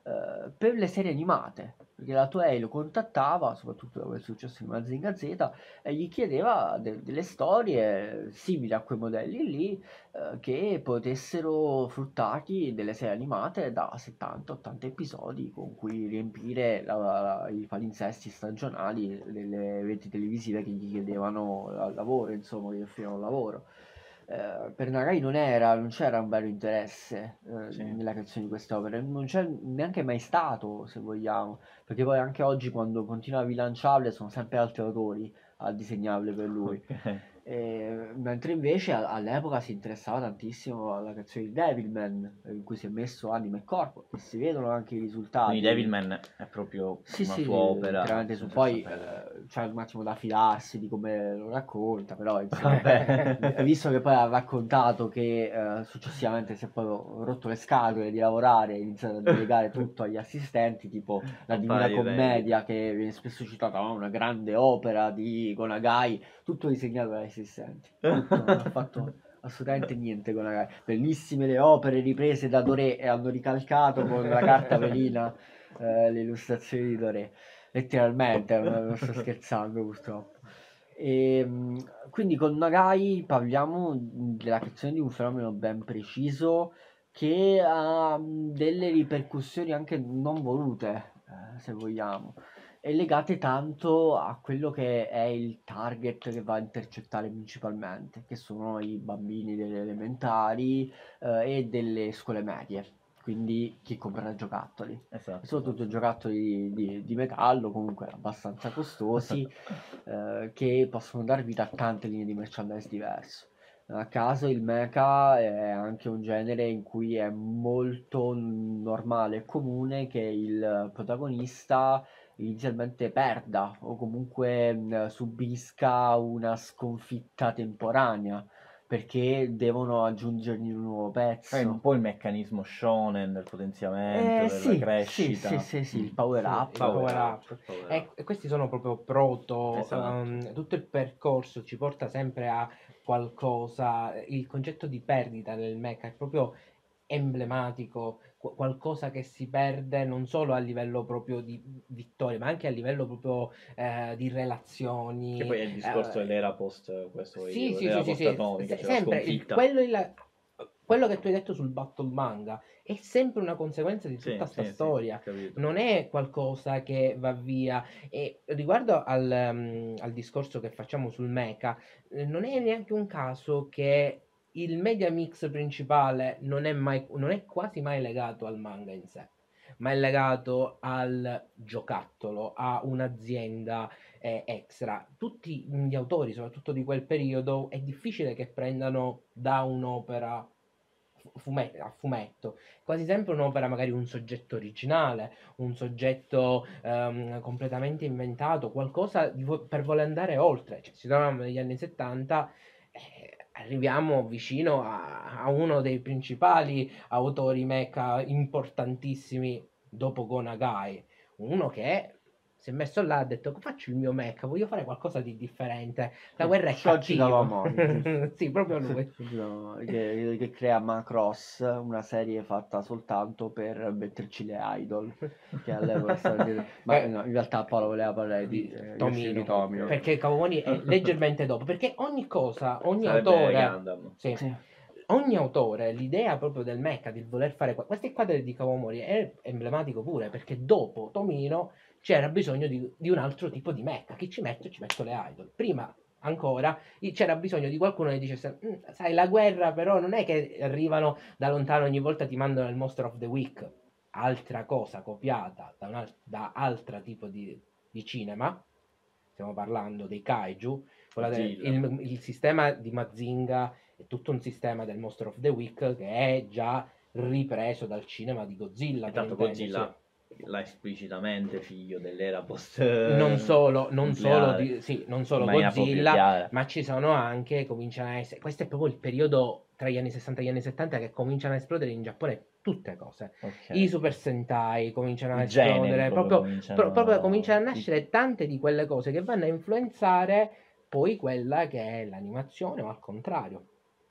eh, per le serie animate, perché la Toei lo contattava, soprattutto dopo il successo di Mazinga Z, e gli chiedeva de- delle storie simili a quei modelli lì, eh, che potessero fruttati delle serie animate da settanta ottanta episodi con cui riempire la- la- i palinsesti stagionali delle reti televisive che gli chiedevano al lavoro, insomma, che gli offrivano lavoro. Eh, per Nagai non era, non c'era un vero interesse eh, Sì. nella creazione di queste opere, non c'è neanche mai stato, se vogliamo, perché poi anche oggi quando continua a bilanciarle sono sempre altri autori a disegnarle per lui. Ok. Eh, mentre invece a- all'epoca si interessava tantissimo alla creazione di Devilman, in cui si è messo anima e corpo, e si vedono anche i risultati. Quindi Devilman è proprio Sì, una sì, sua opera. chiaramente su, senza poi sapere. eh, c'è un attimo da fidarsi di come lo racconta, però insomma, Vabbè. visto che poi ha raccontato che eh, successivamente si è proprio rotto le scatole di lavorare e iniziato a delegare tutto agli assistenti, tipo la Divina Pari Commedia, che viene spesso citata, no? Una grande opera di Gonagai, tutto disegnato dagli assistenti, tutto, non ha fatto assolutamente niente Gonagai. Bellissime le opere riprese da Doré e hanno ricalcato con la carta velina eh, le illustrazioni di Doré, letteralmente, non, non sto scherzando purtroppo. E, mh, quindi con Nagai parliamo della creazione di un fenomeno ben preciso che ha mh, delle ripercussioni anche non volute, eh, se vogliamo, e legate tanto a quello che è il target che va a intercettare principalmente, che sono i bambini delle elementari eh, e delle scuole medie, quindi chi comprerà giocattoli. Esatto, Soprattutto esatto. giocattoli di, di- di metallo, comunque abbastanza costosi, eh, che possono dar vita a tante linee di merchandise diverse. Non a caso il mecha è anche un genere in cui è molto normale e comune che il protagonista inizialmente perda o comunque mh, subisca una sconfitta temporanea perché devono aggiungergli un nuovo È un pezzo. po' il meccanismo shonen del potenziamento, Eh, della sì, sì, crescita. sì, sì, sì, Mm. il power Sì, up. il Power power up, up. power E, up. e questi sono proprio proto, Esatto. ehm, tutto il percorso ci porta sempre a qualcosa, il concetto di perdita nel mecha è proprio emblematico, qu- qualcosa che si perde non solo a livello proprio di vittorie, ma anche a livello proprio eh, di relazioni. Che poi è il discorso eh, dell'era post, questo voglio sì, dire, sì, l'era sì, sì, post sì, atomica, se- cioè la sempre il- sconfitta. quello, il- quello che tu hai detto sul battle manga è sempre una conseguenza di Sì, tutta sta sì, sì, storia. capito. Non è qualcosa che va via. E riguardo al, um, al discorso che facciamo sul mecha, eh, non è neanche un caso che il media mix principale non è mai, non è quasi mai legato al manga in sé, ma è legato al giocattolo, a un'azienda eh, extra. Tutti gli autori, soprattutto di quel periodo, è difficile che prendano da un'opera fume- a fumetto, quasi sempre un'opera magari un soggetto originale, un soggetto ehm, completamente inventato, qualcosa di vo- per voler andare oltre. Cioè, si trovano negli anni settanta, eh, arriviamo vicino a, a uno dei principali autori mecha importantissimi dopo Go Nagai, uno che si è messo là e ha detto faccio il mio mecha, voglio fare qualcosa di differente, la guerra è Shoji cattiva. Kawamori, giusto? Sì, proprio lui. Shoji Kawamori, che, che crea Macross, una serie fatta soltanto per metterci le idol, che all'epoca stava dietro- ma Eh, no, in realtà Paolo voleva parlare di di eh, Tomino, Yoshiki Tomino. perché Kawamori è leggermente dopo, perché ogni cosa, ogni Sarebbe autore, Gundam. sì, Sì. ogni autore, l'idea proprio del mecha, di voler fare qua- questi quadri di Kawamori è emblematico pure, perché dopo Tomino c'era bisogno di, di un altro tipo di mecha, chi ci metto? Ci metto le idol. Prima ancora i- c'era bisogno di qualcuno che dicesse "Mm, sai, la guerra però non è che arrivano da lontano, ogni volta ti mandano il Monster of the Week, altra cosa copiata da, un al- da altro tipo di, di cinema, stiamo parlando dei kaiju, quella del- Godzilla. il, il sistema di Mazinga è tutto un sistema del Monster of the Week che è già ripreso dal cinema di Godzilla, E per tanto intendersi. Godzilla l'ha esplicitamente figlio dell'era post Non solo, non solo, nucleare, di, sì, non in solo maniera proprio Godzilla, chiara. ma ci sono anche, cominciano a essere, questo è proprio il periodo tra gli anni sessanta e gli anni settanta che cominciano a esplodere in Giappone tutte cose. Ok, I ok. Super Sentai cominciano a I generi esplodere, proprio proprio, cominciano- pro- proprio cominciano a i- nascere tante di quelle cose che vanno a influenzare poi quella che è l'animazione o al contrario.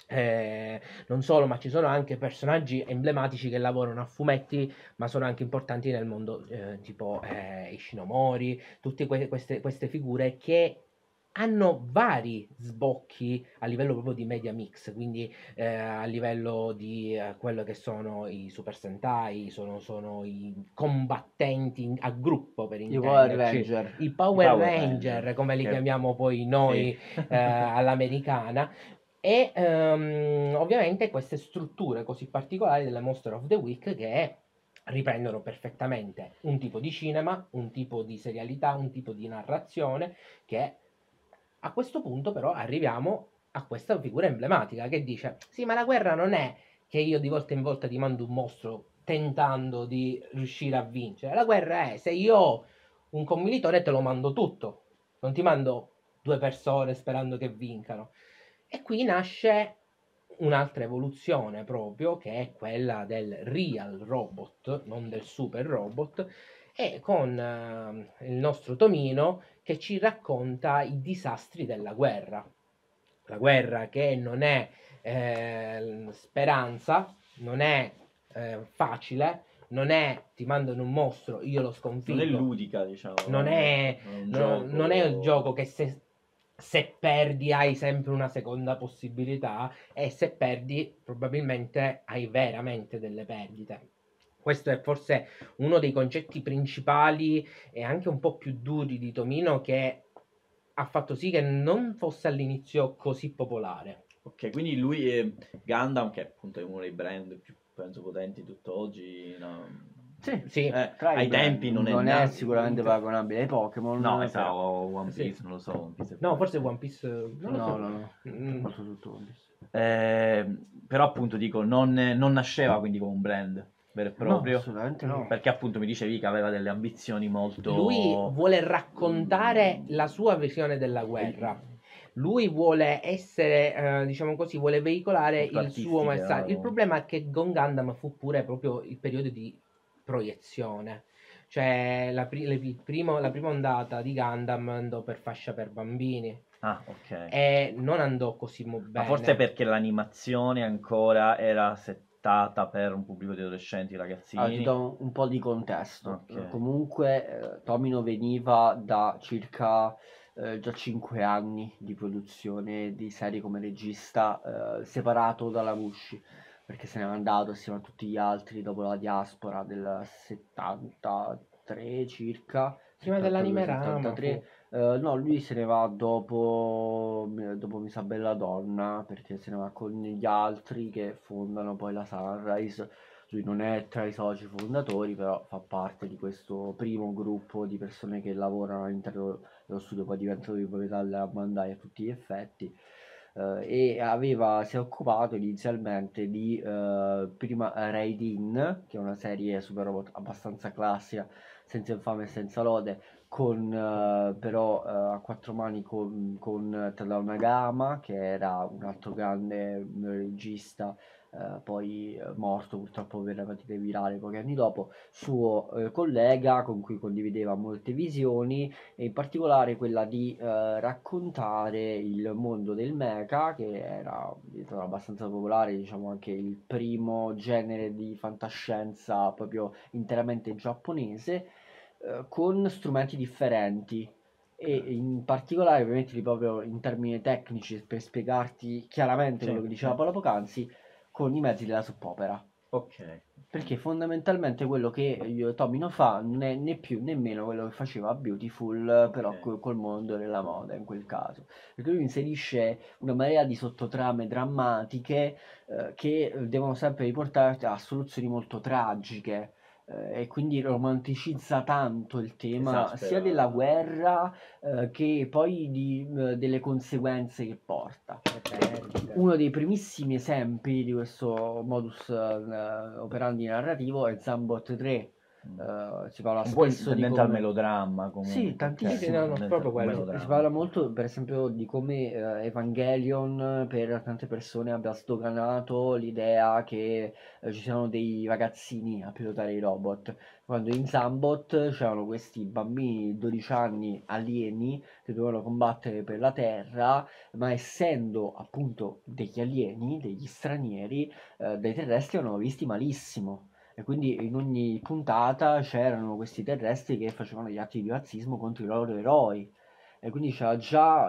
Eh, non solo, ma ci sono anche personaggi emblematici che lavorano a fumetti, ma sono anche importanti nel mondo, eh, tipo eh, Ishinomori, tutte que- queste, queste figure che hanno vari sbocchi a livello proprio di media mix, quindi eh, a livello di eh, quello che sono i Super Sentai, sono, sono i combattenti in- a gruppo per I Power intenderci, Ranger. i Power, I Power Ranger, Ranger, come li che- chiamiamo poi noi sì. eh, all'americana. E ehm, ovviamente queste strutture così particolari delle Monster of the Week che riprendono perfettamente un tipo di cinema, un tipo di serialità, un tipo di narrazione che a questo punto però arriviamo a questa figura emblematica che dice sì, ma la guerra non è che io di volta in volta ti mando un mostro tentando di riuscire a vincere, la guerra è se io ho un commilitore te lo mando tutto, non ti mando due persone sperando che vincano. E qui nasce un'altra evoluzione proprio, che è quella del real robot, non del super robot, e con eh, il nostro Tomino che ci racconta i disastri della guerra. La guerra che non è eh, speranza, non è eh, facile, non è ti mandano un mostro, io lo sconfiggo. Non è ludica, diciamo. Non è, non è un no- gioco. non è il gioco che se, se perdi hai sempre una seconda possibilità e se perdi probabilmente hai veramente delle perdite. Questo è forse uno dei concetti principali e anche un po' più duri di Tomino che ha fatto sì che non fosse all'inizio così popolare. Ok, quindi lui è Gundam, che appunto è uno dei brand più penso potenti tutt'oggi. No. Sì, Sì, Eh, tra i ai brand. tempi non è Non è nato. sicuramente paragonabile ai Pokémon. No, esatto, però- o One Sì. Piece, non lo so. One Piece è no, forte. forse One Piece, non lo No, so. no, no. Mm. Molto tutto One Piece. Eh, però appunto dico, non, non nasceva quindi come un brand vero e No, proprio, assolutamente no. perché appunto mi dicevi che aveva delle ambizioni molto... Lui vuole raccontare la sua visione della guerra. Lui vuole essere, eh, diciamo così, vuole veicolare Molto il suo artistiche, messaggio. Il no? problema è che Gon Gundam fu pure proprio il periodo di proiezione. Cioè, la, pri- le- il primo- la prima ondata di Gundam andò per fascia per bambini Ah, ok. e non andò così mo- Ma bene. forse perché l'animazione ancora era settata per un pubblico di adolescenti, ragazzini. Allora, ti do un po' di contesto. Ok. Eh, comunque, eh, Tomino veniva da circa eh, già cinque anni di produzione di serie come regista, eh, separato dalla Mushi, perché se n'è andato assieme a tutti gli altri dopo la diaspora del settantatré circa. Prima dell'anime Rama settantatré. fu. Eh, no, lui se ne va dopo, dopo Mi sa bella donna, perché se ne va con gli altri che fondano poi la Sunrise. Lui non è tra i soci fondatori, però fa parte di questo primo gruppo di persone che lavorano all'interno dello studio, poi diventato di proprietà della Bandai a tutti gli effetti. Eh, e aveva, si è occupato inizialmente di eh, prima Raid In, che è una serie super robot abbastanza classica, senza infame e senza lode, con eh, però eh, a quattro mani con, con Tadao Nagama, che era un altro grande regista, eh, poi eh, morto purtroppo per l'epatite virale pochi anni dopo, suo eh, collega con cui condivideva molte visioni, e in particolare quella di eh, raccontare il mondo del mecha, che era diventato abbastanza popolare, diciamo anche il primo genere di fantascienza proprio interamente giapponese, eh, con strumenti differenti. E in particolare, ovviamente, proprio in termini tecnici, per spiegarti chiaramente Sì, quello che diceva sì. Paolo poc'anzi, con i mezzi della soppopera. Ok. Perché fondamentalmente quello che io, Tomino fa non è né più né meno quello che faceva Beautiful, però Ok. col, col mondo della moda in quel caso. Perché lui inserisce una marea di sottotrame drammatiche eh, che devono sempre riportarti a soluzioni molto tragiche. eh, e quindi romanticizza tanto il tema Esaspera. sia della guerra eh, che poi di, eh, delle conseguenze che porta. Uno dei primissimi esempi di questo modus eh, operandi narrativo è Zambot tre, Uh, si parla un po' spesso di tendente come... al melodramma comunque. Sì, tantissimo. no, no, proprio quello. Si parla molto, per esempio, di come uh, Evangelion per tante persone abbia sdoganato l'idea che uh, ci siano dei ragazzini a pilotare i robot, quando in Zambot c'erano questi bambini di dodici anni alieni che dovevano combattere per la Terra, ma essendo appunto degli alieni, degli stranieri, uh, dai terrestri erano visti malissimo. E quindi in ogni puntata c'erano questi terrestri che facevano gli atti di razzismo contro i loro eroi. E quindi c'era già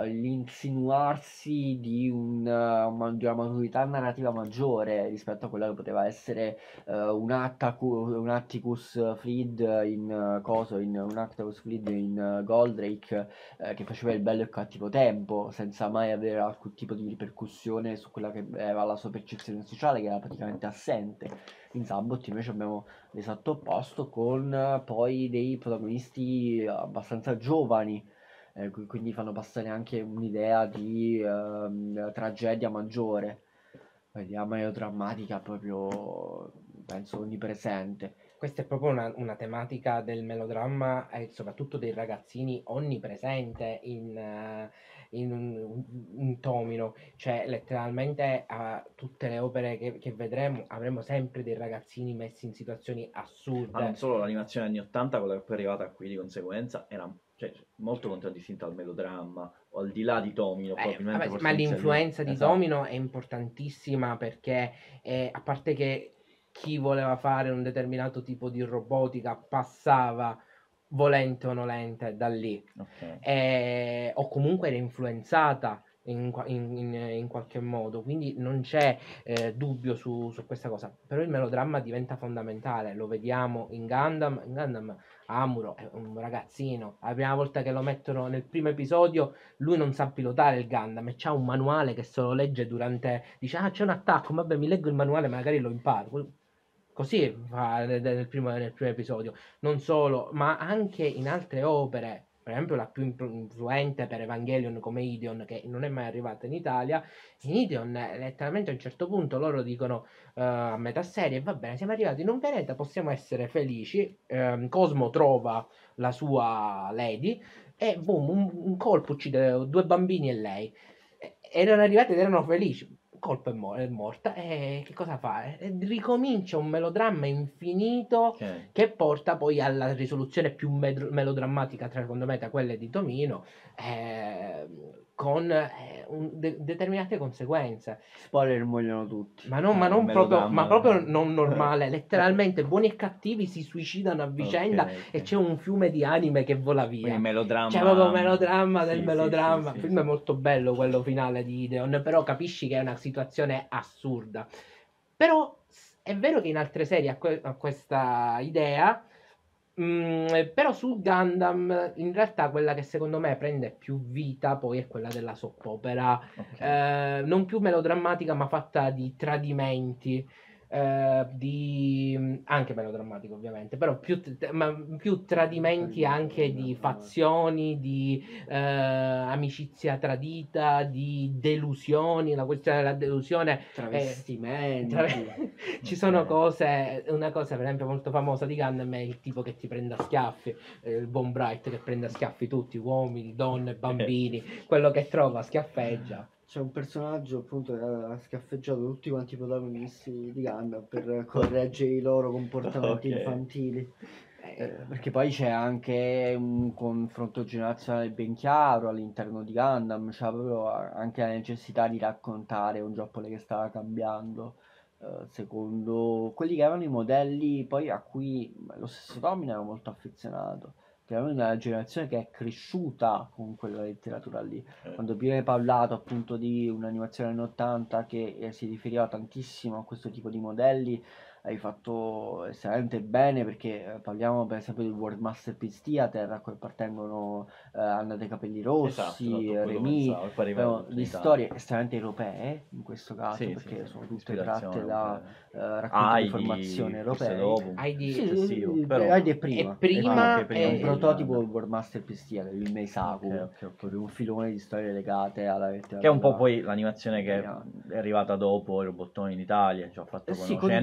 l'insinuarsi di, un, uh, di una maturità narrativa maggiore rispetto a quella che poteva essere uh, un, Attacu- un Atticus Fleet in uh, coso, in un Atticus Fleet in uh, Goldrake, uh, che faceva il bello e il cattivo tempo, senza mai avere alcun tipo di ripercussione su quella che era la sua percezione sociale, che era praticamente assente. In Zambot invece abbiamo l'esatto opposto, con eh, poi dei protagonisti abbastanza giovani, eh, qui- quindi fanno passare anche un'idea di ehm, tragedia maggiore, vediamo melodrammatica proprio, penso, onnipresente. Questa è proprio una, una tematica del melodramma e soprattutto dei ragazzini onnipresente in, eh, in, un- in Tomino, cioè letteralmente a tutte le opere che, che vedremo avremo sempre dei ragazzini messi in situazioni assurde. Ma non solo, l'animazione anni ottanta, quella che poi è arrivata qui di conseguenza, era cioè, molto contraddistinta al melodramma, o al di là di Tomino, Eh, probabilmente. vabbè, forse ma inizia lì. l'influenza di Esatto. Domino è importantissima perché eh, a parte che chi voleva fare un determinato tipo di robotica passava volente o nolente da lì. Ok. Eh, o comunque era influenzata in, qua- in- in- in qualche modo, quindi non c'è eh, dubbio su, su questa cosa. Però il melodramma diventa fondamentale, lo vediamo in Gundam. In Gundam Amuro è un ragazzino, la prima volta che lo mettono nel primo episodio lui non sa pilotare il Gundam e c'ha un manuale che se lo legge durante, dice ah c'è un attacco, vabbè mi leggo il manuale magari lo imparo. Così fa nel, nel primo, nel primo episodio. Non solo, ma anche in altre opere, per esempio la più influente per Evangelion come Ideon, che non è mai arrivata in Italia. In Ideon letteralmente a un certo punto loro dicono uh, a metà serie va bene, siamo arrivati in un pianeta, possiamo essere felici. um, Cosmo trova la sua lady e boom, un, un colpo uccide due bambini e lei. E, erano arrivati ed erano felici. Colpo è, mo- è morta e che cosa fa? E ricomincia un melodramma infinito Ok. che porta poi alla risoluzione più med- melodrammatica tra secondo me tra quelle di Tomino, eh, con eh, un- de- determinate conseguenze. Spoiler, muoiono tutti. Ma non, ma Ah, non il proprio, melodramma. ma proprio non normale, letteralmente buoni e cattivi si suicidano a vicenda Ok, ok. e c'è un fiume di anime che vola via. Quindi melodramma. C'è proprio melodramma Sì, del sì, melodramma. sì, Il sì, film è sì. molto bello quello finale di Ideon, però capisci che è una situazione assurda. Però s- è vero che in altre serie ha, que- ha questa idea, mm, però su Gundam in realtà quella che secondo me prende più vita poi è quella della soap opera, Ok. eh, non più melodrammatica ma fatta di tradimenti, eh, di anche melodrammatico ovviamente, però più, t- ma più tradimenti anche di fazioni, di eh, amicizia tradita, di delusioni. La questione della delusione è- Travestimenti. tra- ci sono Ok. cose, una cosa per esempio molto famosa di Gundam è il tipo che ti prende a schiaffi, eh, il Von Bright che prende a schiaffi tutti, uomini, donne, bambini, quello che trova schiaffeggia. C'è un personaggio appunto che ha schiaffeggiato tutti quanti i protagonisti di Gundam per correggere i loro comportamenti Ok. infantili. Eh, Eh, perché poi c'è anche un confronto generazionale ben chiaro all'interno di Gundam, c'è proprio anche la necessità di raccontare un Giappone che stava cambiando, eh, secondo quelli che erano i modelli poi a cui lo stesso Tomino era molto affezionato, che era una generazione che è cresciuta con quella letteratura lì. Quando prima hai parlato appunto di un'animazione anni ottanta che eh, si riferiva tantissimo a questo tipo di modelli, hai fatto estremamente bene, perché eh, parliamo per esempio del World Masterpiece Theater a cui appartengono eh, Anna dei Capelli Rossi, Esatto, esatto, quello Remy, pensavo, e poi arriva però tutto in di Italia. storie estremamente europee in questo caso, Sì, sì, perché sì, sono tutte ispirazione tratte da europea. eh, racconti di Heidi, formazione forse europei. dopo, un Heidi- Sì, successivo, eh, però Heidi è E prima, prima Ah, ok, è prima un eh, di prototipo Gundam. del World Masterpiece Theater, il Meisaku, Ok, ok, ok. proprio un filone di storie legate alla Che è un letteratura po' poi l'animazione che italiana. è arrivata dopo i robottoni in Italia, ci ha fatto Sì, conoscere negli anni ottanta,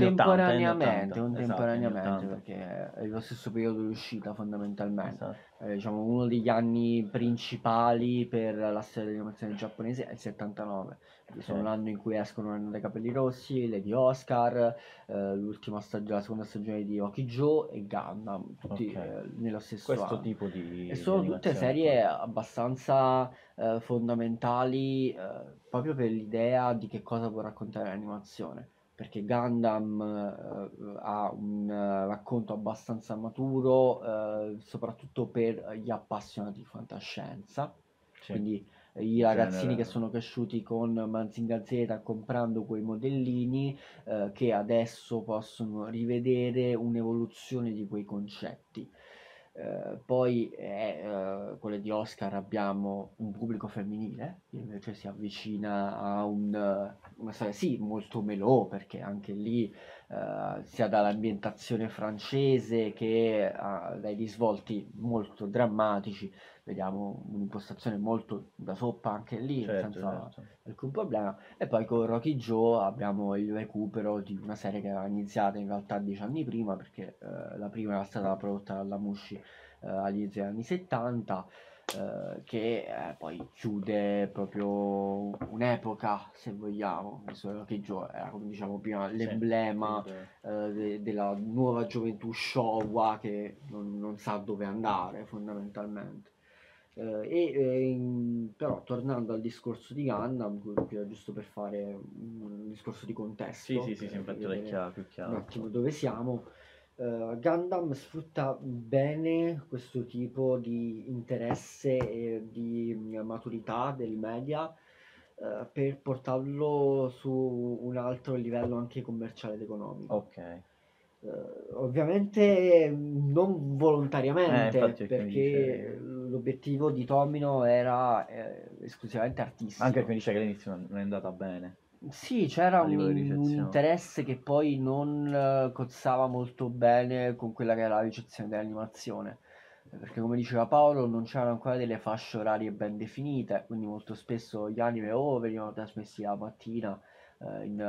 contemporaneamente, ottanta, contemporaneamente esatto, anni perché è lo stesso periodo di uscita fondamentalmente. esatto. Eh, diciamo uno degli anni principali per la storia dell'animazione giapponese è il settantanove, quindi sono Ok. l'anno in cui escono Hanno dei capelli rossi, Lady Oscar, eh, l'ultima stagione, la seconda stagione di Okijo e Gundam, tutti Ok. eh, nello stesso Questo anno. tipo di, E di sono tutte animazione serie poi. abbastanza eh, fondamentali eh, proprio per l'idea di che cosa può raccontare l'animazione, perché Gundam eh, ha un eh, racconto abbastanza maturo, eh, soprattutto per gli appassionati di fantascienza, Sì, quindi eh, i il ragazzini che genere. sono cresciuti con Mazinger Z comprando quei modellini eh, che adesso possono rivedere un'evoluzione di quei concetti. Eh, poi eh, eh, quelle di Oscar abbiamo un pubblico femminile che invece si avvicina a un, eh, una storia sì molto melò, perché anche lì eh, sia dall'ambientazione francese che ha dai risvolti molto drammatici, vediamo un'impostazione molto da soppa anche lì Certo, senza certo. alcun problema. E poi con Rocky Joe abbiamo il recupero di una serie che era iniziata in realtà dieci anni prima, perché eh, la prima era stata prodotta dalla Mushi eh, all'inizio degli anni settanta, eh, che eh, poi chiude proprio un'epoca, se vogliamo. Adesso Rocky Joe era, come diciamo prima, Sì, l'emblema il- eh, de- della nuova gioventù Showa che non, non sa dove andare fondamentalmente. Eh, e eh, in- però tornando al discorso di Gundam, che era giusto per fare un, un discorso di Sì, contesto, sì, sì, sì, per, per infatti ora è vedere chiaro, più un chiaro. attimo dove siamo, eh, Gundam sfrutta bene questo tipo di interesse e di mm, maturità del media eh, per portarlo su un altro livello anche commerciale ed economico. Ok. Eh, ovviamente non Eh, volontariamente, infatti perché mi perché dice... l'obiettivo di Tomino era eh, esclusivamente Anche artistico. perché mi dice che all'inizio non non è andata bene Sì, c'era a un, livello di in- un ricezione. interesse che poi non eh, cozzava molto bene con quella che era la ricezione dell'animazione. Eh, Perché come diceva Paolo, non c'erano ancora delle fasce orarie ben definite, quindi molto spesso gli anime o venivano trasmessi la mattina eh, in,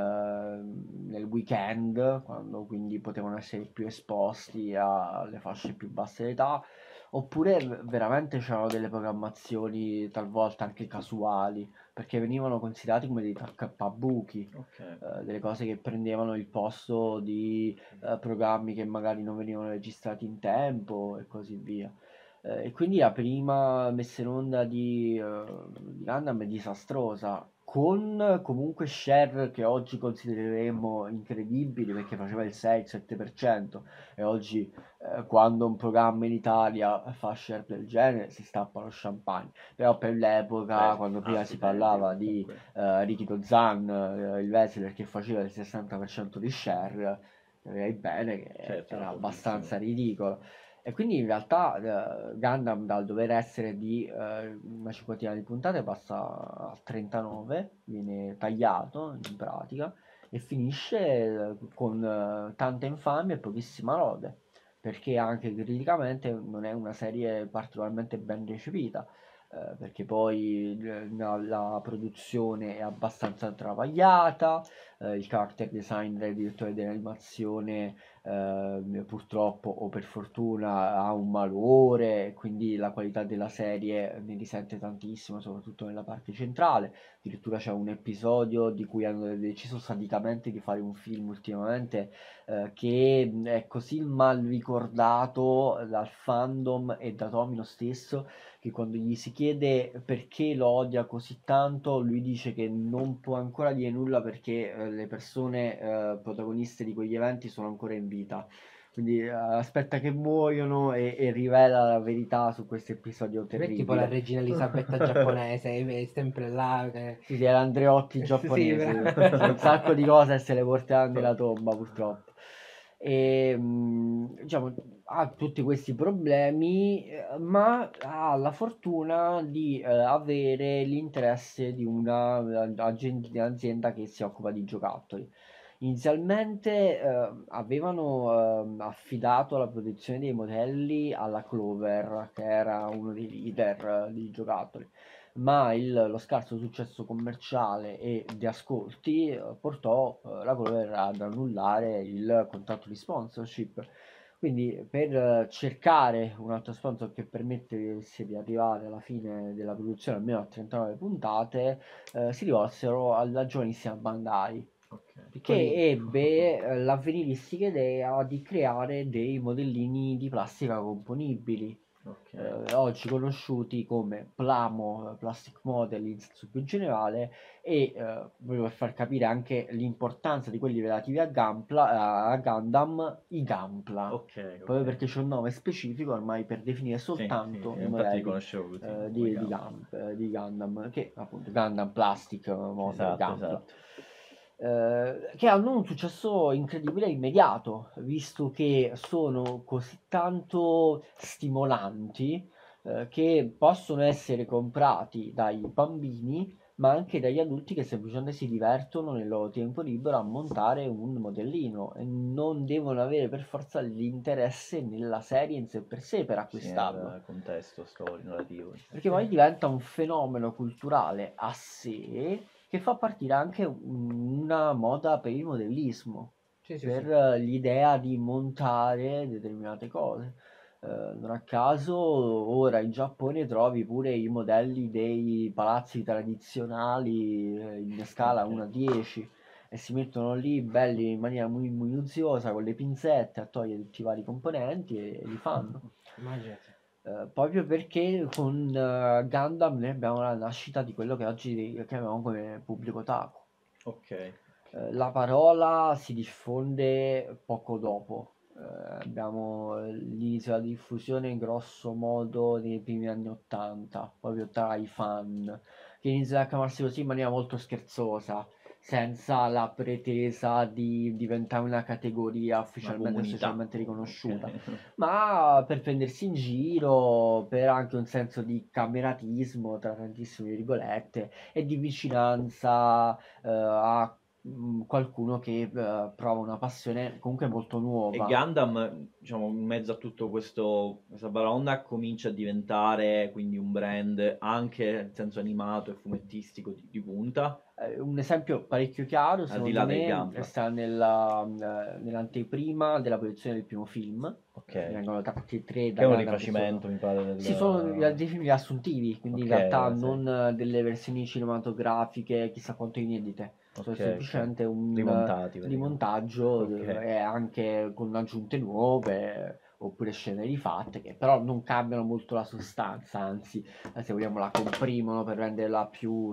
eh, nel weekend, quando quindi potevano essere più esposti a- alle fasce più basse d'età, oppure v- veramente c'erano delle programmazioni talvolta anche casuali, perché venivano considerati come dei taccapabuchi, Ok. eh, delle cose che prendevano il posto di eh, programmi che magari non venivano registrati in tempo e così via. Eh, e quindi la prima messa in onda di, eh, di Gundam è disastrosa, con comunque share che oggi considereremo incredibili perché faceva il sei-sette per cento e oggi eh, quando un programma in Italia fa share del genere si stappa lo champagne, però per l'epoca, Beh, quando prima altri si tempi parlava di comunque. eh, Rikito Zan, eh, il wrestler che faceva il sessanta per cento di share, direi bene che Certo, era era pochissimo. abbastanza ridicolo. E quindi in realtà eh, Gundam dal dover essere di eh, una cinquantina di puntate passa a trentanove, viene tagliato in pratica e finisce eh, con eh, tanta infamia e pochissima lode, perché anche criticamente non è una serie particolarmente ben recepita, eh, perché poi eh, la, la produzione è abbastanza travagliata, eh, il character design del direttore dell'animazione eh, purtroppo o per fortuna ha un malore, quindi la qualità della serie ne risente tantissimo, soprattutto nella parte centrale. Addirittura c'è un episodio di cui hanno deciso sadicamente di fare un film ultimamente eh, che è così mal ricordato dal fandom e da Tomino stesso, che quando gli si chiede perché lo odia così tanto, lui dice che non può ancora dire nulla perché eh, le persone eh, protagoniste di quegli eventi sono ancora in vita. Quindi eh, aspetta che muoiono e, e rivela la verità su questo episodio Lui è tipo la terribile. regina Elisabetta giapponese, è sempre là. Che... Sì, sì, era Andreotti Sì, giapponese, c'è un bra- sacco di cose e se le porterà nella tomba purtroppo. E mh, diciamo ha tutti questi problemi, eh, ma ha la fortuna di eh, avere l'interesse di una eh, agen- azienda che si occupa di giocattoli. Inizialmente eh, avevano eh, affidato la produzione dei modelli alla Clover, che era uno dei leader eh, di giocattoli. ma il, lo scarso successo commerciale e di ascolti eh, portò eh, la Clover ad annullare il contratto di sponsorship. Quindi per eh, cercare un altro sponsor che permettesse di arrivare alla fine della produzione almeno a trentanove puntate, eh, si rivolsero alla giovanissima Bandai, Okay. che ebbe eh, l'avveniristica idea di creare dei modellini di plastica componibili, Okay. eh, oggi conosciuti come Plamo, eh, Plastic Model in senso più generale, e eh, proprio per far capire anche l'importanza di quelli relativi a, Gampla, a Gundam, i Gampla, Okay, proprio okay. perché c'è un nome specifico ormai per definire Sì, soltanto sì, i infatti li modelli conoscevo così, eh, come di, di, Gundam. Gump, eh, di Gundam, che appunto Gundam Plastic Model Esatto, Gampla. esatto. Eh, che hanno un successo incredibile e immediato, visto che sono così tanto stimolanti eh, che possono essere comprati dai bambini, ma anche dagli adulti che semplicemente si divertono nel loro tempo libero a montare un modellino e non devono avere per forza l'interesse nella serie in sé per sé per Sì, acquistarlo. nel contesto storico, narrativo. Perché poi diventa un fenomeno culturale a sé che fa partire anche una moda per il modellismo, Sì, sì, per sì. eh, l'idea di montare determinate cose. Eh, non a caso ora in Giappone trovi pure i modelli dei palazzi tradizionali eh, in scala uno a dieci e si mettono lì belli in maniera muy minuziosa con le pinzette a togliere tutti i vari componenti e, e li fanno. Immaginati. Eh, proprio perché con eh, Gundam noi abbiamo la nascita di quello che oggi chiamiamo come pubblico otaku. Ok. Eh, la parola si diffonde poco dopo. Eh, abbiamo l'inizio della diffusione grosso modo nei primi anni ottanta, proprio tra i fan, che iniziano a chiamarsi così in maniera molto scherzosa, senza la pretesa di diventare una categoria ufficialmente e comunità. socialmente riconosciuta, Ok. ma per prendersi in giro, per anche un senso di cameratismo, tra tantissime virgolette, e di vicinanza eh, a mm, qualcuno che eh, prova una passione comunque molto E nuova. Gundam, diciamo, in mezzo a tutto questo, questa baraonda comincia a diventare quindi un brand anche in senso animato e fumettistico di, di punta. Eh, un esempio parecchio chiaro, Al di secondo là del me, Gunpla. sta nella, eh, nell'anteprima della produzione del primo film. Ok. Eh, vengono tratti tre Che da è un Gundam che rifacimento, sono... mi pare, del... Sì, sono dei dei film riassuntivi, quindi Ok, in realtà sì. non eh, delle versioni cinematografiche chissà quanto inedite, sono Ok, semplicemente ok. un Rimontati, eh, praticamente. rimontaggio Ok. eh, e anche con aggiunte nuove oppure scene rifatte che però non cambiano molto la sostanza, anzi eh, se vogliamo la comprimono per renderla più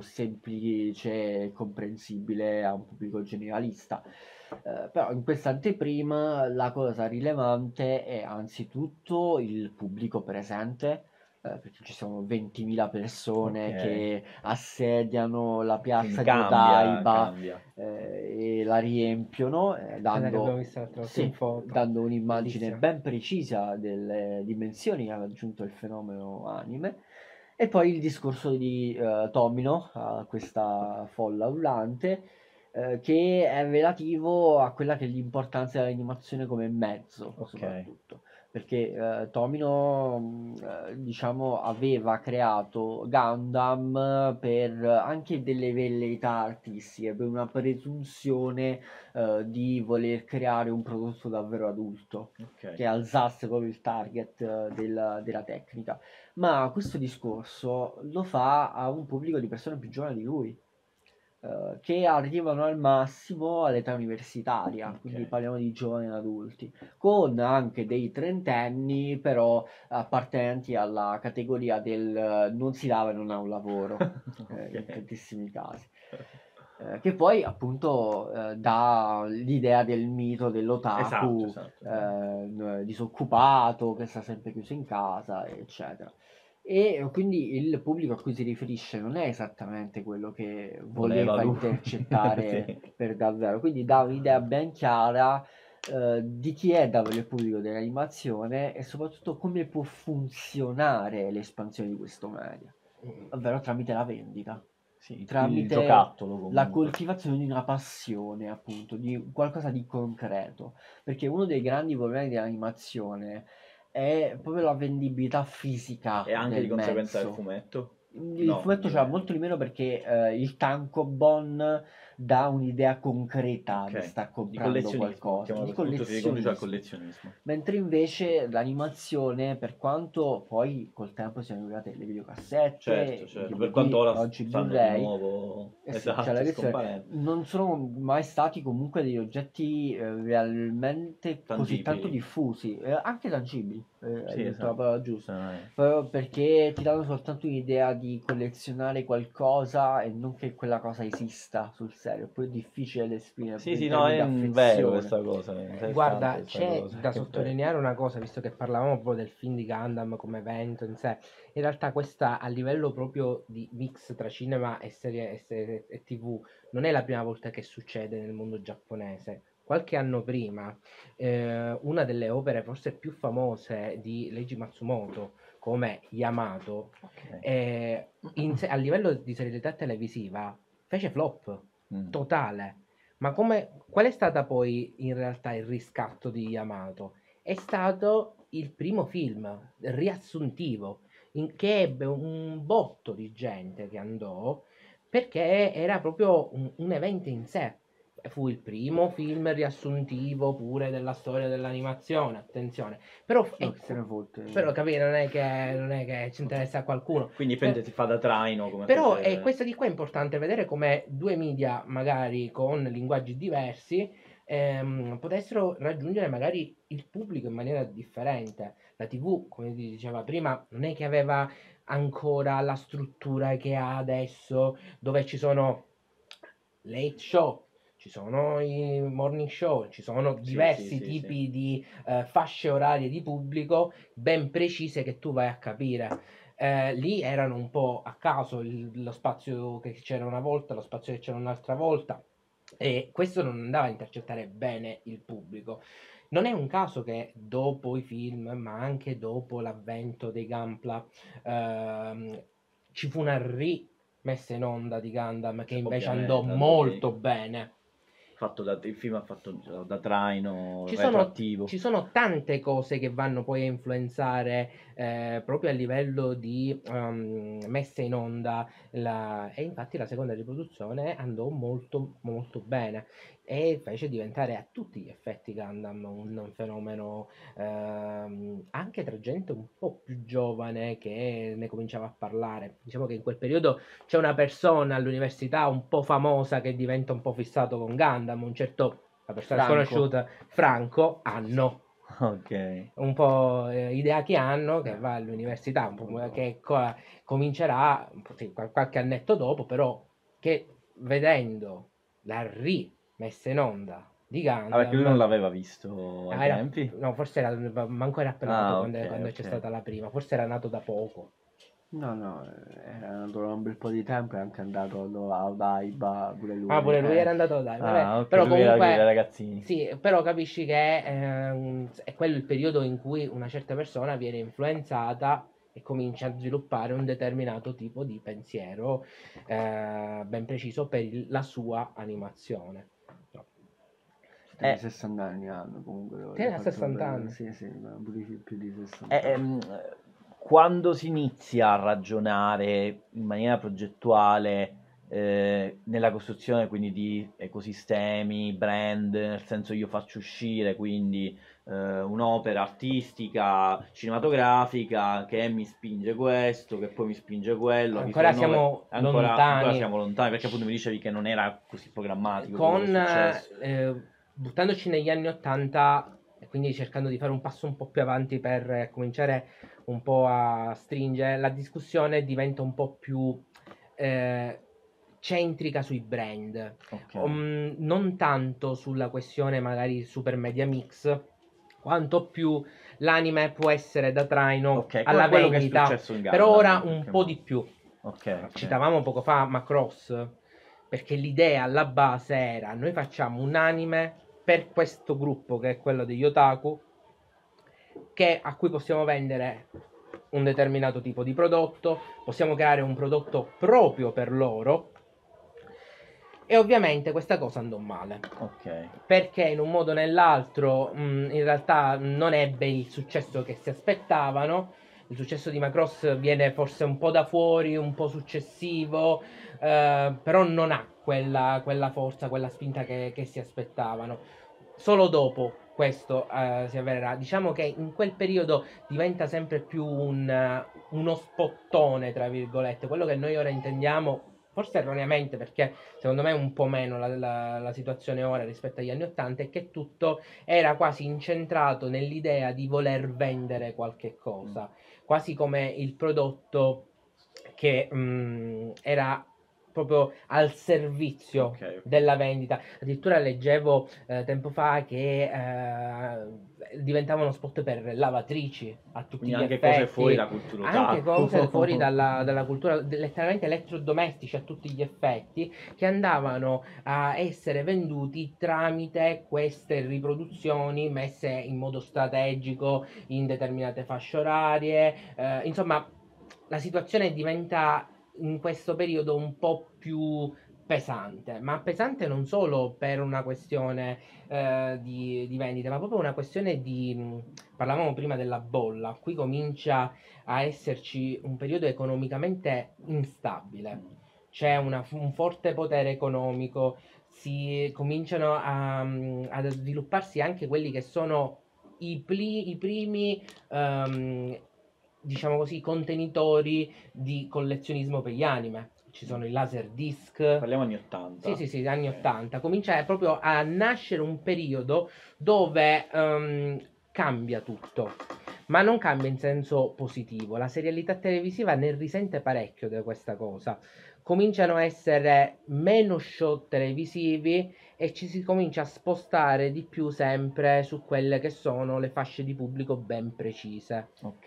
semplice e comprensibile a un pubblico generalista. Eh, però in questa anteprima la cosa rilevante è anzitutto il pubblico presente, eh, perché ci sono ventimila persone Ok. che assediano la Quindi piazza di cambia, Odaiba cambia. eh, e la riempiono, eh, Quella che abbiamo dando, visto l'altra volta sì, in foto. dando un'immagine Bellissima. ben precisa delle dimensioni che ha raggiunto il fenomeno anime. E poi il discorso di eh, Tomino, a questa folla urlante, eh, che è relativo a quella che è l'importanza dell'animazione come mezzo, Ok. soprattutto. Perché eh, Tomino, mh, eh, diciamo, aveva creato Gundam per anche delle velleità artistiche, per una presunzione eh, di voler creare un prodotto davvero adulto, Ok. che alzasse proprio il target eh, della, della tecnica. Ma questo discorso lo fa a un pubblico di persone più giovani di lui, eh, che arrivano al massimo all'età universitaria, quindi Ok. parliamo di giovani adulti, con anche dei trentenni, però appartenenti alla categoria del eh, non si lava e non ha un lavoro, eh, in Ok. tantissimi casi. Eh, che poi appunto eh, dà l'idea del mito Esatto, dell'otaku esatto. eh, disoccupato, che sta sempre chiuso in casa, eccetera. E quindi il pubblico a cui si riferisce non è esattamente quello che Voleva voleva lui. intercettare Sì. per davvero, quindi dà un'idea ben chiara eh, di chi è davvero il pubblico dell'animazione e soprattutto come può funzionare l'espansione di questo media, ovvero tramite la vendita, Sì, il tramite giocattolo la comunque. coltivazione di una passione, appunto, di qualcosa di concreto, perché uno dei grandi problemi dell'animazione è proprio la vendibilità fisica E anche del di conseguenza del mezzo. fumetto. Il No, fumetto no. c'ha molto di meno perché eh, il tankobon dà un'idea concreta Ok. di sta Di comprando collezionismo, qualcosa, mettiamola di così, tutto si riconduce al collezionismo. collezionismo. Mentre invece l'animazione, per quanto poi col tempo siano arrivate le videocassette, Certo, i certo, D V per D, quanto ora oggi stanno di Blu-ray, nuovo, eh sì, c'è la esatto, questione, scomparendo. non sono mai stati comunque degli oggetti eh, realmente così tanto Tangibili. diffusi, eh, anche tangibili, eh, hai Sì, detto la esatto. parola giusta. Assolutamente. Proprio perché ti danno soltanto un'idea di collezionare qualcosa e non che quella cosa esista sul serio, poi è difficile esprimere Sì, in sì, no, termini di è vero affezione. questa cosa, è interessante Guarda, questa c'è cosa, da che è vero. sottolineare una cosa, visto che parlavamo proprio del film di Gundam come evento in sé. In realtà questa a livello proprio di mix tra cinema e serie e, serie- e T V non è la prima volta che succede nel mondo giapponese. Qualche anno prima, eh, una delle opere forse più famose di Leiji Matsumoto, come Yamato, Ok. eh, in se- a livello di serialità televisiva fece flop Mm. totale. Ma come, qual è stata poi in realtà il riscatto di Yamato? È stato il primo film riassuntivo in- che ebbe un botto di gente che andò perché era proprio un, un evento in sé. Fu il primo film riassuntivo pure della storia dell'animazione, attenzione. Però, No, che ecco, se ne fotte. però capire, non è che, non è che ci interessa a qualcuno. Quindi Per- Fente si fa da traino, come però fece... è, questo di qua è importante vedere come due media, magari con linguaggi diversi, ehm, potessero raggiungere magari il pubblico in maniera differente. La T V, come ti diceva prima, non è che aveva ancora la struttura che ha adesso, dove ci sono late show, ci sono i morning show, ci sono Sì, diversi sì, sì, tipi sì. di eh, fasce orarie di pubblico ben precise che tu vai a capire. Eh, lì erano un po' a caso il- lo spazio che c'era una volta, lo spazio che c'era un'altra volta, e questo non andava a intercettare bene il pubblico. Non è un caso che dopo i film, ma anche dopo l'avvento dei Gunpla, ehm, ci fu una rimessa in onda di Gundam che Sì, invece andò ovviamente, andò molto benissimo. bene. Fatto da, il film ha fatto da traino Ci sono, retroattivo. ci sono tante cose che vanno poi a influenzare eh, proprio a livello di um, messa in onda la- e infatti la seconda riproduzione andò molto molto bene e fece diventare a tutti gli effetti Gundam un, un fenomeno ehm, anche tra gente un po' più giovane che ne cominciava a parlare. Diciamo che in quel periodo c'è una persona all'università un po' famosa che diventa un po' fissato con Gundam, un certo la persona Franco. sconosciuta, Franco, hanno Ok. un po' eh, idea che hanno, che va all'università, un po' che co- comincerà un po', sì, qual- qualche annetto dopo, però che vedendo la rimessa in onda di Ah, perché lui non Gundam, l'aveva visto ai ah, era- tempi? no, forse era, manco era appena nato Ah, quando, ok, quando c'è ok. stata la prima, forse era nato da poco. No, no, eh, era andato da un bel po' di tempo, è anche andato a Odaiba, pure lui. Ah, pure lui eh. era andato dai, vabbè, Ah, ok, però lui era quelli da comunque ragazzini. sì, però capisci che ehm, è quello il periodo in cui una certa persona viene influenzata e comincia a sviluppare un determinato tipo di pensiero eh, ben preciso per il- la sua animazione. No. Più di Eh, sessanta anni hanno comunque. Devo Tiene a fatto sessanta bene- anni. Sì, sì, ma pure più più di sessanta eh, anni. ehm, quando si inizia a ragionare in maniera progettuale eh, nella costruzione quindi di ecosistemi, brand, nel senso io faccio uscire quindi eh, un'opera artistica, cinematografica che mi spinge questo, che poi mi spinge quello, Ancora visual novel, siamo ancora, ancora lontani. siamo lontani perché appunto mi dicevi che non era così programmatico quello che è Con successo. eh, buttandoci negli anni ottanta e quindi cercando di fare un passo un po' più avanti per eh, cominciare un po' a stringere, la discussione diventa un po' più eh, centrica sui brand. Ok. Um, non tanto sulla questione magari super media mix, quanto più l'anime può essere da traino Ok, come alla quello che è vendita, successo in per Gundam, ora in un qualche po' modo. di più. Ok, ok. Citavamo poco fa Macross, perché l'idea alla base era noi facciamo un anime per questo gruppo che è quello degli otaku, che, a cui possiamo vendere un determinato tipo di prodotto, possiamo creare un prodotto proprio per loro e ovviamente questa cosa andò male. Ok. Perché in un modo o nell'altro mh, in realtà non ebbe il successo che si aspettavano, il successo di Macross viene forse un po' da fuori, un po' successivo, eh, però non ha quella, quella forza, quella spinta che, che si aspettavano. Solo dopo questo eh, si avvererà. Diciamo che in quel periodo diventa sempre più un, uno spottone, tra virgolette, quello che noi ora intendiamo, forse erroneamente, perché secondo me è un po' meno la, la, la situazione ora rispetto agli anni ottanta, è che tutto era quasi incentrato nell'idea di voler vendere qualche cosa, quasi come il prodotto che mh, era proprio al servizio Ok, ok. della vendita. Addirittura leggevo eh, tempo fa che eh, diventavano spot per lavatrici a tutti Quindi gli anche effetti, cose fuori da cultura anche otaku. cose fuori dalla, dalla cultura, letteralmente elettrodomestici a tutti gli effetti, che andavano a essere venduti tramite queste riproduzioni messe in modo strategico in determinate fasce orarie. Eh, insomma, la situazione diventa in questo periodo un po' più pesante, ma pesante non solo per una questione eh, di, di vendita, ma proprio una questione di... mh, parlavamo prima della bolla, qui comincia a esserci un periodo economicamente instabile, c'è una- un forte potere economico, si cominciano a, mh, a svilupparsi anche quelli che sono i, pli- i primi, ehm, diciamo così, contenitori di collezionismo per gli anime. Ci sono i laser disc. Parliamo anni ottanta. Sì, sì, sì, anni Ok. ottanta. Comincia proprio a nascere un periodo dove ehm, cambia tutto, ma non cambia in senso positivo. La serialità televisiva ne risente parecchio di questa cosa. Cominciano a essere meno show televisivi e ci si comincia a spostare di più sempre su quelle che sono le fasce di pubblico ben precise. Ok.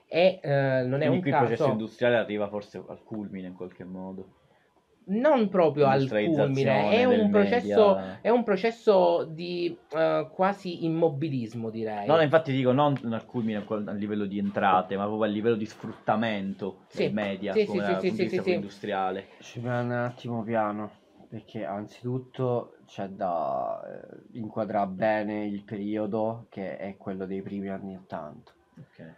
E eh, non è Quindi un qui il processo caso, industriale arriva forse al culmine in qualche modo. non proprio al culmine, è Industrializzazione del un processo, media. è un processo di eh, quasi immobilismo, direi. No, no, infatti dico non al culmine a livello di entrate, ma proprio a livello di sfruttamento del Sì, media, sì, come sì, sì, dal sì, punto sì, di sì, vista sì. industriale. Ci prende un attimo piano, perché anzitutto c'è da eh, inquadrare bene il periodo che è quello dei primi anni ottanta. Ok.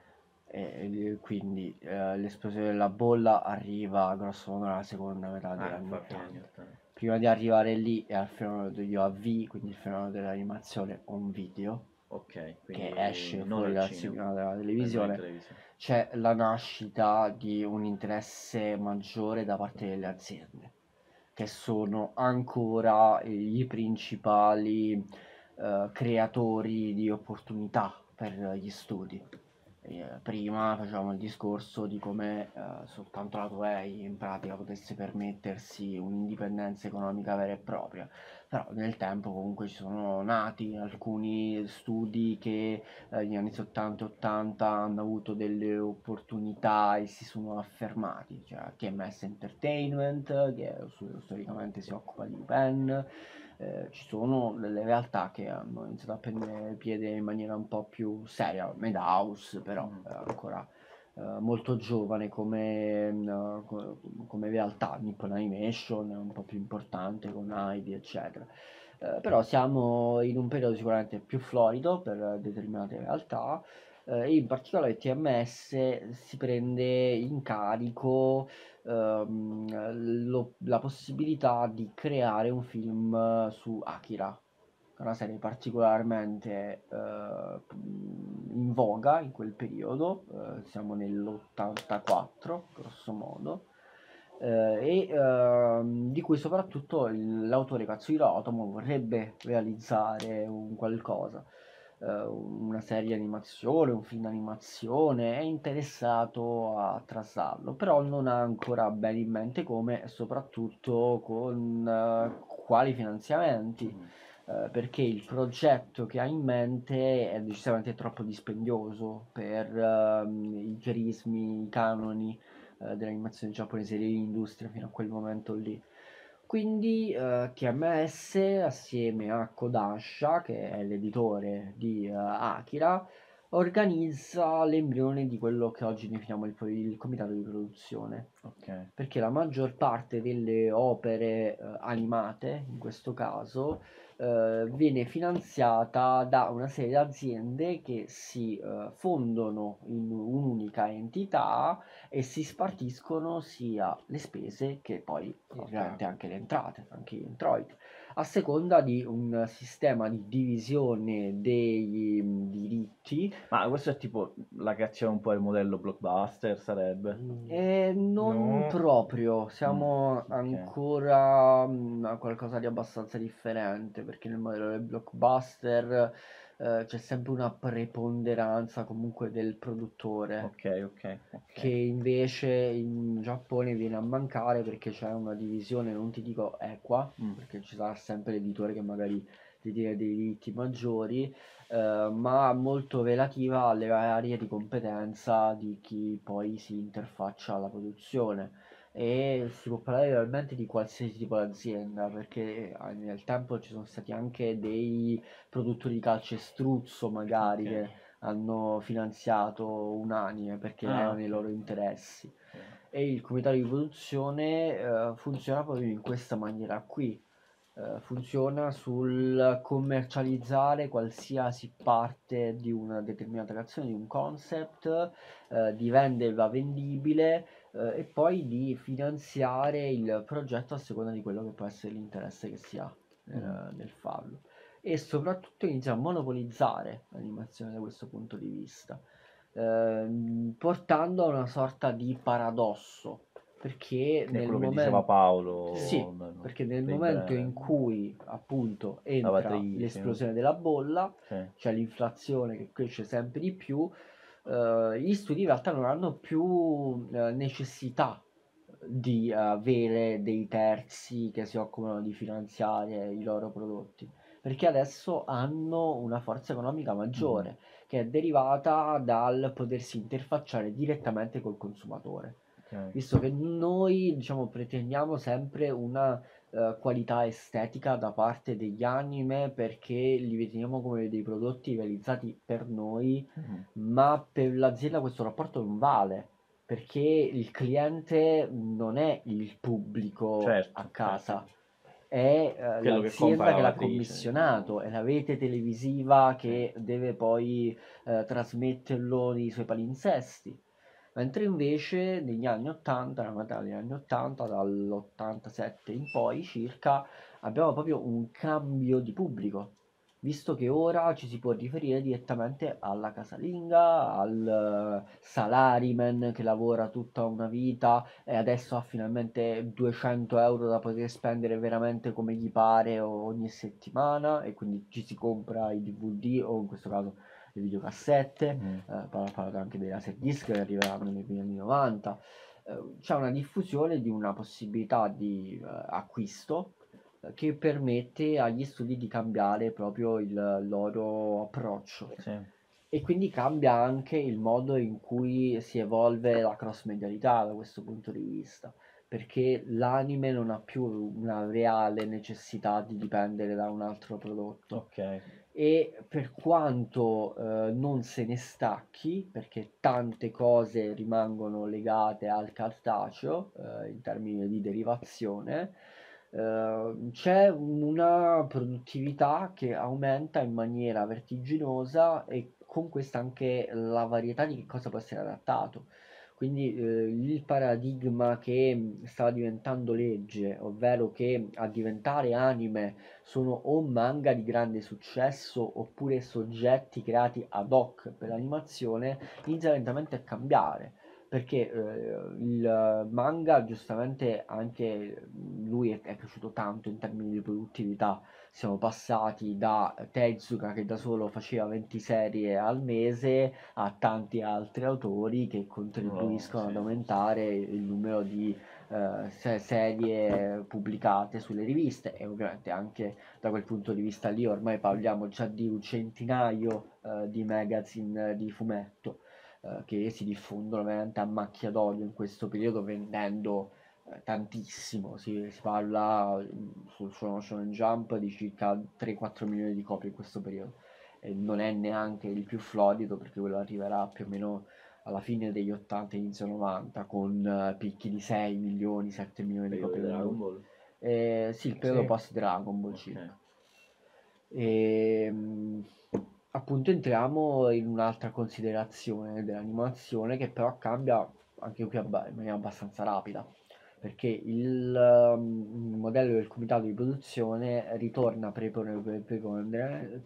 E quindi eh, l'esplosione della bolla arriva grosso modo nella seconda metà degli Ah, anni infatti, anni ottanta. ottanta. Prima di arrivare lì è al fenomeno degli O A V, quindi il fenomeno dell'animazione on video, Ok, quindi che esce non fuori al dal cinema, signale della eh, non in televisione. televisione. C'è la nascita di un interesse maggiore da parte delle aziende, che sono ancora i principali eh, creatori di opportunità per gli studi. Eh, prima facevamo il discorso di come eh, soltanto la Toei in pratica potesse permettersi un'indipendenza economica vera e propria, però nel tempo comunque ci sono nati alcuni studi che eh, negli anni settanta e ottanta hanno avuto delle opportunità e si sono affermati, cioè T M S Entertainment, che storicamente si occupa di Pen. Eh, ci sono delle realtà che hanno iniziato a prendere piede in maniera un po' più seria, Madhouse però è ancora eh, molto giovane come, uh, co- come realtà, Nippon Animation è un po' più importante con Heidi eccetera. Eh, però siamo in un periodo sicuramente più florido per determinate realtà, eh, in particolare T M S si prende in carico ehm, lo- la possibilità di creare un film eh, su Akira, che è una serie particolarmente eh, in voga in quel periodo, eh, siamo nell'ottantaquattro grosso modo, eh, e ehm, di cui soprattutto il- l'autore Katsuhiro Otomo vorrebbe realizzare un qualcosa, eh, una serie di animazione, un film d'animazione, è interessato a trasarlo, però non ha ancora bene in mente come e soprattutto con eh, quali finanziamenti, eh, perché il progetto che ha in mente è decisamente troppo dispendioso per ehm, i crismi, i canoni eh, dell'animazione giapponese e dell'industria fino a quel momento lì. Quindi eh, T M S assieme a Kodansha, che è l'editore di eh, Akira, organizza l'embrione di quello che oggi definiamo il, il comitato di produzione. Ok. Perché la maggior parte delle opere eh, animate, in questo caso, eh, viene finanziata da una serie di aziende che si eh, fondono in un'unica entità e si spartiscono sia le spese che poi ovviamente anche le entrate, anche gli introiti, a seconda di un sistema di divisione dei mh, diritti. Ma questo è tipo la creazione un po' del modello blockbuster, sarebbe? E non No. proprio, siamo Mm, ok. ancora mh, a qualcosa di abbastanza differente, perché nel modello del blockbuster eh, c'è sempre una preponderanza comunque del produttore, Ok, ok, ok. che invece in Giappone viene a mancare perché c'è una divisione, non ti dico equa, Mm. perché ci sarà sempre l'editore che magari detiene dei diritti maggiori, eh, ma molto relativa alle aree di competenza di chi poi si interfaccia alla produzione. E si può parlare realmente di qualsiasi tipo di azienda, perché eh, nel tempo ci sono stati anche dei produttori di calcestruzzo magari Ok. che hanno finanziato un anime perché Ah, erano i ok. loro interessi. Ok. E il comitato di produzione eh, funziona proprio in questa maniera qui. Eh, funziona sul commercializzare qualsiasi parte di una determinata creazione, di un concept, eh, di venderla vendibile eh, e poi di finanziare il progetto a seconda di quello che può essere l'interesse che si ha nel, Mm. nel farlo. E soprattutto inizia a monopolizzare l'animazione da questo punto di vista, ehm, portando a una sorta di paradosso. Perché Che è nel quello che diceva momento Paolo, sì, no, no, perché nel dei momento in brand, cui appunto entra lavatrici, no? l'esplosione della bolla, Sì. cioè l'inflazione che cresce sempre di più, eh, gli studi in realtà non hanno più eh, necessità di avere dei terzi che si occupano di finanziare i loro prodotti, perché adesso hanno una forza economica maggiore Mhm. che è derivata dal potersi interfacciare direttamente col consumatore. Ok. Visto che noi, diciamo, pretendiamo sempre una eh, qualità estetica da parte degli anime perché li vediamo come dei prodotti realizzati per noi, Mhm. ma per l'azienda questo rapporto non vale, perché il cliente non è il pubblico Certo, a certo. casa, è eh, Quello che compra l'azienda la che l'ha lavatrice, commissionato, diciamo. è la rete televisiva Sì. che deve poi eh, trasmetterlo nei suoi palinsesti. Mentre invece negli anni ottanta, nella metà degli anni ottanta, dall'ottantasette in poi circa, abbiamo proprio un cambio di pubblico, visto che ora ci si può riferire direttamente alla casalinga, al eh, salaryman che lavora tutta una vita e adesso ha finalmente duecento euro da poter spendere veramente come gli pare ogni settimana e quindi ci si compra i D V D o in questo caso le videocassette, Mm. eh, parla- parlato anche dei laserdisc che arriveranno nei primi anni novanta. Eh, c'è una diffusione di una possibilità di eh, acquisto eh, che permette agli studi di cambiare proprio il loro approccio. Sì. E quindi cambia anche il modo in cui si evolve la cross-medialità da questo punto di vista, perché l'anime non ha più una reale necessità di dipendere da un altro prodotto. Ok. E per quanto eh, non se ne stacchi, perché tante cose rimangono legate al cartaceo eh, in termini di derivazione, eh, c'è una produttività che aumenta in maniera vertiginosa e con questa anche la varietà di che cosa può essere adattato. Quindi eh, il paradigma che mh, stava diventando legge, ovvero che a diventare anime sono o manga di grande successo oppure soggetti creati ad hoc per l'animazione, inizia lentamente a cambiare. Perché eh, il manga, giustamente, anche lui è, è cresciuto tanto in termini di produttività. Siamo passati da Tezuka che da solo faceva venti serie al mese a tanti altri autori che contribuiscono Oh, ad sì. aumentare il numero di eh, se- serie pubblicate sulle riviste e ovviamente anche da quel punto di vista lì ormai parliamo già di un centinaio eh, di magazine di fumetto eh, che si diffondono veramente a macchia d'olio in questo periodo vendendo eh, tantissimo, si, si parla mm, sul Shonen Shonen Jump di circa tre quattro milioni di copie in questo periodo e non è neanche il più florido perché quello arriverà più o meno alla fine degli ottanta, inizio novanta, con eh, picchi di sei milioni, sette milioni di Periodo copie di Dragon vendute. Ball. Eh, sì, il periodo Sì. post Dragon Ball Ok. circa. E appunto entriamo in un'altra considerazione dell'animazione che però cambia anche qui in maniera abbastanza rapida, perché il, um, modello del comitato di produzione ritorna preponder- preponder-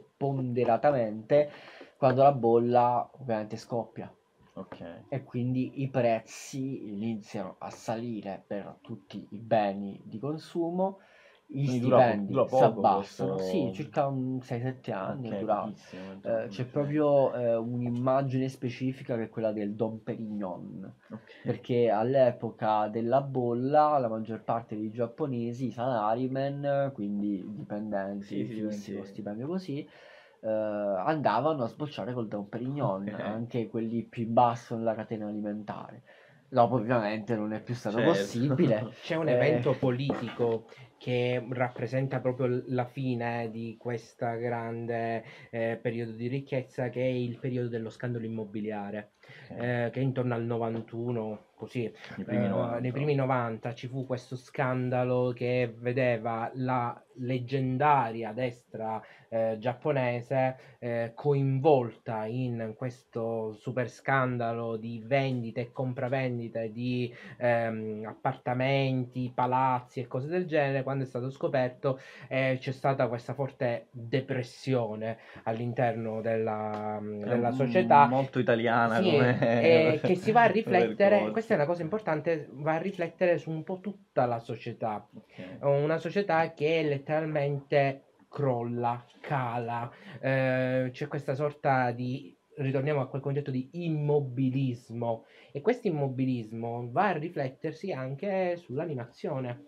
preponderatamente quando la bolla ovviamente scoppia. Ok. E quindi i prezzi iniziano a salire per tutti i beni di consumo, gli Quindi dura, po- stipendi dura si poco abbassano, questo... sì, circa un sei sette anni è Ok, durato. pochissimo. Eh, insomma, c'è ok. proprio eh, un'immagine specifica che è quella del Dom Perignon, Ok. perché all'epoca della bolla la maggior parte dei giapponesi, i salarymen, quindi dipendenti Sì, sì, fissi con dipendenti. stipendio così, eh, andavano a sbocciare col Dom Perignon, Ok. anche quelli più in basso nella catena alimentare. Dopo ovviamente non è più stato Certo. possibile. C'è un Eh, evento politico che rappresenta proprio l- la fine di questa grande eh, periodo di ricchezza, che è il periodo dello scandalo immobiliare, Ok. eh, che è intorno al novantuno, così, I primi eh, novanta. nei primi novanta ci fu questo scandalo che vedeva la leggendaria destra eh, giapponese eh, coinvolta in questo super scandalo di vendite e compravendite di ehm, appartamenti, palazzi e cose del genere. Quando è stato scoperto eh, c'è stata questa forte depressione all'interno della, È della mm, società. molto italiana Sì, come... eh, che si va a come riflettere, percorso. questa è una cosa importante, va a riflettere su un po' tutta la società, Ok. una società che letteralmente crolla, cala, eh, c'è questa sorta di, ritorniamo a quel concetto di immobilismo, e questo immobilismo va a riflettersi anche sull'animazione,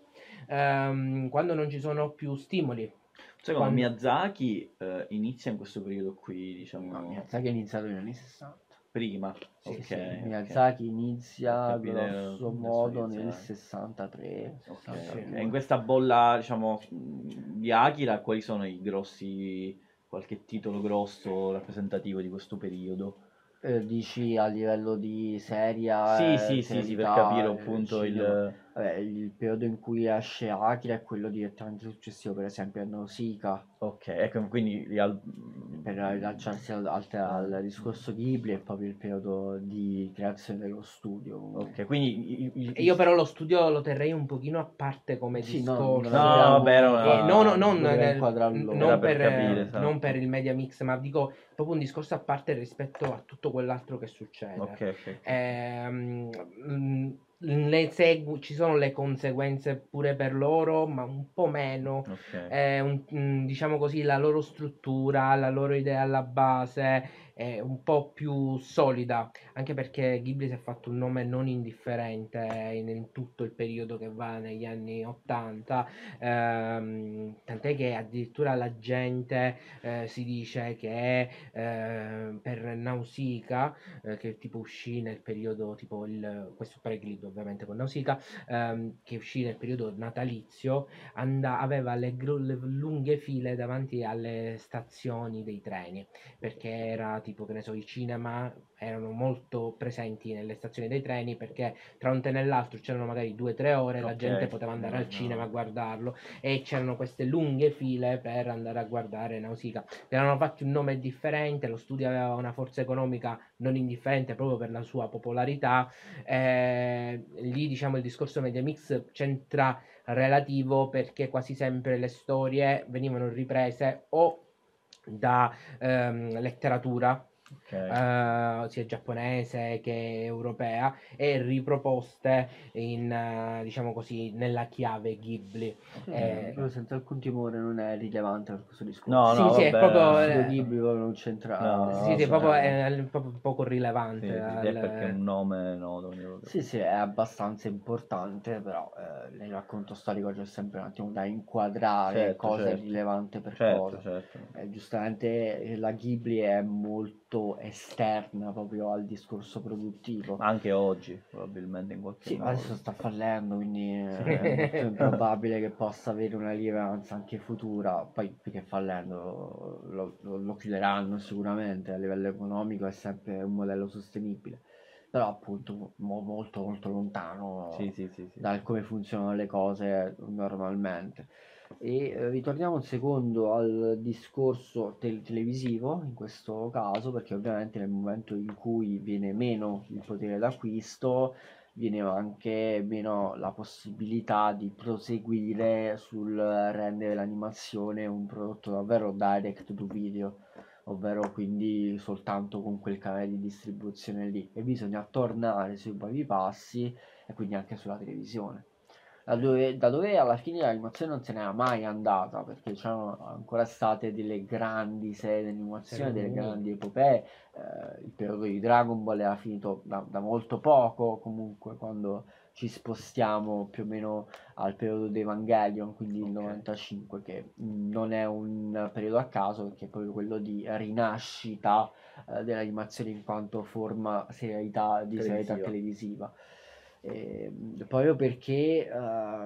Ehm, quando non ci sono più stimoli. Secondo Quando... Miyazaki eh, inizia in questo periodo qui, no, diciamo, Miyazaki è iniziato negli anni sessanta. prima. Sì, Ok, sì, ok. Miyazaki Per inizia capire grosso la modo nel Miyazaki. sessantatré Ok, sessantadue. ok. In questa bolla, diciamo, mh, di Akira, quali sono i grossi, qualche titolo grosso rappresentativo di questo periodo? Eh, dici a livello di Sì, seria, sì, eh, sì, sì, per capire serialità, eh, appunto cinema. il... Vabbè, il periodo in cui esce Akira è quello direttamente successivo, per esempio a Nausicaa, Ok, ecco, quindi gli al- per riallacciarsi al, al- al discorso Ghibli, è proprio il periodo di creazione dello studio. Ok, quindi... i- i- i- Io però lo studio lo terrei un pochino a parte come Sì, no, non discorso. No, dobbiamo, vabbè, Eh, no, no, era, non, dobbiamo nel- inquadrarlo. n- era non per per, capire, eh, non per esatto. il media mix, ma dico proprio un discorso a parte rispetto a tutto quell'altro che succede. Ok, ok, ok. Ehm, mm, le segu- ci sono le conseguenze pure per loro, ma un po' meno. Ok. Eh, un- mm, diciamo così, la loro struttura, la loro idea alla base è un po' più solida, anche perché Ghibli si è fatto un nome non indifferente in, in tutto il periodo che va negli anni ottanta, ehm, tant'è che addirittura la gente eh, si dice che eh, per Nausicaa, eh, che tipo uscì nel periodo, tipo il, questo pre-Ghibli ovviamente con Nausicaa, ehm, che uscì nel periodo natalizio, and- aveva le, gru- le lunghe file davanti alle stazioni dei treni, perché era tipo, che ne so, i cinema erano molto presenti nelle stazioni dei treni, perché tra un treno e l'altro c'erano magari due o tre ore, la Ok, gente poteva andare al no, cinema a no. guardarlo, e c'erano queste lunghe file per andare a guardare Nausicaa. Erano fatti un nome differente, lo studio aveva una forza economica non indifferente proprio per la sua popolarità, eh, lì diciamo il discorso Media Mix c'entra relativo, perché quasi sempre le storie venivano riprese o da ehm, letteratura, Ok. eh, sia giapponese che europea, e riproposte in, eh, diciamo così, nella chiave Ghibli. Sì, Eh, proprio senza alcun timore non è rilevante per questo No, discorso. no, sì, sì, è Lo proprio, vabbè. studio eh, Ghibli proprio non c'entra. No, sì, sì, è vabbè. proprio, c'entra- è proprio poco rilevante. Sì, sì, sì, è perché è al- un nome noto. quindi lo Sì, sì, è abbastanza importante, però eh, nel racconto storico c'è sempre un attimo da inquadrare Certo, cosa è certo. rilevante per Certo, cosa. certo. Eh, giustamente eh, la Ghibli è molto esterna proprio al discorso produttivo. Ma anche oggi, probabilmente in qualche Sì, modo. adesso sta fallendo, quindi eh, Sì. è molto improbabile che possa avere una rilevanza anche futura. Poi, più che fallendo, lo, lo- lo chiuderanno sicuramente, a livello economico è sempre un modello sostenibile, però appunto mo- molto molto lontano Sì, sì, sì, sì. dal come funzionano le cose normalmente. E eh, ritorniamo un secondo al discorso tel- televisivo, in questo caso, perché ovviamente nel momento in cui viene meno il potere d'acquisto, viene anche meno la possibilità di proseguire sul rendere l'animazione un prodotto davvero direct to video, ovvero quindi soltanto con quel canale di distribuzione lì, e bisogna tornare sui propri passi e quindi anche sulla televisione. Da dove, da dove alla fine l'animazione non se n'era mai andata, perché c'erano ancora state delle grandi serie di animazione, delle grandi epopee. Eh, il periodo di Dragon Ball era finito da, da molto poco, comunque, quando ci spostiamo più o meno al periodo di Evangelion, quindi il Ok. novantacinque, che mh, non è un periodo a caso, perché è proprio quello di rinascita eh, dell'animazione in quanto forma serialità, di serialità Televisiva. televisiva. Eh, proprio perché eh,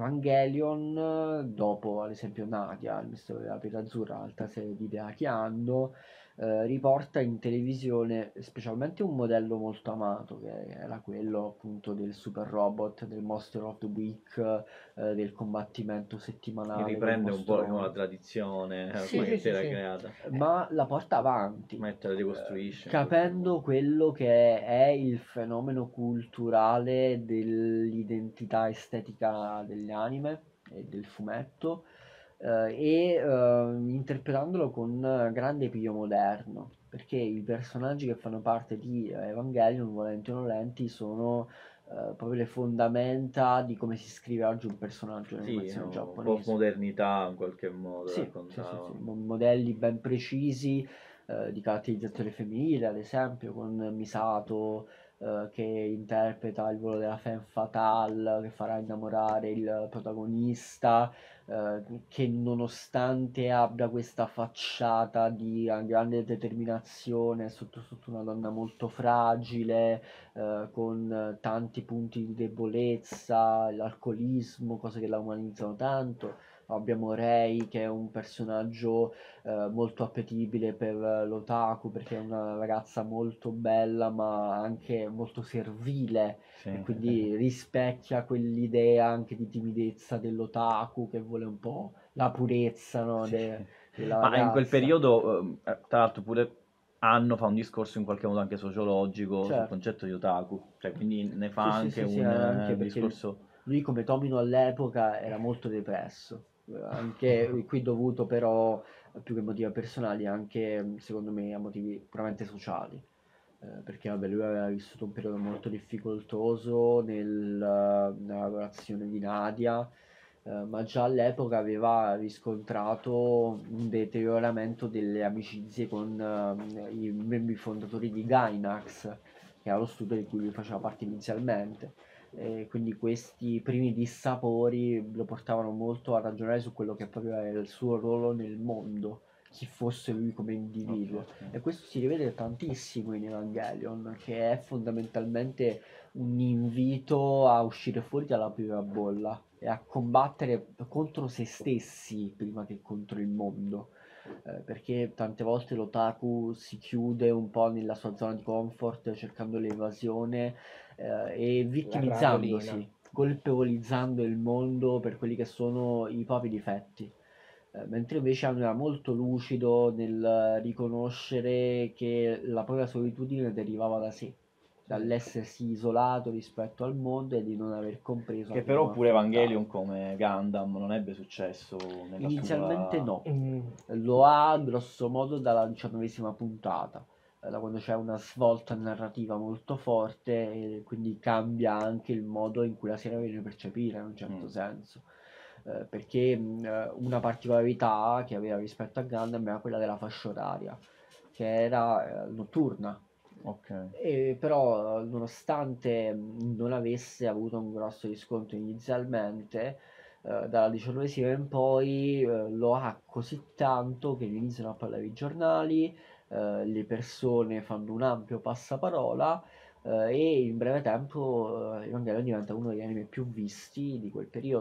Evangelion, dopo ad esempio Nadia, il mistero della pietra azzurra, altra serie di idea che hanno, eh, riporta in televisione specialmente un modello molto amato, che era quello appunto del super robot, del Monster of the Week, eh, del combattimento Che settimanale col riprende un po' diciamo, la mostrone, tradizione eh, Sì, ormai che sì, si era sì. creata. ma la porta avanti, Mette la eh, ricostruisce in qualche capendo modo. quello che è il fenomeno culturale dell'identità estetica degli anime e del fumetto, eh, e eh, interpretandolo con grande piglio moderno, perché i personaggi che fanno parte di Evangelion, volenti o nolenti, sono eh, proprio le fondamenta di come si scrive oggi un personaggio Sì, nell'animazione no, giapponese. postmodernità in qualche modo Sì, sì, sì, raccontava. sì, mo- modelli ben precisi eh, di caratterizzazione femminile, ad esempio, con Misato eh, che interpreta il ruolo della femme fatale, che farà innamorare il protagonista, eh, che nonostante abbia questa facciata di eh, grande determinazione, è sotto sotto una donna molto fragile, eh, con eh, tanti punti di debolezza, l'alcolismo, cose che la umanizzano tanto. Abbiamo Rei che è un personaggio eh, molto appetibile per l'otaku, perché è una ragazza molto bella ma anche molto servile, Sì. e quindi rispecchia quell'idea anche di timidezza dell'otaku che vuole un po' la purezza, no, Sì. de- della Ma in quel ragazza. periodo, ehm, eh, tra l'altro pure Anno fa un discorso in qualche modo anche sociologico sul Certo. concetto di otaku, cioè quindi ne fa Sì, sì, anche sì, sì, un, anche eh, perché discorso. lui come Tomino all'epoca era molto depresso, eh, anche qui dovuto però più che motivi personali, anche secondo me a motivi puramente sociali, eh, perché vabbè, lui aveva vissuto un periodo molto difficoltoso nel, nella lavorazione di Nadia, eh, ma già all'epoca aveva riscontrato un deterioramento delle amicizie con eh, i membri fondatori di Gainax, che era lo studio di cui lui faceva parte inizialmente. E quindi questi primi dissapori lo portavano molto a ragionare su quello che proprio era il suo ruolo nel mondo, chi fosse lui come individuo. Ok, ok. E questo si rivede tantissimo in Evangelion, che è fondamentalmente un invito a uscire fuori dalla propria bolla e a combattere contro se stessi prima che contro il mondo. Eh, perché tante volte l'otaku si chiude un po' nella sua zona di comfort cercando l'evasione eh, e vittimizzandosi, colpevolizzando il mondo per quelli che sono i propri difetti. Eh, mentre invece Hanno era molto lucido nel riconoscere che la propria solitudine derivava da sé, dall'essersi isolato rispetto al mondo e di non aver compreso Che come però non pure Evangelion affrontarlo. come Gundam non ebbe successo nella Inizialmente sua. no, Mm, lo ha grosso modo dalla diciannovesima puntata, eh, da quando c'è una svolta narrativa molto forte e quindi cambia anche il modo in cui la serie viene percepita in un certo Mm. senso. Eh, perché mh, eh, una particolarità che aveva rispetto a Gundam era quella della fascia oraria, che era eh, notturna. Ok. E però, eh, nonostante mh, non avesse avuto un grosso riscontro inizialmente, eh, dalla diciannovesima in poi eh, lo ha così tanto che ne iniziano a parlare i giornali, eh, le persone fanno un ampio passaparola, eh, e in breve tempo eh, Evangelion diventa uno degli anime più visti di quel periodo.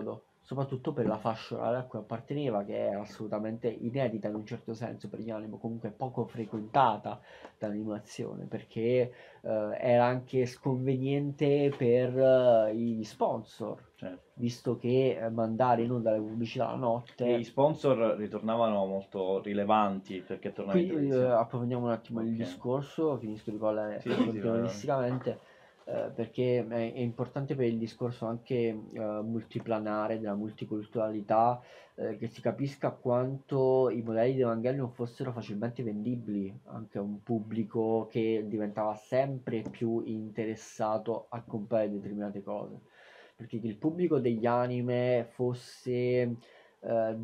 soprattutto per la fascia oraria a cui apparteneva, che è assolutamente inedita in un certo senso per gli anime, comunque poco frequentata dall'animazione, perché eh, era anche sconveniente per eh, gli sponsor, Certo. visto che eh, mandare in onda le pubblicità la notte. E gli sponsor ritornavano molto rilevanti perché tornavano in Qui eh, televisione. approfondiamo un attimo il Ok. discorso, finisco di parlare Sì, sì, sì, contenutisticamente, eh, perché è, è importante per il discorso anche eh, multiplanare, della multiculturalità, eh, che si capisca quanto i modelli di Evangelion fossero facilmente vendibili anche a un pubblico che diventava sempre più interessato a comprare determinate cose. Perché che il pubblico degli anime fosse Uh,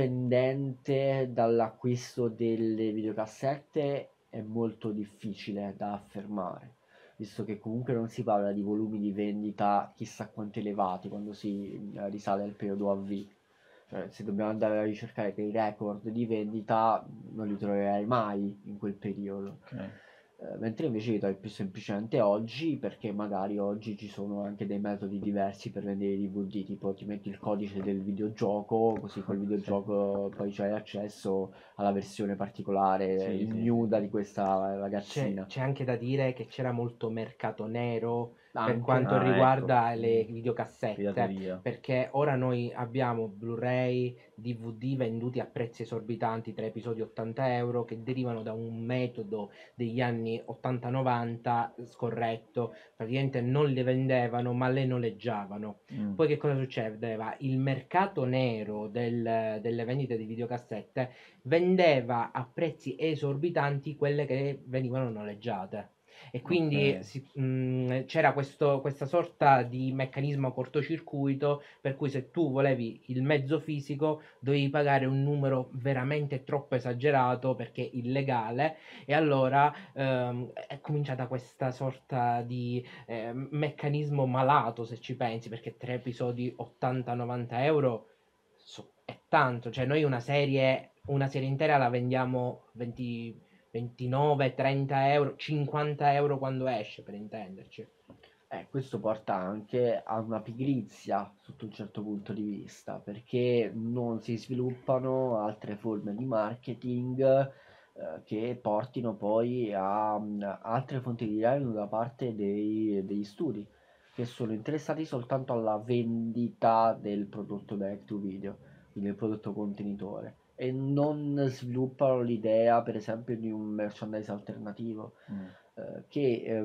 dipendente dall'acquisto delle videocassette è molto difficile da affermare, visto che comunque non si parla di volumi di vendita chissà quanto elevati quando si uh, risale al periodo A V. Cioè, se dobbiamo andare a ricercare dei record di vendita, non li troverai mai in quel periodo. Okay. Eh, mentre invece li trovi più semplicemente oggi, perché magari oggi ci sono anche dei metodi diversi per vendere i D V D, tipo ti metti il codice del videogioco, così col videogioco poi c'hai accesso alla versione particolare, Sì, sì, ignuda sì. di questa C'è, ragazzina. c'è anche da dire che c'era molto mercato nero per Anche. quanto Ah, riguarda ecco. le videocassette, Pirateria. perché ora noi abbiamo Blu-ray, D V D venduti a prezzi esorbitanti, tre episodi ottanta euro, che derivano da un metodo degli anni ottanta novanta scorretto, praticamente non le vendevano ma le noleggiavano. Mm. Poi che cosa succedeva? Il mercato nero del- delle vendite di videocassette vendeva a prezzi esorbitanti quelle che venivano noleggiate. E quindi Ok. si- mh, c'era questo, questa sorta di meccanismo a cortocircuito per cui se tu volevi il mezzo fisico dovevi pagare un numero veramente troppo esagerato perché illegale, e allora ehm, è cominciata questa sorta di eh, meccanismo malato, se ci pensi, perché tre episodi ottanta novanta euro so- è tanto. Cioè noi una serie, una serie intera la vendiamo venti, ventinove trenta euro, cinquanta euro quando esce, per intenderci. Eh, questo porta anche a una pigrizia sotto un certo punto di vista, perché non si sviluppano altre forme di marketing eh, che portino poi a mm, altre fonti di revenue da parte dei- degli studi, che sono interessati soltanto alla vendita del prodotto direct to video, quindi del prodotto contenitore, e non sviluppano l'idea, per esempio, di un merchandise alternativo. Mm. Eh, che eh,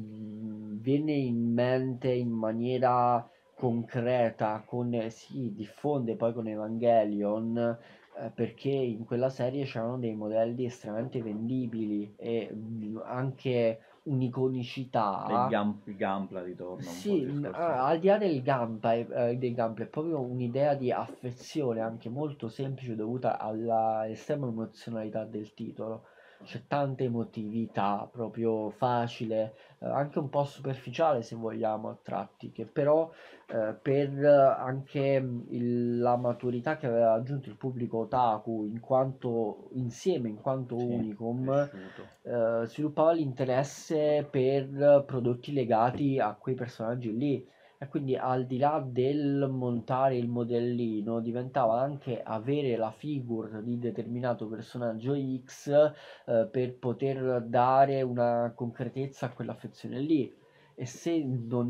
mh, viene in mente in maniera concreta con eh, si diffonde poi con Evangelion, eh, perché in quella serie c'erano dei modelli estremamente vendibili e mh, anche Il, un'iconicità. gam- il Gampla ritorna un po' Sì, il mh, discorso. a- al di là del gameplay, eh, del gameplay, è proprio un'idea di affezione anche molto semplice dovuta alla estrema emozionalità del titolo. C'è tanta emotività, proprio facile, eh, anche un po' superficiale se vogliamo a tratti, che però eh, per eh, anche mh, il- la maturità che aveva raggiunto il pubblico otaku in quanto insieme, in quanto Sì, unicum, cresciuto. eh, sviluppava l'interesse per prodotti legati a quei personaggi lì. E quindi al di là del montare il modellino, diventava anche avere la figure di determinato personaggio X eh, per poter dare una concretezza a quell'affezione lì. E se non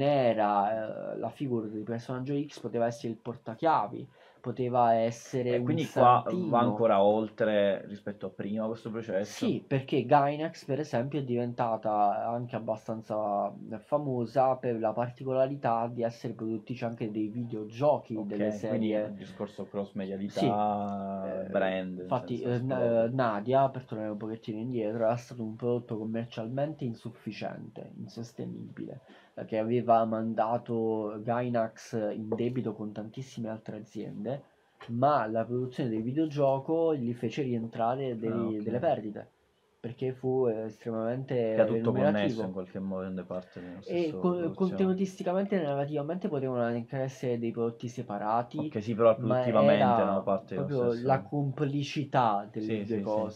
era eh, la figure di personaggio X, poteva essere il portachiavi, poteva essere E un quindi qua va santino. ancora oltre rispetto a prima questo processo? Sì, perché Gainax per esempio è diventata anche abbastanza famosa per la particolarità di essere produttrice anche dei videogiochi, delle Ok, quindi serie. il discorso Sì, cross-medialità, eh, brand, infatti senza eh, Na- eh, escludere. Nadia, per tornare un pochettino indietro, era stato un prodotto commercialmente insufficiente, insostenibile, eh, che aveva mandato Gainax in debito con tantissime altre aziende, ma la produzione del videogioco gli fece rientrare dei- Ah, ok. delle perdite, perché fu eh, estremamente Che è tutto connesso in remunerativo. qualche modo, in parte dello E stesso co- produzione. contenutisticamente e narrativamente potevano anche essere dei prodotti separati, Ok, sì, però ma produttivamente era erano parte dello proprio la stesso. complicità delle Sì, due sì, sì. cose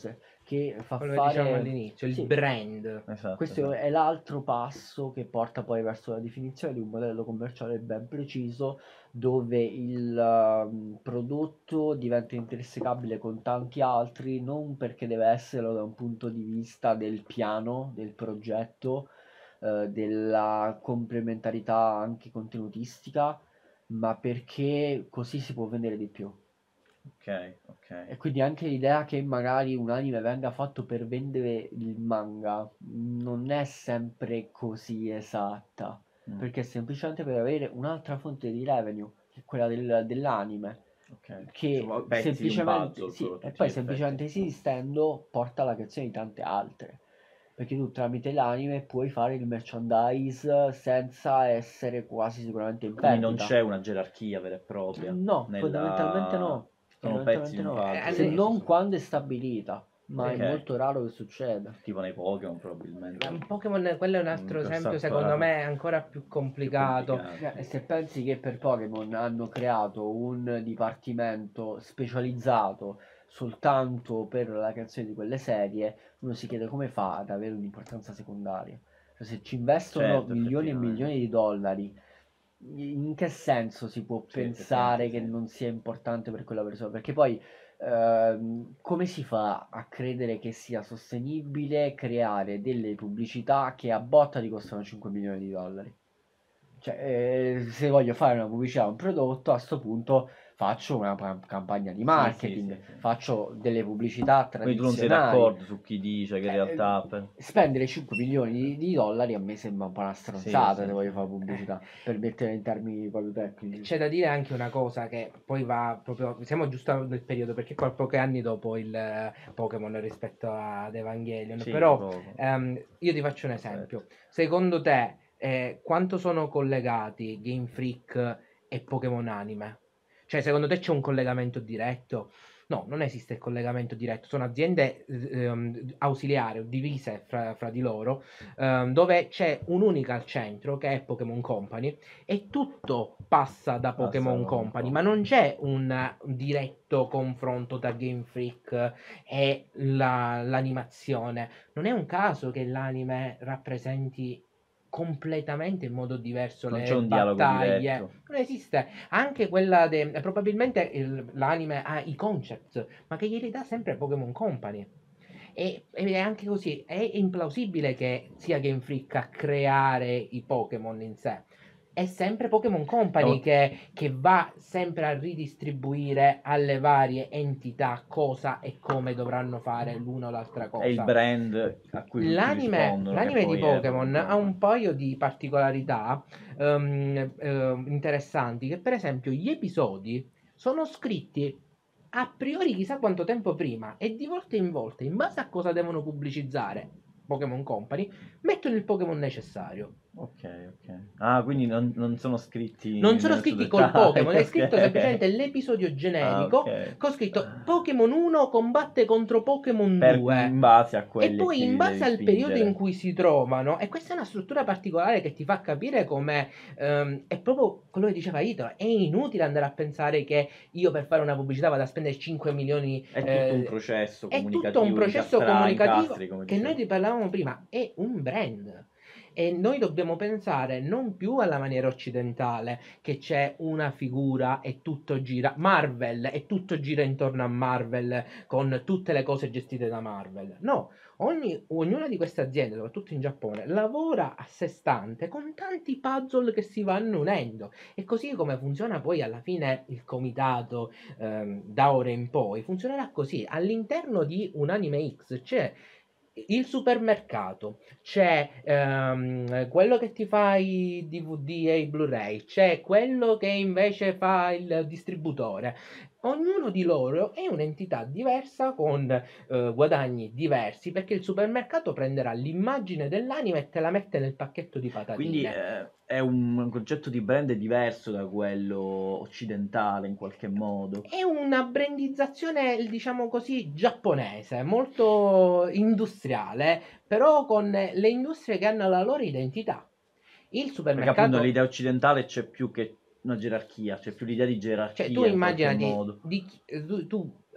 che fa Quello fare... che diciamo all'inizio, il Sì. brand. Esatto, Questo esatto. è l'altro passo che porta poi verso la definizione di un modello commerciale ben preciso, dove il um, prodotto diventa intersecabile con tanti altri, non perché deve esserlo da un punto di vista del piano, del progetto, eh, della complementarità anche contenutistica, ma perché così si può vendere di più. Ok, ok. E quindi anche l'idea che magari un anime venga fatto per vendere il manga non è sempre così esatta, Mm. perché è semplicemente per avere un'altra fonte di revenue, che è quella del- dell'anime, Ok. che Insomma, pezzi di un semplicemente, puzzle, sì, però, a e tutti poi gli effetti. semplicemente esistendo porta alla creazione di tante altre. Perché tu tramite l'anime puoi fare il merchandise senza essere quasi sicuramente in Quindi non perdita. c'è una gerarchia vera e propria. No, nella- fondamentalmente no. Sono pezzi Fondamentalmente di un no. Eh, puzzle. Se ne- non quando è stabilita, ma Ok. è molto raro che succeda. Tipo nei Pokémon probabilmente. Un Pokémon, quello è un altro Un esempio, corso secondo ancora me, ancora più più complicato. complicato. Eh, E se pensi che per Pokémon hanno creato un dipartimento specializzato soltanto per la creazione di quelle serie, uno si chiede come fa ad avere un'importanza secondaria. Cioè, se ci investono Certo, milioni e effettivamente. milioni di dollari, in che senso si può Sì, pensare effettivamente che sì. non sia importante per quella persona? Perché poi ehm, come si fa a credere che sia sostenibile creare delle pubblicità che a botta ti costano cinque milioni di dollari? Cioè, eh, se voglio fare una pubblicità a un prodotto, a sto punto faccio una pa- campagna di Sì, marketing, sì, sì, sì. faccio delle pubblicità Quindi tu non sei tradizionali. d'accordo su chi dice che in Cioè, realtà... eh, per- spendere cinque milioni di, di dollari a me sembra un po' una stronzata Sì, sì, se voglio sì. fare pubblicità, per mettere in termini proprio tecnici. C'è da dire anche una cosa che poi va proprio, siamo giusto nel periodo perché qua pochi anni dopo il eh, Pokémon rispetto ad Evangelion, Sì, però poco. ehm, io ti faccio un esempio. Secondo te eh, quanto sono collegati Game Freak e Pokémon Anime? Cioè, secondo te c'è un collegamento diretto? No, non esiste il collegamento diretto, sono aziende ehm, ausiliari o divise fra, fra di loro, ehm, dove c'è un'unica al centro che è Pokémon Company e tutto passa da Passa Pokémon da Company, Pokémon ma non c'è un, un diretto confronto tra Game Freak e la- l'animazione. Non è un caso che l'anime rappresenti completamente in modo diverso Non le c'è un dialogo battaglie. diretto. Non esiste. Anche quella de... probabilmente il- l'anime ha i concept, ma che glieli dà sempre Pokémon Company. E, ed è anche così, è implausibile che sia Game Freak a creare i Pokémon in sé. È sempre Pokémon Company No. che, che va sempre a ridistribuire alle varie entità cosa e come dovranno fare l'una o l'altra cosa. È il brand a cui tutti L'anime, rispondono. l'anime che di poi è Pokémon ha Company. un paio di particolarità ehm, ehm, interessanti, che per esempio gli episodi sono scritti a priori chissà quanto tempo prima e di volta in volta, in base a cosa devono pubblicizzare Pokémon Company, mettono il Pokémon necessario. Ok, ok. Ah, quindi non, non sono scritti Non sono nel scritti suo col dettaglio, Pokémon, è scritto ok. semplicemente l'episodio generico Ah, ok. con scritto Pokémon uno combatte contro Pokémon Per, due. in base a E quelli a poi chi in li base devi al periodo in spingere. cui si trovano, e questa è una struttura particolare che ti fa capire come ehm, è proprio quello che diceva Ito, è inutile andare a pensare che io per fare una pubblicità vado a spendere cinque milioni. È eh, tutto un processo è comunicativo, tutto un processo incastrai, comunicativo incastri, come che noi dicevo. ti parlavamo prima, è un brand. E noi dobbiamo pensare non più alla maniera occidentale, che c'è una figura e tutto gira, Marvel, e tutto gira intorno a Marvel, con tutte le cose gestite da Marvel. No, ogni, ognuna di queste aziende, soprattutto in Giappone, lavora a sé stante con tanti puzzle che si vanno unendo. E così come funziona poi alla fine il comitato ehm, da ora in poi, funzionerà così. All'interno di un anime X c'è il supermercato, c'è ehm, quello che ti fa i D V D e i Blu-ray, c'è quello che invece fa il distributore. Ognuno di loro è un'entità diversa con eh, guadagni diversi, perché il supermercato prenderà l'immagine dell'anime e te la mette nel pacchetto di patatine. Quindi eh, è un, un concetto di brand diverso da quello occidentale in qualche modo. È una brandizzazione, diciamo così, giapponese, molto industriale, però con le industrie che hanno la loro identità. Il Perché supermercato... appunto nell'idea occidentale c'è più che una gerarchia, c'è più l'idea di gerarchia Cioè, tu in qualche immaginati, modo. di, tu, tu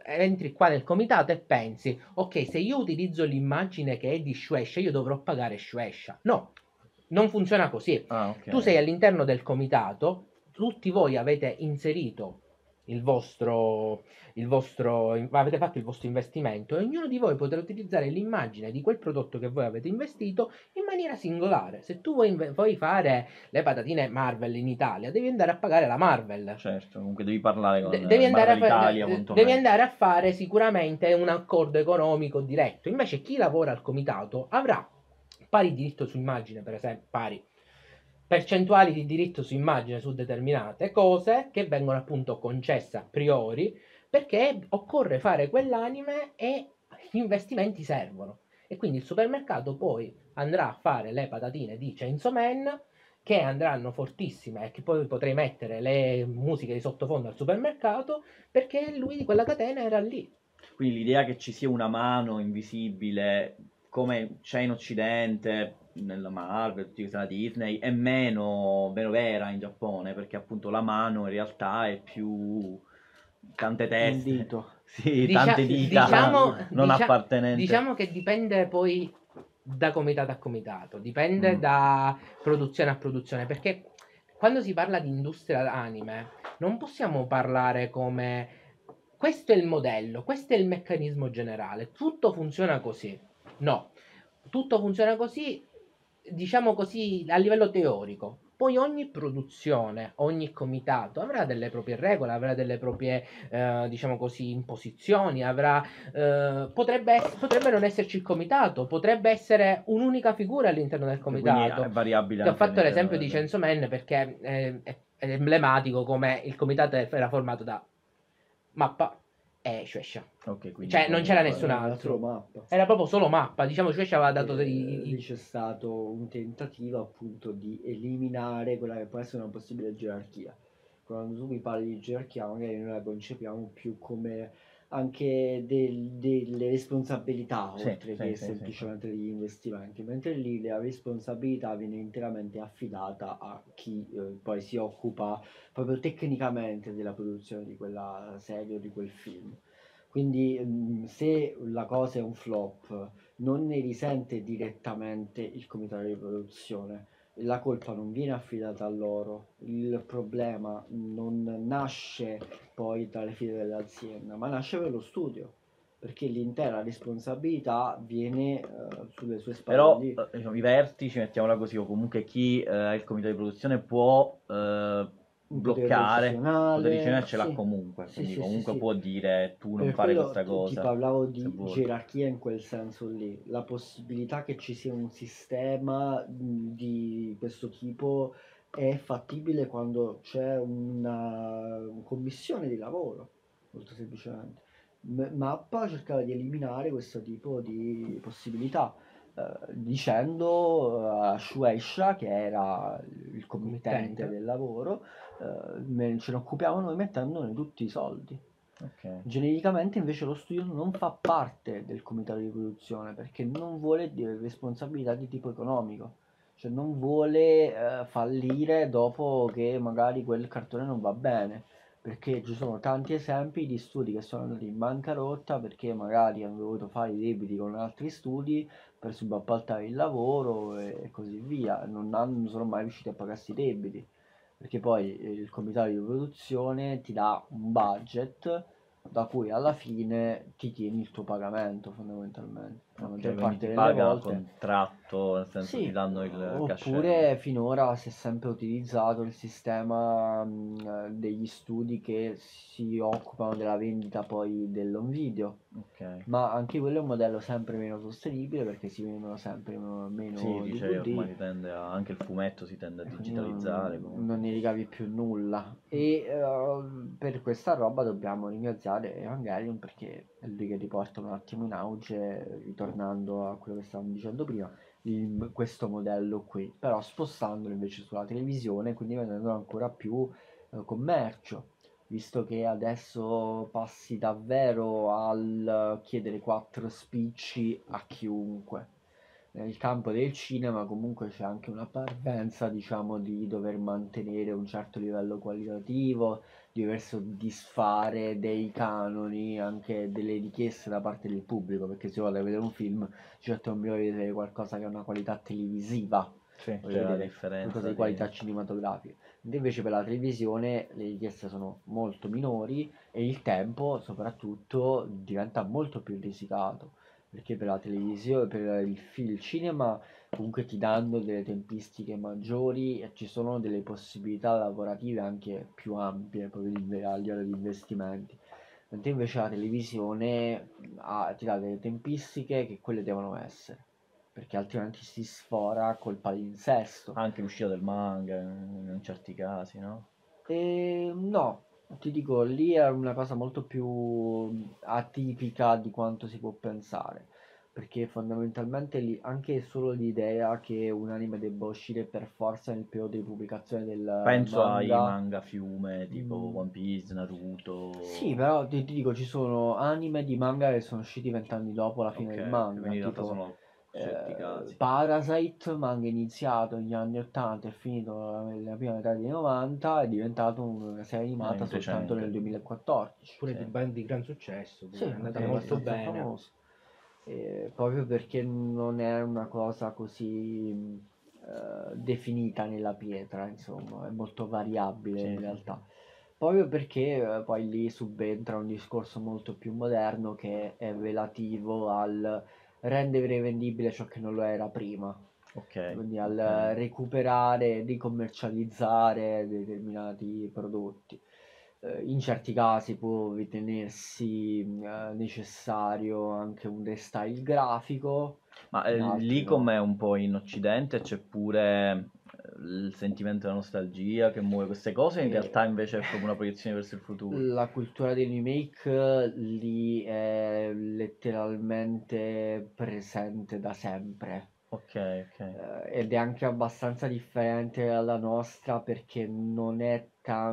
entri qua nel comitato e pensi, ok, se io utilizzo l'immagine che è di Shueisha, io dovrò pagare Shueisha. No, non funziona così. Ah, ok. Tu sei all'interno del comitato, tutti voi avete inserito il vostro, il vostro, avete fatto il vostro investimento e ognuno di voi potrà utilizzare l'immagine di quel prodotto che voi avete investito in maniera singolare. Se tu vuoi, vuoi fare le patatine Marvel in Italia, devi andare a pagare la Marvel. Certo, comunque devi parlare con De- devi, andare a Marvel fa- Italia, de- punto devi net. andare a fare sicuramente un accordo economico diretto. Invece chi lavora al comitato avrà pari diritto su immagine, per esempio, pari percentuali di diritto su immagine su determinate cose che vengono appunto concesse a priori perché occorre fare quell'anime e gli investimenti servono. E quindi il supermercato poi andrà a fare le patatine di Chainsaw Man che andranno fortissime e che poi potrei mettere le musiche di sottofondo al supermercato perché lui di quella catena era lì. Quindi l'idea che ci sia una mano invisibile come c'è in Occidente, nella Marvel, nella Disney, è meno, meno vera in Giappone, perché appunto la mano in realtà è più tante teste. Un dito. Sì, Dicia- tante dita diciamo, non dicia- appartenenti. diciamo che dipende poi da comitato a comitato, dipende Mm. da produzione a produzione, perché quando si parla di industria anime non possiamo parlare come questo è il modello, questo è il meccanismo generale, tutto funziona così. No, tutto funziona così, diciamo così, a livello teorico. Poi ogni produzione, ogni comitato avrà delle proprie regole, avrà delle proprie, eh, diciamo così, imposizioni, avrà, eh, potrebbe, ess- potrebbe non esserci il comitato, potrebbe essere un'unica figura all'interno del Quindi comitato. è variabile Ti ho anche fatto l'esempio all'interno di del- Chainsaw Man perché eh, è, è emblematico come il comitato era formato da Mappa e Shueisha. Ok, quindi Cioè non c'era comunque- nessun Era altro. solo mappa. Era proprio solo Mappa, diciamo Shueisha aveva dato Eh, dei... lì c'è stato un tentativo appunto di eliminare quella che può essere una possibile gerarchia. Quando tu mi parli di gerarchia, magari noi la concepiamo più come anche del- delle responsabilità, Sì, oltre sì, che sì, semplicemente degli investimenti, mentre lì la responsabilità viene interamente affidata a chi eh, poi si occupa proprio tecnicamente della produzione di quella serie o di quel film. Quindi mh, se la cosa è un flop, non ne risente direttamente il comitato di produzione, la colpa non viene affidata a loro, il problema non nasce poi dalle file dell'azienda, ma nasce per lo studio, perché l'intera responsabilità viene eh, sulle sue Però spalle lì. eh, diciamo, i vertici, mettiamola così, o comunque chi eh, ha il comitato di produzione può eh, Un potere bloccare, il potere decisionale, decisionale ce l'ha sì. comunque, Sì, quindi sì, sì, comunque sì. può dire tu non Per fare quello questa ti- ti cosa. parlavo se di vuoi. gerarchia in quel senso lì, la possibilità che ci sia un sistema mh, di questo tipo è fattibile quando c'è una commissione di lavoro, molto semplicemente. M- Mappa cercava di eliminare questo tipo di possibilità, eh, dicendo eh, a Shueisha, che era il committente Committente. del lavoro, eh, me- ce ne occupiamo noi mettendone tutti i soldi. Ok. Genericamente invece lo studio non fa parte del comitato di produzione perché non vuole dire responsabilità di tipo economico, cioè non vuole eh, fallire dopo che magari quel cartone non va bene, perché ci sono tanti esempi di studi che sono andati in bancarotta perché magari hanno dovuto fare i debiti con altri studi per subappaltare il lavoro e così via, non, hanno, non sono mai riusciti a pagarsi i debiti, perché poi eh, il comitato di produzione ti dà un budget da cui alla fine ti tieni il tuo pagamento fondamentalmente. La Ok, maggior quindi parte ti delle pagano a volte contratto, nel senso ti sì, danno il cachet. oppure finora si è sempre utilizzato il sistema mh, degli studi che si occupano della vendita poi dell'home video, Ok. ma anche quello è un modello sempre meno sostenibile perché si vendono sempre meno Sì, dice che ormai D V D. si tende a, anche il fumetto si tende a E quindi digitalizzare non, comunque. non ne ricavi più nulla e eh, per questa roba dobbiamo ringraziare Evangelion perché è lui che riporta un attimo in auge, ritornando a quello che stavamo dicendo prima, il- questo modello qui, però spostandolo invece sulla televisione, quindi rendendolo ancora più eh, commercio, visto che adesso passi davvero al chiedere quattro spicci a chiunque. nel campo del cinema comunque c'è anche una parvenza, diciamo, di dover mantenere un certo livello qualitativo, di dover soddisfare dei canoni, anche delle richieste da parte del pubblico, perché se vuole vedere un film, certo non bisogna vedere qualcosa che ha una qualità televisiva, Sì, voglio c'è la vedere differenza qualcosa di di... qualità cinematografica. Mentre invece per la televisione le richieste sono molto minori e il tempo soprattutto diventa molto più risicato, perché per la televisione, per il film, il cinema comunque ti danno delle tempistiche maggiori e ci sono delle possibilità lavorative anche più ampie proprio di- a livello di investimenti. Mentre invece la televisione ha, ti dà delle tempistiche che quelle devono essere, perché altrimenti si sfora col palinsesto. Anche l'uscita del manga in certi casi, no? E no, ti dico, lì è una cosa molto più atipica di quanto si può pensare, perché fondamentalmente lì anche solo l'idea che un anime debba uscire per forza nel periodo di pubblicazione del Penso ai manga. manga fiume tipo Mm. One Piece, Naruto. Sì, però ti, ti dico, ci sono anime di manga che sono usciti vent'anni dopo la fine Ok, del ok, manga, quindi in realtà tipo sono certi eh, casi. Parasite, manga iniziato negli anni ottanta e finito nella prima metà dei novanta, è diventato una serie animata in soltanto recente. nel duemilaquattordici. Pure Sì. di, ban- di gran successo, Sì, pure, è andata è molto abbastanza bene. famoso. Eh, proprio perché non è una cosa così mh, eh, definita nella pietra, insomma, è molto variabile Sì, in sì, realtà. Proprio perché eh, poi lì subentra un discorso molto più moderno che è relativo al rendere vendibile ciò che non lo era prima. Ok, Quindi al ok. recuperare, ricommercializzare determinati prodotti. Eh, in certi casi può ritenersi eh, necessario anche un restyle grafico, Ma eh, in altri lì no. com'è un po' in Occidente c'è pure eh, il sentimento della nostalgia che muove queste cose, in E realtà invece è proprio una proiezione verso il futuro. la cultura del remake eh, lì è letteralmente presente da sempre. Ok, ok. Eh, ed è anche abbastanza differente dalla nostra perché non è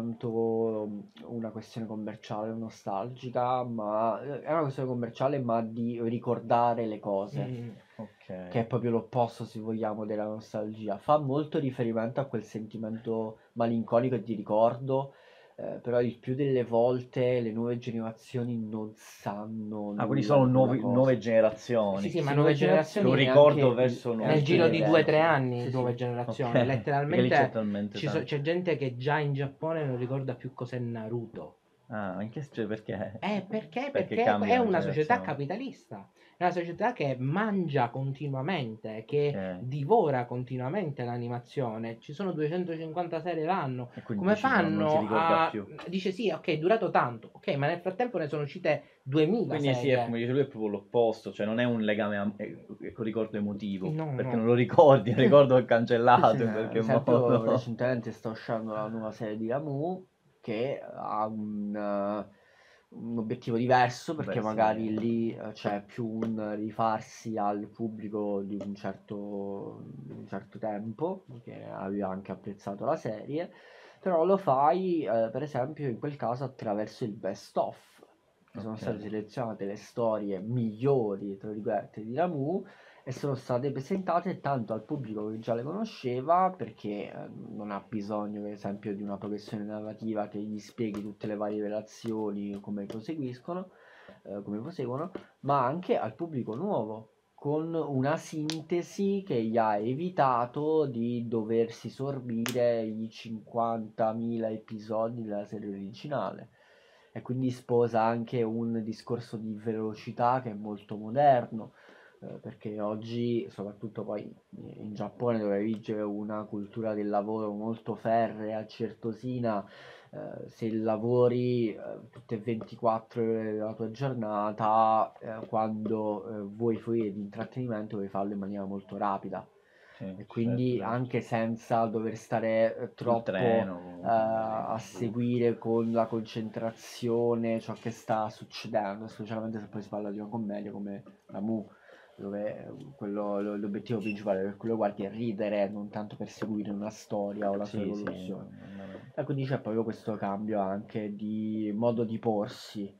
tanto mm, una questione commerciale o nostalgica, ma eh, è una questione commerciale, ma di ricordare le cose, Mm. Ok. che è proprio l'opposto, se vogliamo, della nostalgia. Fa molto riferimento a quel sentimento malinconico e di ricordo, eh, però il più delle volte le nuove generazioni non sanno Ah, quindi nulla sono di quella nuovi- nuove cosa. Sì, generazioni. sì, ma Sì, nuove nuove generazioni Lo generazioni ricordo neanche verso nuove nel giro di neanche due o tre vecchie. anni, Sì, nuove sì. generazioni. Ok, perché lì c'è Letteralmente talmente ci so- tanto. c'è gente che già in Giappone non ricorda più cos'è Naruto. Ah, in che cioè, perché? Eh, perché? Perché Perché è cambiano le una società generazioni. capitalista, è una società che mangia continuamente, che Ok. divora continuamente l'animazione. Ci sono duecentocinquanta serie l'anno. E quindi Come dici no, non si fanno ricorda a... più. Dice sì, ok, è durato tanto, ok, ma nel frattempo ne sono uscite duemila Quindi sì, è serie. come dice lui, è proprio l'opposto, cioè non è un legame am- eh, con ricordo emotivo, No, perché no. non lo ricordi, il ricordo è Sì, cancellato sì, in ad qualche esempio modo. recentemente sta uscendo la nuova serie di Ramu che ha un, eh, un obiettivo diverso perché Beh, sì. magari lì eh, c'è più un rifarsi al pubblico di un certo, di un certo tempo che aveva anche apprezzato la serie, però lo fai eh, per esempio in quel caso attraverso il best of, che sono Ok. state selezionate le storie migliori, tra virgolette, di Ramu e sono state presentate tanto al pubblico che già le conosceva perché eh, non ha bisogno per esempio di una progressione narrativa che gli spieghi tutte le varie relazioni come proseguiscono, eh, come proseguono, ma anche al pubblico nuovo con una sintesi che gli ha evitato di doversi sorbire i cinquantamila episodi della serie originale e quindi sposa anche un discorso di velocità che è molto moderno, eh, perché oggi, soprattutto poi in Giappone dove vige una cultura del lavoro molto ferrea, certosina, eh, se lavori eh, tutte e ventiquattro ore della tua giornata, eh, quando eh, vuoi fruire di intrattenimento vuoi farlo in maniera molto rapida. Sì, E certo, quindi certo. anche senza dover stare eh, Sul troppo treno, eh, comunque, a magari, bus. seguire con la concentrazione ciò che sta succedendo, specialmente se poi si parla di una commedia come la Mu, dove eh, quello, lo- l'obiettivo principale per quello guardi è ridere, non tanto per seguire una storia o la sua Sì, sì, evoluzione. non- non- E quindi c'è proprio questo cambio anche di modo di porsi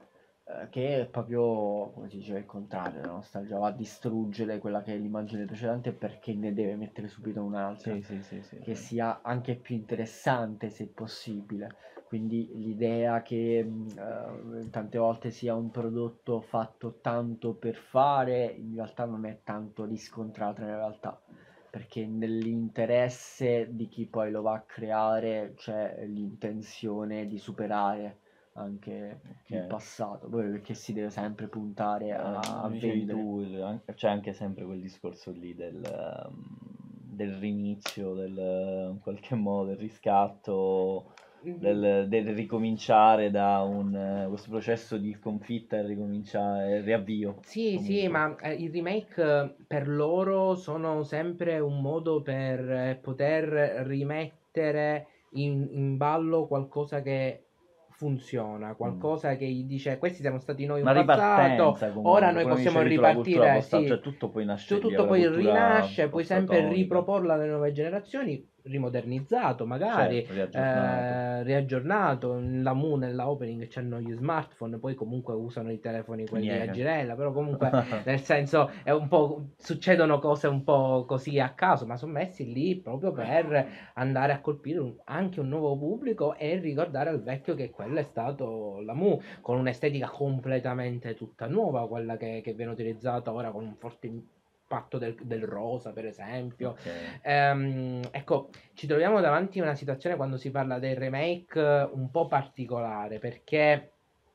eh, che è proprio, come si dice, il contrario, la nostalgia va a distruggere quella che è l'immagine precedente perché ne deve mettere subito un'altra, Sì, sì, sì, sì, che sì. sia anche più interessante se possibile. Quindi l'idea che mh, eh, tante volte sia un prodotto fatto tanto per fare, in realtà non è tanto riscontrata nella realtà, perché nell'interesse di chi poi lo va a creare c'è l'intenzione di superare anche il Ok. passato, poi perché si deve sempre puntare Eh, a, a come dicevi vendere. tu, il- an- c'è anche sempre quel discorso lì del, ehm, del rinizio, del, in qualche modo, del riscatto, del, del ricominciare da un, eh, questo processo di sconfitta e ricominciare, il riavvio. Sì, sì, Comunque. ma eh, i remake eh, per loro sono sempre un modo per eh, poter rimettere in, in ballo qualcosa che funziona, Mm. qualcosa che gli dice questi siamo stati noi in Una passato, ripartenza ora comunque, noi come possiamo dicevi tu, la cultura ripartire, posta, sì, cioè tutto poi nasce tu- lì, tutto quella poi cultura rinasce, puoi sempre postatonica. riproporlo alle nuove generazioni, rimodernizzato magari, Certo, riaggiornato. eh, riaggiornato. La Mu nella opening c'hanno gli smartphone, poi comunque usano i telefoni quelli a Niente. girella, però comunque nel senso è un po', succedono cose un po' così a caso, ma sono messi lì proprio per andare a colpire un- anche un nuovo pubblico e ricordare al vecchio che quello è stato la Mu, con un'estetica completamente tutta nuova, quella che, che viene utilizzata ora con un forte impatto del, del rosa, per esempio. Ok. Ehm, ecco, ci troviamo davanti a una situazione quando si parla del remake eh, un po' particolare, perché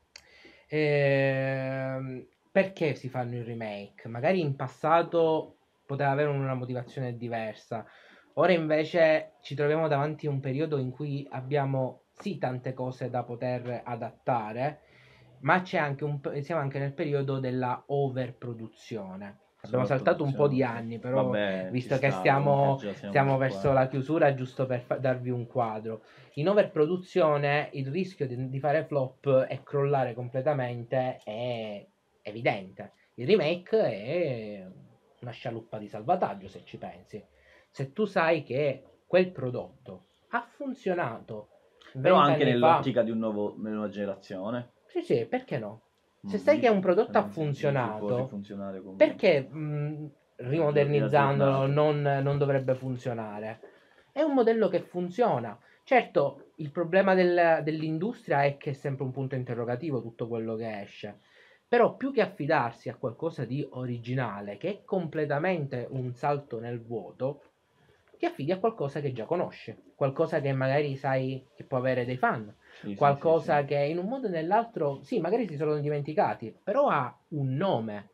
ehm, perché si fanno i remake? Magari in passato poteva avere una motivazione diversa. Ora invece ci troviamo davanti a un periodo in cui abbiamo sì tante cose da poter adattare, ma c'è anche un, siamo anche nel periodo della overproduzione. Abbiamo saltato un po' di Sovrapproduzione, sì. anni, però Vabbè, ci visto che sta, ormai stiamo, già siamo stiamo verso qua. la chiusura, giusto per fa- darvi un quadro. In overproduzione il rischio di, di fare flop e crollare completamente è evidente. Il remake è una scialuppa di salvataggio, se ci pensi. Se tu sai che quel prodotto ha funzionato Però anche vent'anni fa, nell'ottica di un nuovo, una nuova generazione. sì, sì, perché no? Se Mm, sai che dici, un prodotto ha dici, dici può funzionato, rifunzionare comunque. perché mh, Raggior- rimodernizzandolo riaggiornato. non, non dovrebbe funzionare? È un modello che funziona. Certo, il problema del- dell'industria è che è sempre un punto interrogativo tutto quello che esce. Però più che affidarsi a qualcosa di originale, che è completamente un salto nel vuoto, ti affidi a qualcosa che già conosci, qualcosa che magari sai che può avere dei fan, Sì, sì, qualcosa sì, sì. che in un modo o nell'altro, sì, magari si sono dimenticati, però ha un nome.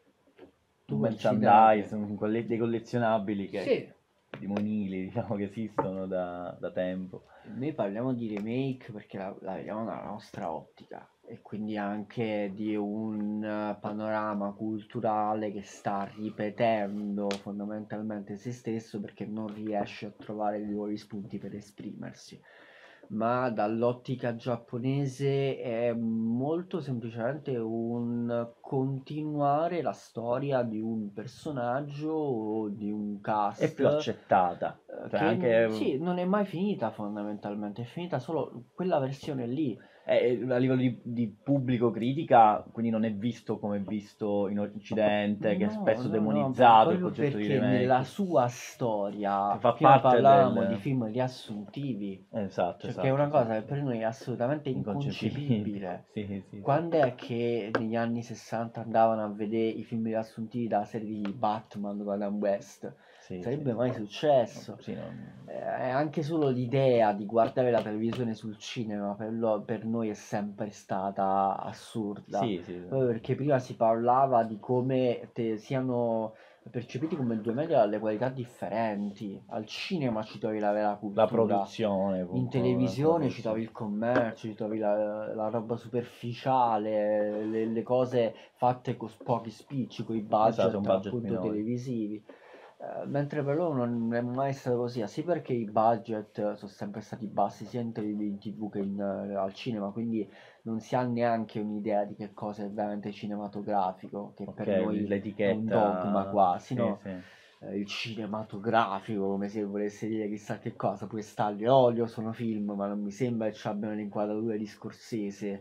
Tu Un considera merchandise, che un colle- dei collezionabili che, Sì, di monili, diciamo, che esistono da, da tempo. noi parliamo di remake perché la, la vediamo dalla nostra ottica e quindi anche di un eh, panorama culturale che sta ripetendo fondamentalmente se stesso perché non riesce a trovare dei nuovi spunti per esprimersi. Ma dall'ottica giapponese è molto semplicemente un continuare la storia di un personaggio o di un È più cast accettata. eh, Cioè, che mm, anche sì, non è mai finita fondamentalmente, è finita solo quella versione lì. eh, a livello di, di pubblico critica, quindi non è visto come è visto in Occidente, che è No, spesso no, no, ma demonizzato il proprio concetto di perché nella remake. sua storia, Fa prima parte parlavamo di del... film riassuntivi, Esatto, cioè che è esatto, una cosa che esatto. per noi è assolutamente Inconcepibile. inconcepibile. Sì, sì, sì. Quando è che negli anni sessanta andavano a vedere i film riassuntivi dalla serie di Batman con Adam West? Sì, Sarebbe sì, mai sì. successo. Sì, non- Eh, anche solo l'idea di guardare la televisione sul cinema per, lo- per noi è sempre stata assurda. Sì, sì, Proprio perché prima si parlava di come te- siano percepiti come due media dalle qualità differenti. Al cinema ci trovi la vera la cultura, produzione in comunque, la televisione ci produzione. trovi il commercio, ci trovi la, la roba superficiale, le, le cose fatte con pochi spicci, con i Esatto, un budget budget appunto minore. televisivi. Eh, mentre per loro non è mai stato così, sì perché i budget sono sempre stati bassi sia in, tele- in tv che in, eh, al cinema, quindi non si ha neanche un'idea di che cosa è veramente cinematografico, che per Ok, noi è un dogma l'etichetta... quasi, Sì, no? sì. Eh, il cinematografico, come se volesse dire chissà che cosa, poi sta all'olio, sono film, ma non mi sembra che ci abbiano le inquadrature di Scorsese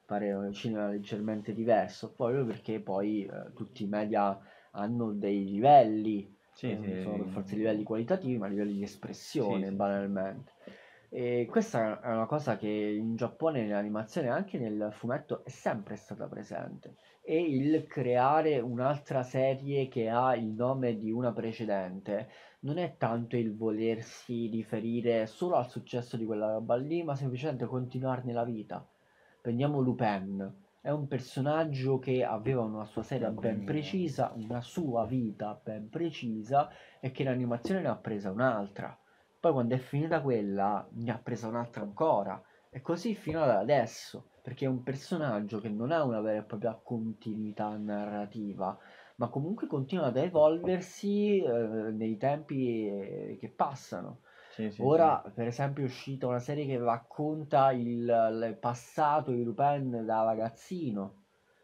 pare un cinema leggermente diverso, proprio perché poi eh, tutti i media hanno dei livelli, Sì, non sì. sono per forza livelli qualitativi, ma livelli di espressione, Sì, sì, banalmente. E questa è una cosa che in Giappone nell'animazione e anche nel fumetto è sempre stata presente. E il creare un'altra serie che ha il nome di una precedente non è tanto il volersi riferire solo al successo di quella roba lì, ma semplicemente continuarne la vita. Prendiamo Lupin, è un personaggio che aveva una sua serie ben precisa, una sua vita ben precisa, e che l'animazione ne ha presa un'altra. Poi quando è finita quella, ne ha presa un'altra ancora, e così fino ad adesso, perché è un personaggio che non ha una vera e propria continuità narrativa, ma comunque continua ad evolversi eh, nei tempi eh, che passano. Sì, sì, Ora, sì. per esempio, è uscita una serie che racconta il, il passato di Lupin da ragazzino,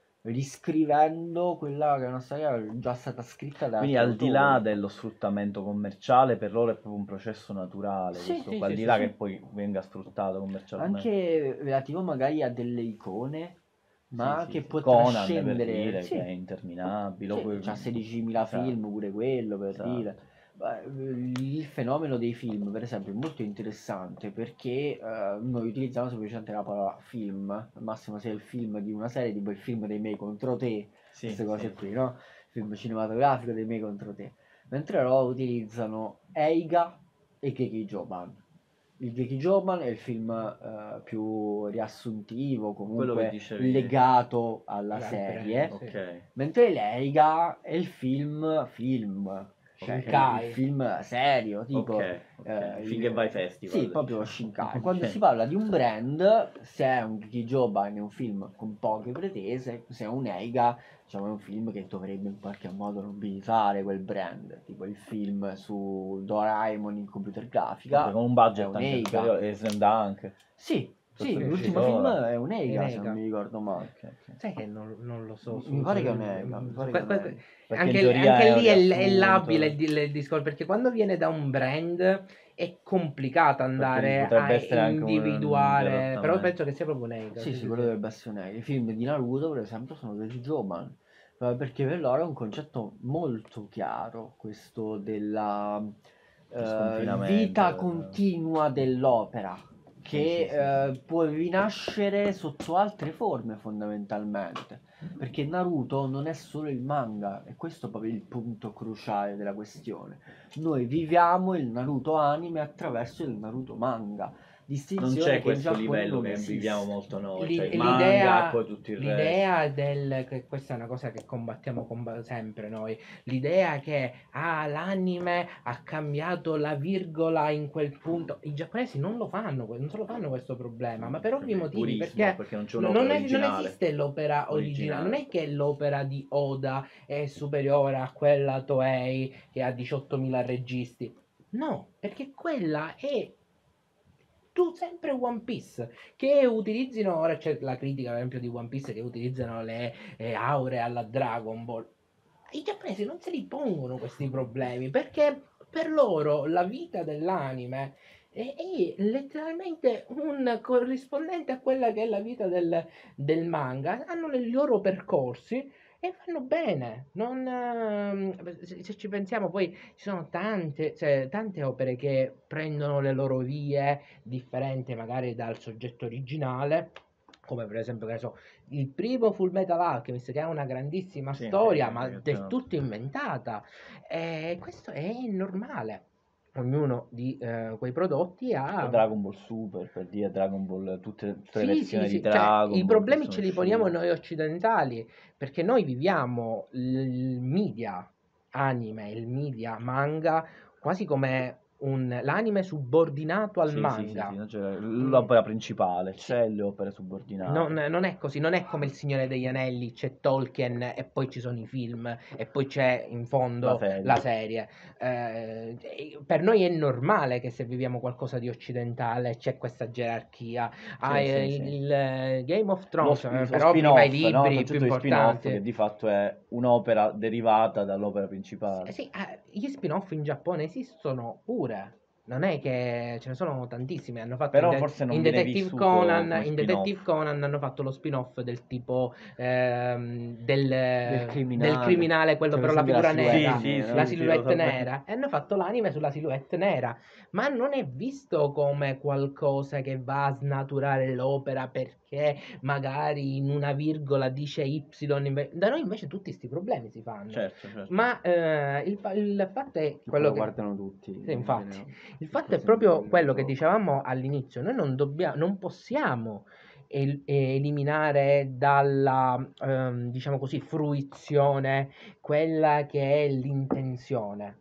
riscrivendo quella che è una storia già stata scritta da Quindi altri al di là autori. dello sfruttamento commerciale, per loro è proprio un processo naturale, Sì, questo sì, qua, al sì, di sì, là sì. che poi venga sfruttato commercialmente. Anche relativo magari a delle icone, ma Sì, sì, che sì. può Conan, per trascendere. dire, Sì, che è interminabile. sì, oppure- c'ha sedicimila Esatto, film pure quello, per esatto. dire. Beh, il fenomeno dei film, per esempio, è molto interessante perché eh, noi utilizziamo semplicemente la parola film, al massimo sia il film di una serie, tipo il film dei me contro te, Sì, queste cose sì. qui, no? Il film cinematografico dei me contro te. Mentre loro utilizzano Eiga e Keki Joban. Il Gekijoban è il film eh, più riassuntivo, Quello che comunque dicevi. legato alla Al serie, brand, sì. Ok. mentre l'Eiga è il film film, cioè è il Shinkai. film serio, tipo Ok, ok. eh, Finché vai il- festival. sì, proprio diciamo. Shinkai. Ok. Quando si parla di un brand, se è un Gekijoban è un film con poche pretese, se è un Eiga diciamo è un film che dovrebbe in qualche modo nobilitare quel brand, tipo il film su Doraemon in computer grafica Ok, con un è budget un anche Eiga. inferiore. E Slam Dunk. Sì, sì, Questo che è l'ultimo uscito film ora. è un Eiga, se non Eiga. mi ricordo male. Ok, ok. Sai che non, non lo so. Mi- Su, mi pare su- che è un Eiga, mi pare que- che è un que- Eiga. Perché in anche, teoria anche è un lì è, è riassunto. labile il, il discorso, perché quando viene da un brand è complicato Perché andare potrebbe a essere anche un- un individuare, però dilattamento. penso che sia proprio un Eiga. Sì, Sì, sì, sì, quello sì. dovrebbe essere un Eiga. I film di Naruto, per esempio, sono dei Joban, proprio perché per loro è un concetto molto chiaro, questo della Lo eh, sconfinamento. vita del- continua dell'opera, Sì, che sì, sì, eh, sì. può rinascere sotto altre forme fondamentalmente, perché Naruto non è solo il manga, e questo è proprio il punto cruciale della questione. Noi viviamo il Naruto anime attraverso il Naruto manga, Non distinzione c'è che in questo Giappone livello non che esiste. viviamo molto noi, L'i- cioè il manga e L'idea, poi tutto il resto. l'idea del, che questa è una cosa che combattiamo comba- sempre noi, l'idea che ah, l'anime ha cambiato la virgola in quel punto, i giapponesi non lo fanno, que- non se lo fanno questo problema, ma per ovvi Perché motivi, purismo, perché perché non c'è non, un'opera è- non originale. esiste l'opera originale, non Originale. è che l'opera di Oda è superiore a quella Toei che ha diciottomila registi, no, perché quella è tu sempre One Piece che utilizzino ora c'è la critica per esempio di One Piece che utilizzano le eh, auree alla Dragon Ball. I giapponesi non se li pongono questi problemi perché per loro la vita dell'anime è, è letteralmente un corrispondente a quella che è la vita del, del manga. Hanno i loro percorsi e fanno bene. Non, ehm, se, se ci pensiamo, poi ci sono tante, cioè, tante opere che prendono le loro vie differenti, magari dal soggetto originale. Come per esempio, che ne so, il primo Full Metal Alchemist, che ha una grandissima Sì, storia, sì, ma sì, del sì. tutto inventata. E questo è normale. Ognuno di eh, quei prodotti O ha. Dragon Ball Super, per dire Dragon Ball, tutte, tutte le Sì, versioni sì, di sì, cioè Dragon i Ball che problemi sono ce li poniamo uscite. noi occidentali, perché noi viviamo il media anime, il media manga, quasi come un, l'anime subordinato al Sì, sì, sì, manga. sì, no, cioè, Mm, l'opera principale, sì. c'è le opere Non, subordinate. non è così, non è come il Signore degli Anelli, c'è Tolkien e poi ci sono i film e poi c'è in La fondo serie. la serie. Eh, e per noi è normale che se viviamo qualcosa di occidentale c'è questa gerarchia. Ah, Sì, sì, il, sì. il, eh, Game of Lo, Thrones, sp- eh, lo però prima i spin-off, no? Il libri più concetto di spin-off che importanti. di fatto è un'opera derivata dall'opera Sì, principale. sì, eh, gli spin-off in Giappone esistono pure. non è che ce ne sono tantissime, hanno fatto Però in, de- forse non in viene Detective vissuto Conan, come in spin-off. Detective Conan hanno fatto lo spin-off del tipo ehm, del, Del criminale. del criminale, quello C'è però la presente figura la nera, silhouette Sì, sì, la sì, sì, lo silhouette sapevo. nera, e hanno fatto l'anime sulla silhouette nera, ma non è visto come qualcosa che va a snaturare l'opera perché magari in una virgola dice Y, inve- da noi invece tutti questi problemi si fanno. Certo, certo. Ma eh, il, fa- il fatto è Quello quello che... guardano tutti. Sì, in infatti, generale. il Tutto fatto è sempre proprio il quello che gioco. dicevamo all'inizio, noi non dobbiamo, non possiamo el- eliminare dalla, ehm, diciamo così, fruizione quella che è l'intenzione.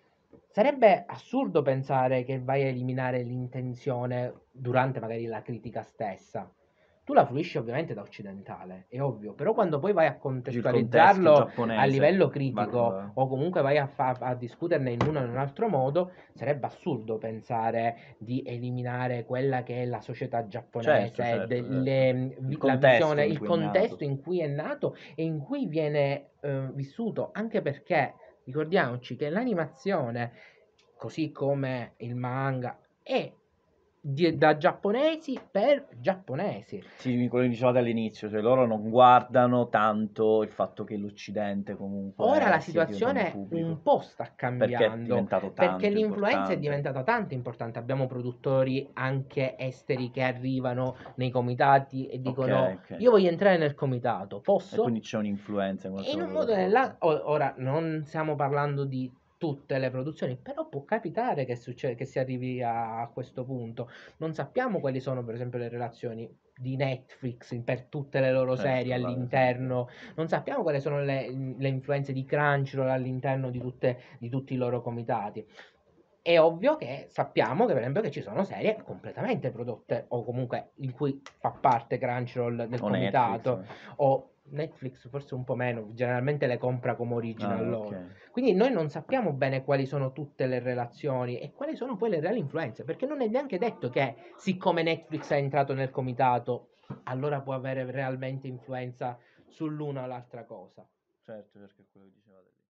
Sarebbe assurdo pensare che vai a eliminare l'intenzione durante magari la critica stessa. Tu la fruisci ovviamente da occidentale, è ovvio, però quando poi vai a Il contesto contestualizzarlo a giapponese livello va critico con- o comunque vai a, fa- a discuterne in uno o in un altro modo, sarebbe assurdo pensare di eliminare quella che è la società giapponese, Certo, certo, delle- certo. Il la contesto visione, in il cui è contesto nato. in cui è nato e in cui viene eh, vissuto, anche perché ricordiamoci che l'animazione, così come il manga, è di- da giapponesi per giapponesi. Sì, quello che dicevate all'inizio, cioè loro non guardano tanto il fatto che l'Occidente comunque Ora la stia diventando un situazione pubblico, un po' sta perché è cambiando, diventato perché tanto l'influenza è importante. diventata tanto importante. Abbiamo produttori anche esteri che arrivano nei comitati e dicono: Ok, ok. io voglio entrare nel comitato, E posso? quindi c'è un'influenza in E qualche in un modo modo o della nell'altro, cosa. o- ora non stiamo parlando di tutte le produzioni, però può capitare che, succe- che si arrivi a, a questo punto. Non sappiamo quali sono, per esempio, le relazioni di Netflix in- per tutte le loro Certo, serie là, all'interno, non sappiamo quali sono le, le influenze di Crunchyroll all'interno di, tutte, di tutti i loro comitati. È ovvio che sappiamo che, per esempio, che ci sono serie completamente prodotte o comunque in cui fa parte Crunchyroll nel O Netflix. comitato o Netflix forse un po' meno, generalmente le compra come original Ah, loro. ok. Quindi noi non sappiamo bene quali sono tutte le relazioni e quali sono poi le reali influenze, perché non è neanche detto che siccome Netflix è entrato nel comitato, allora può avere realmente influenza sull'una o l'altra cosa. Certo, perché è quello che dicevate lì.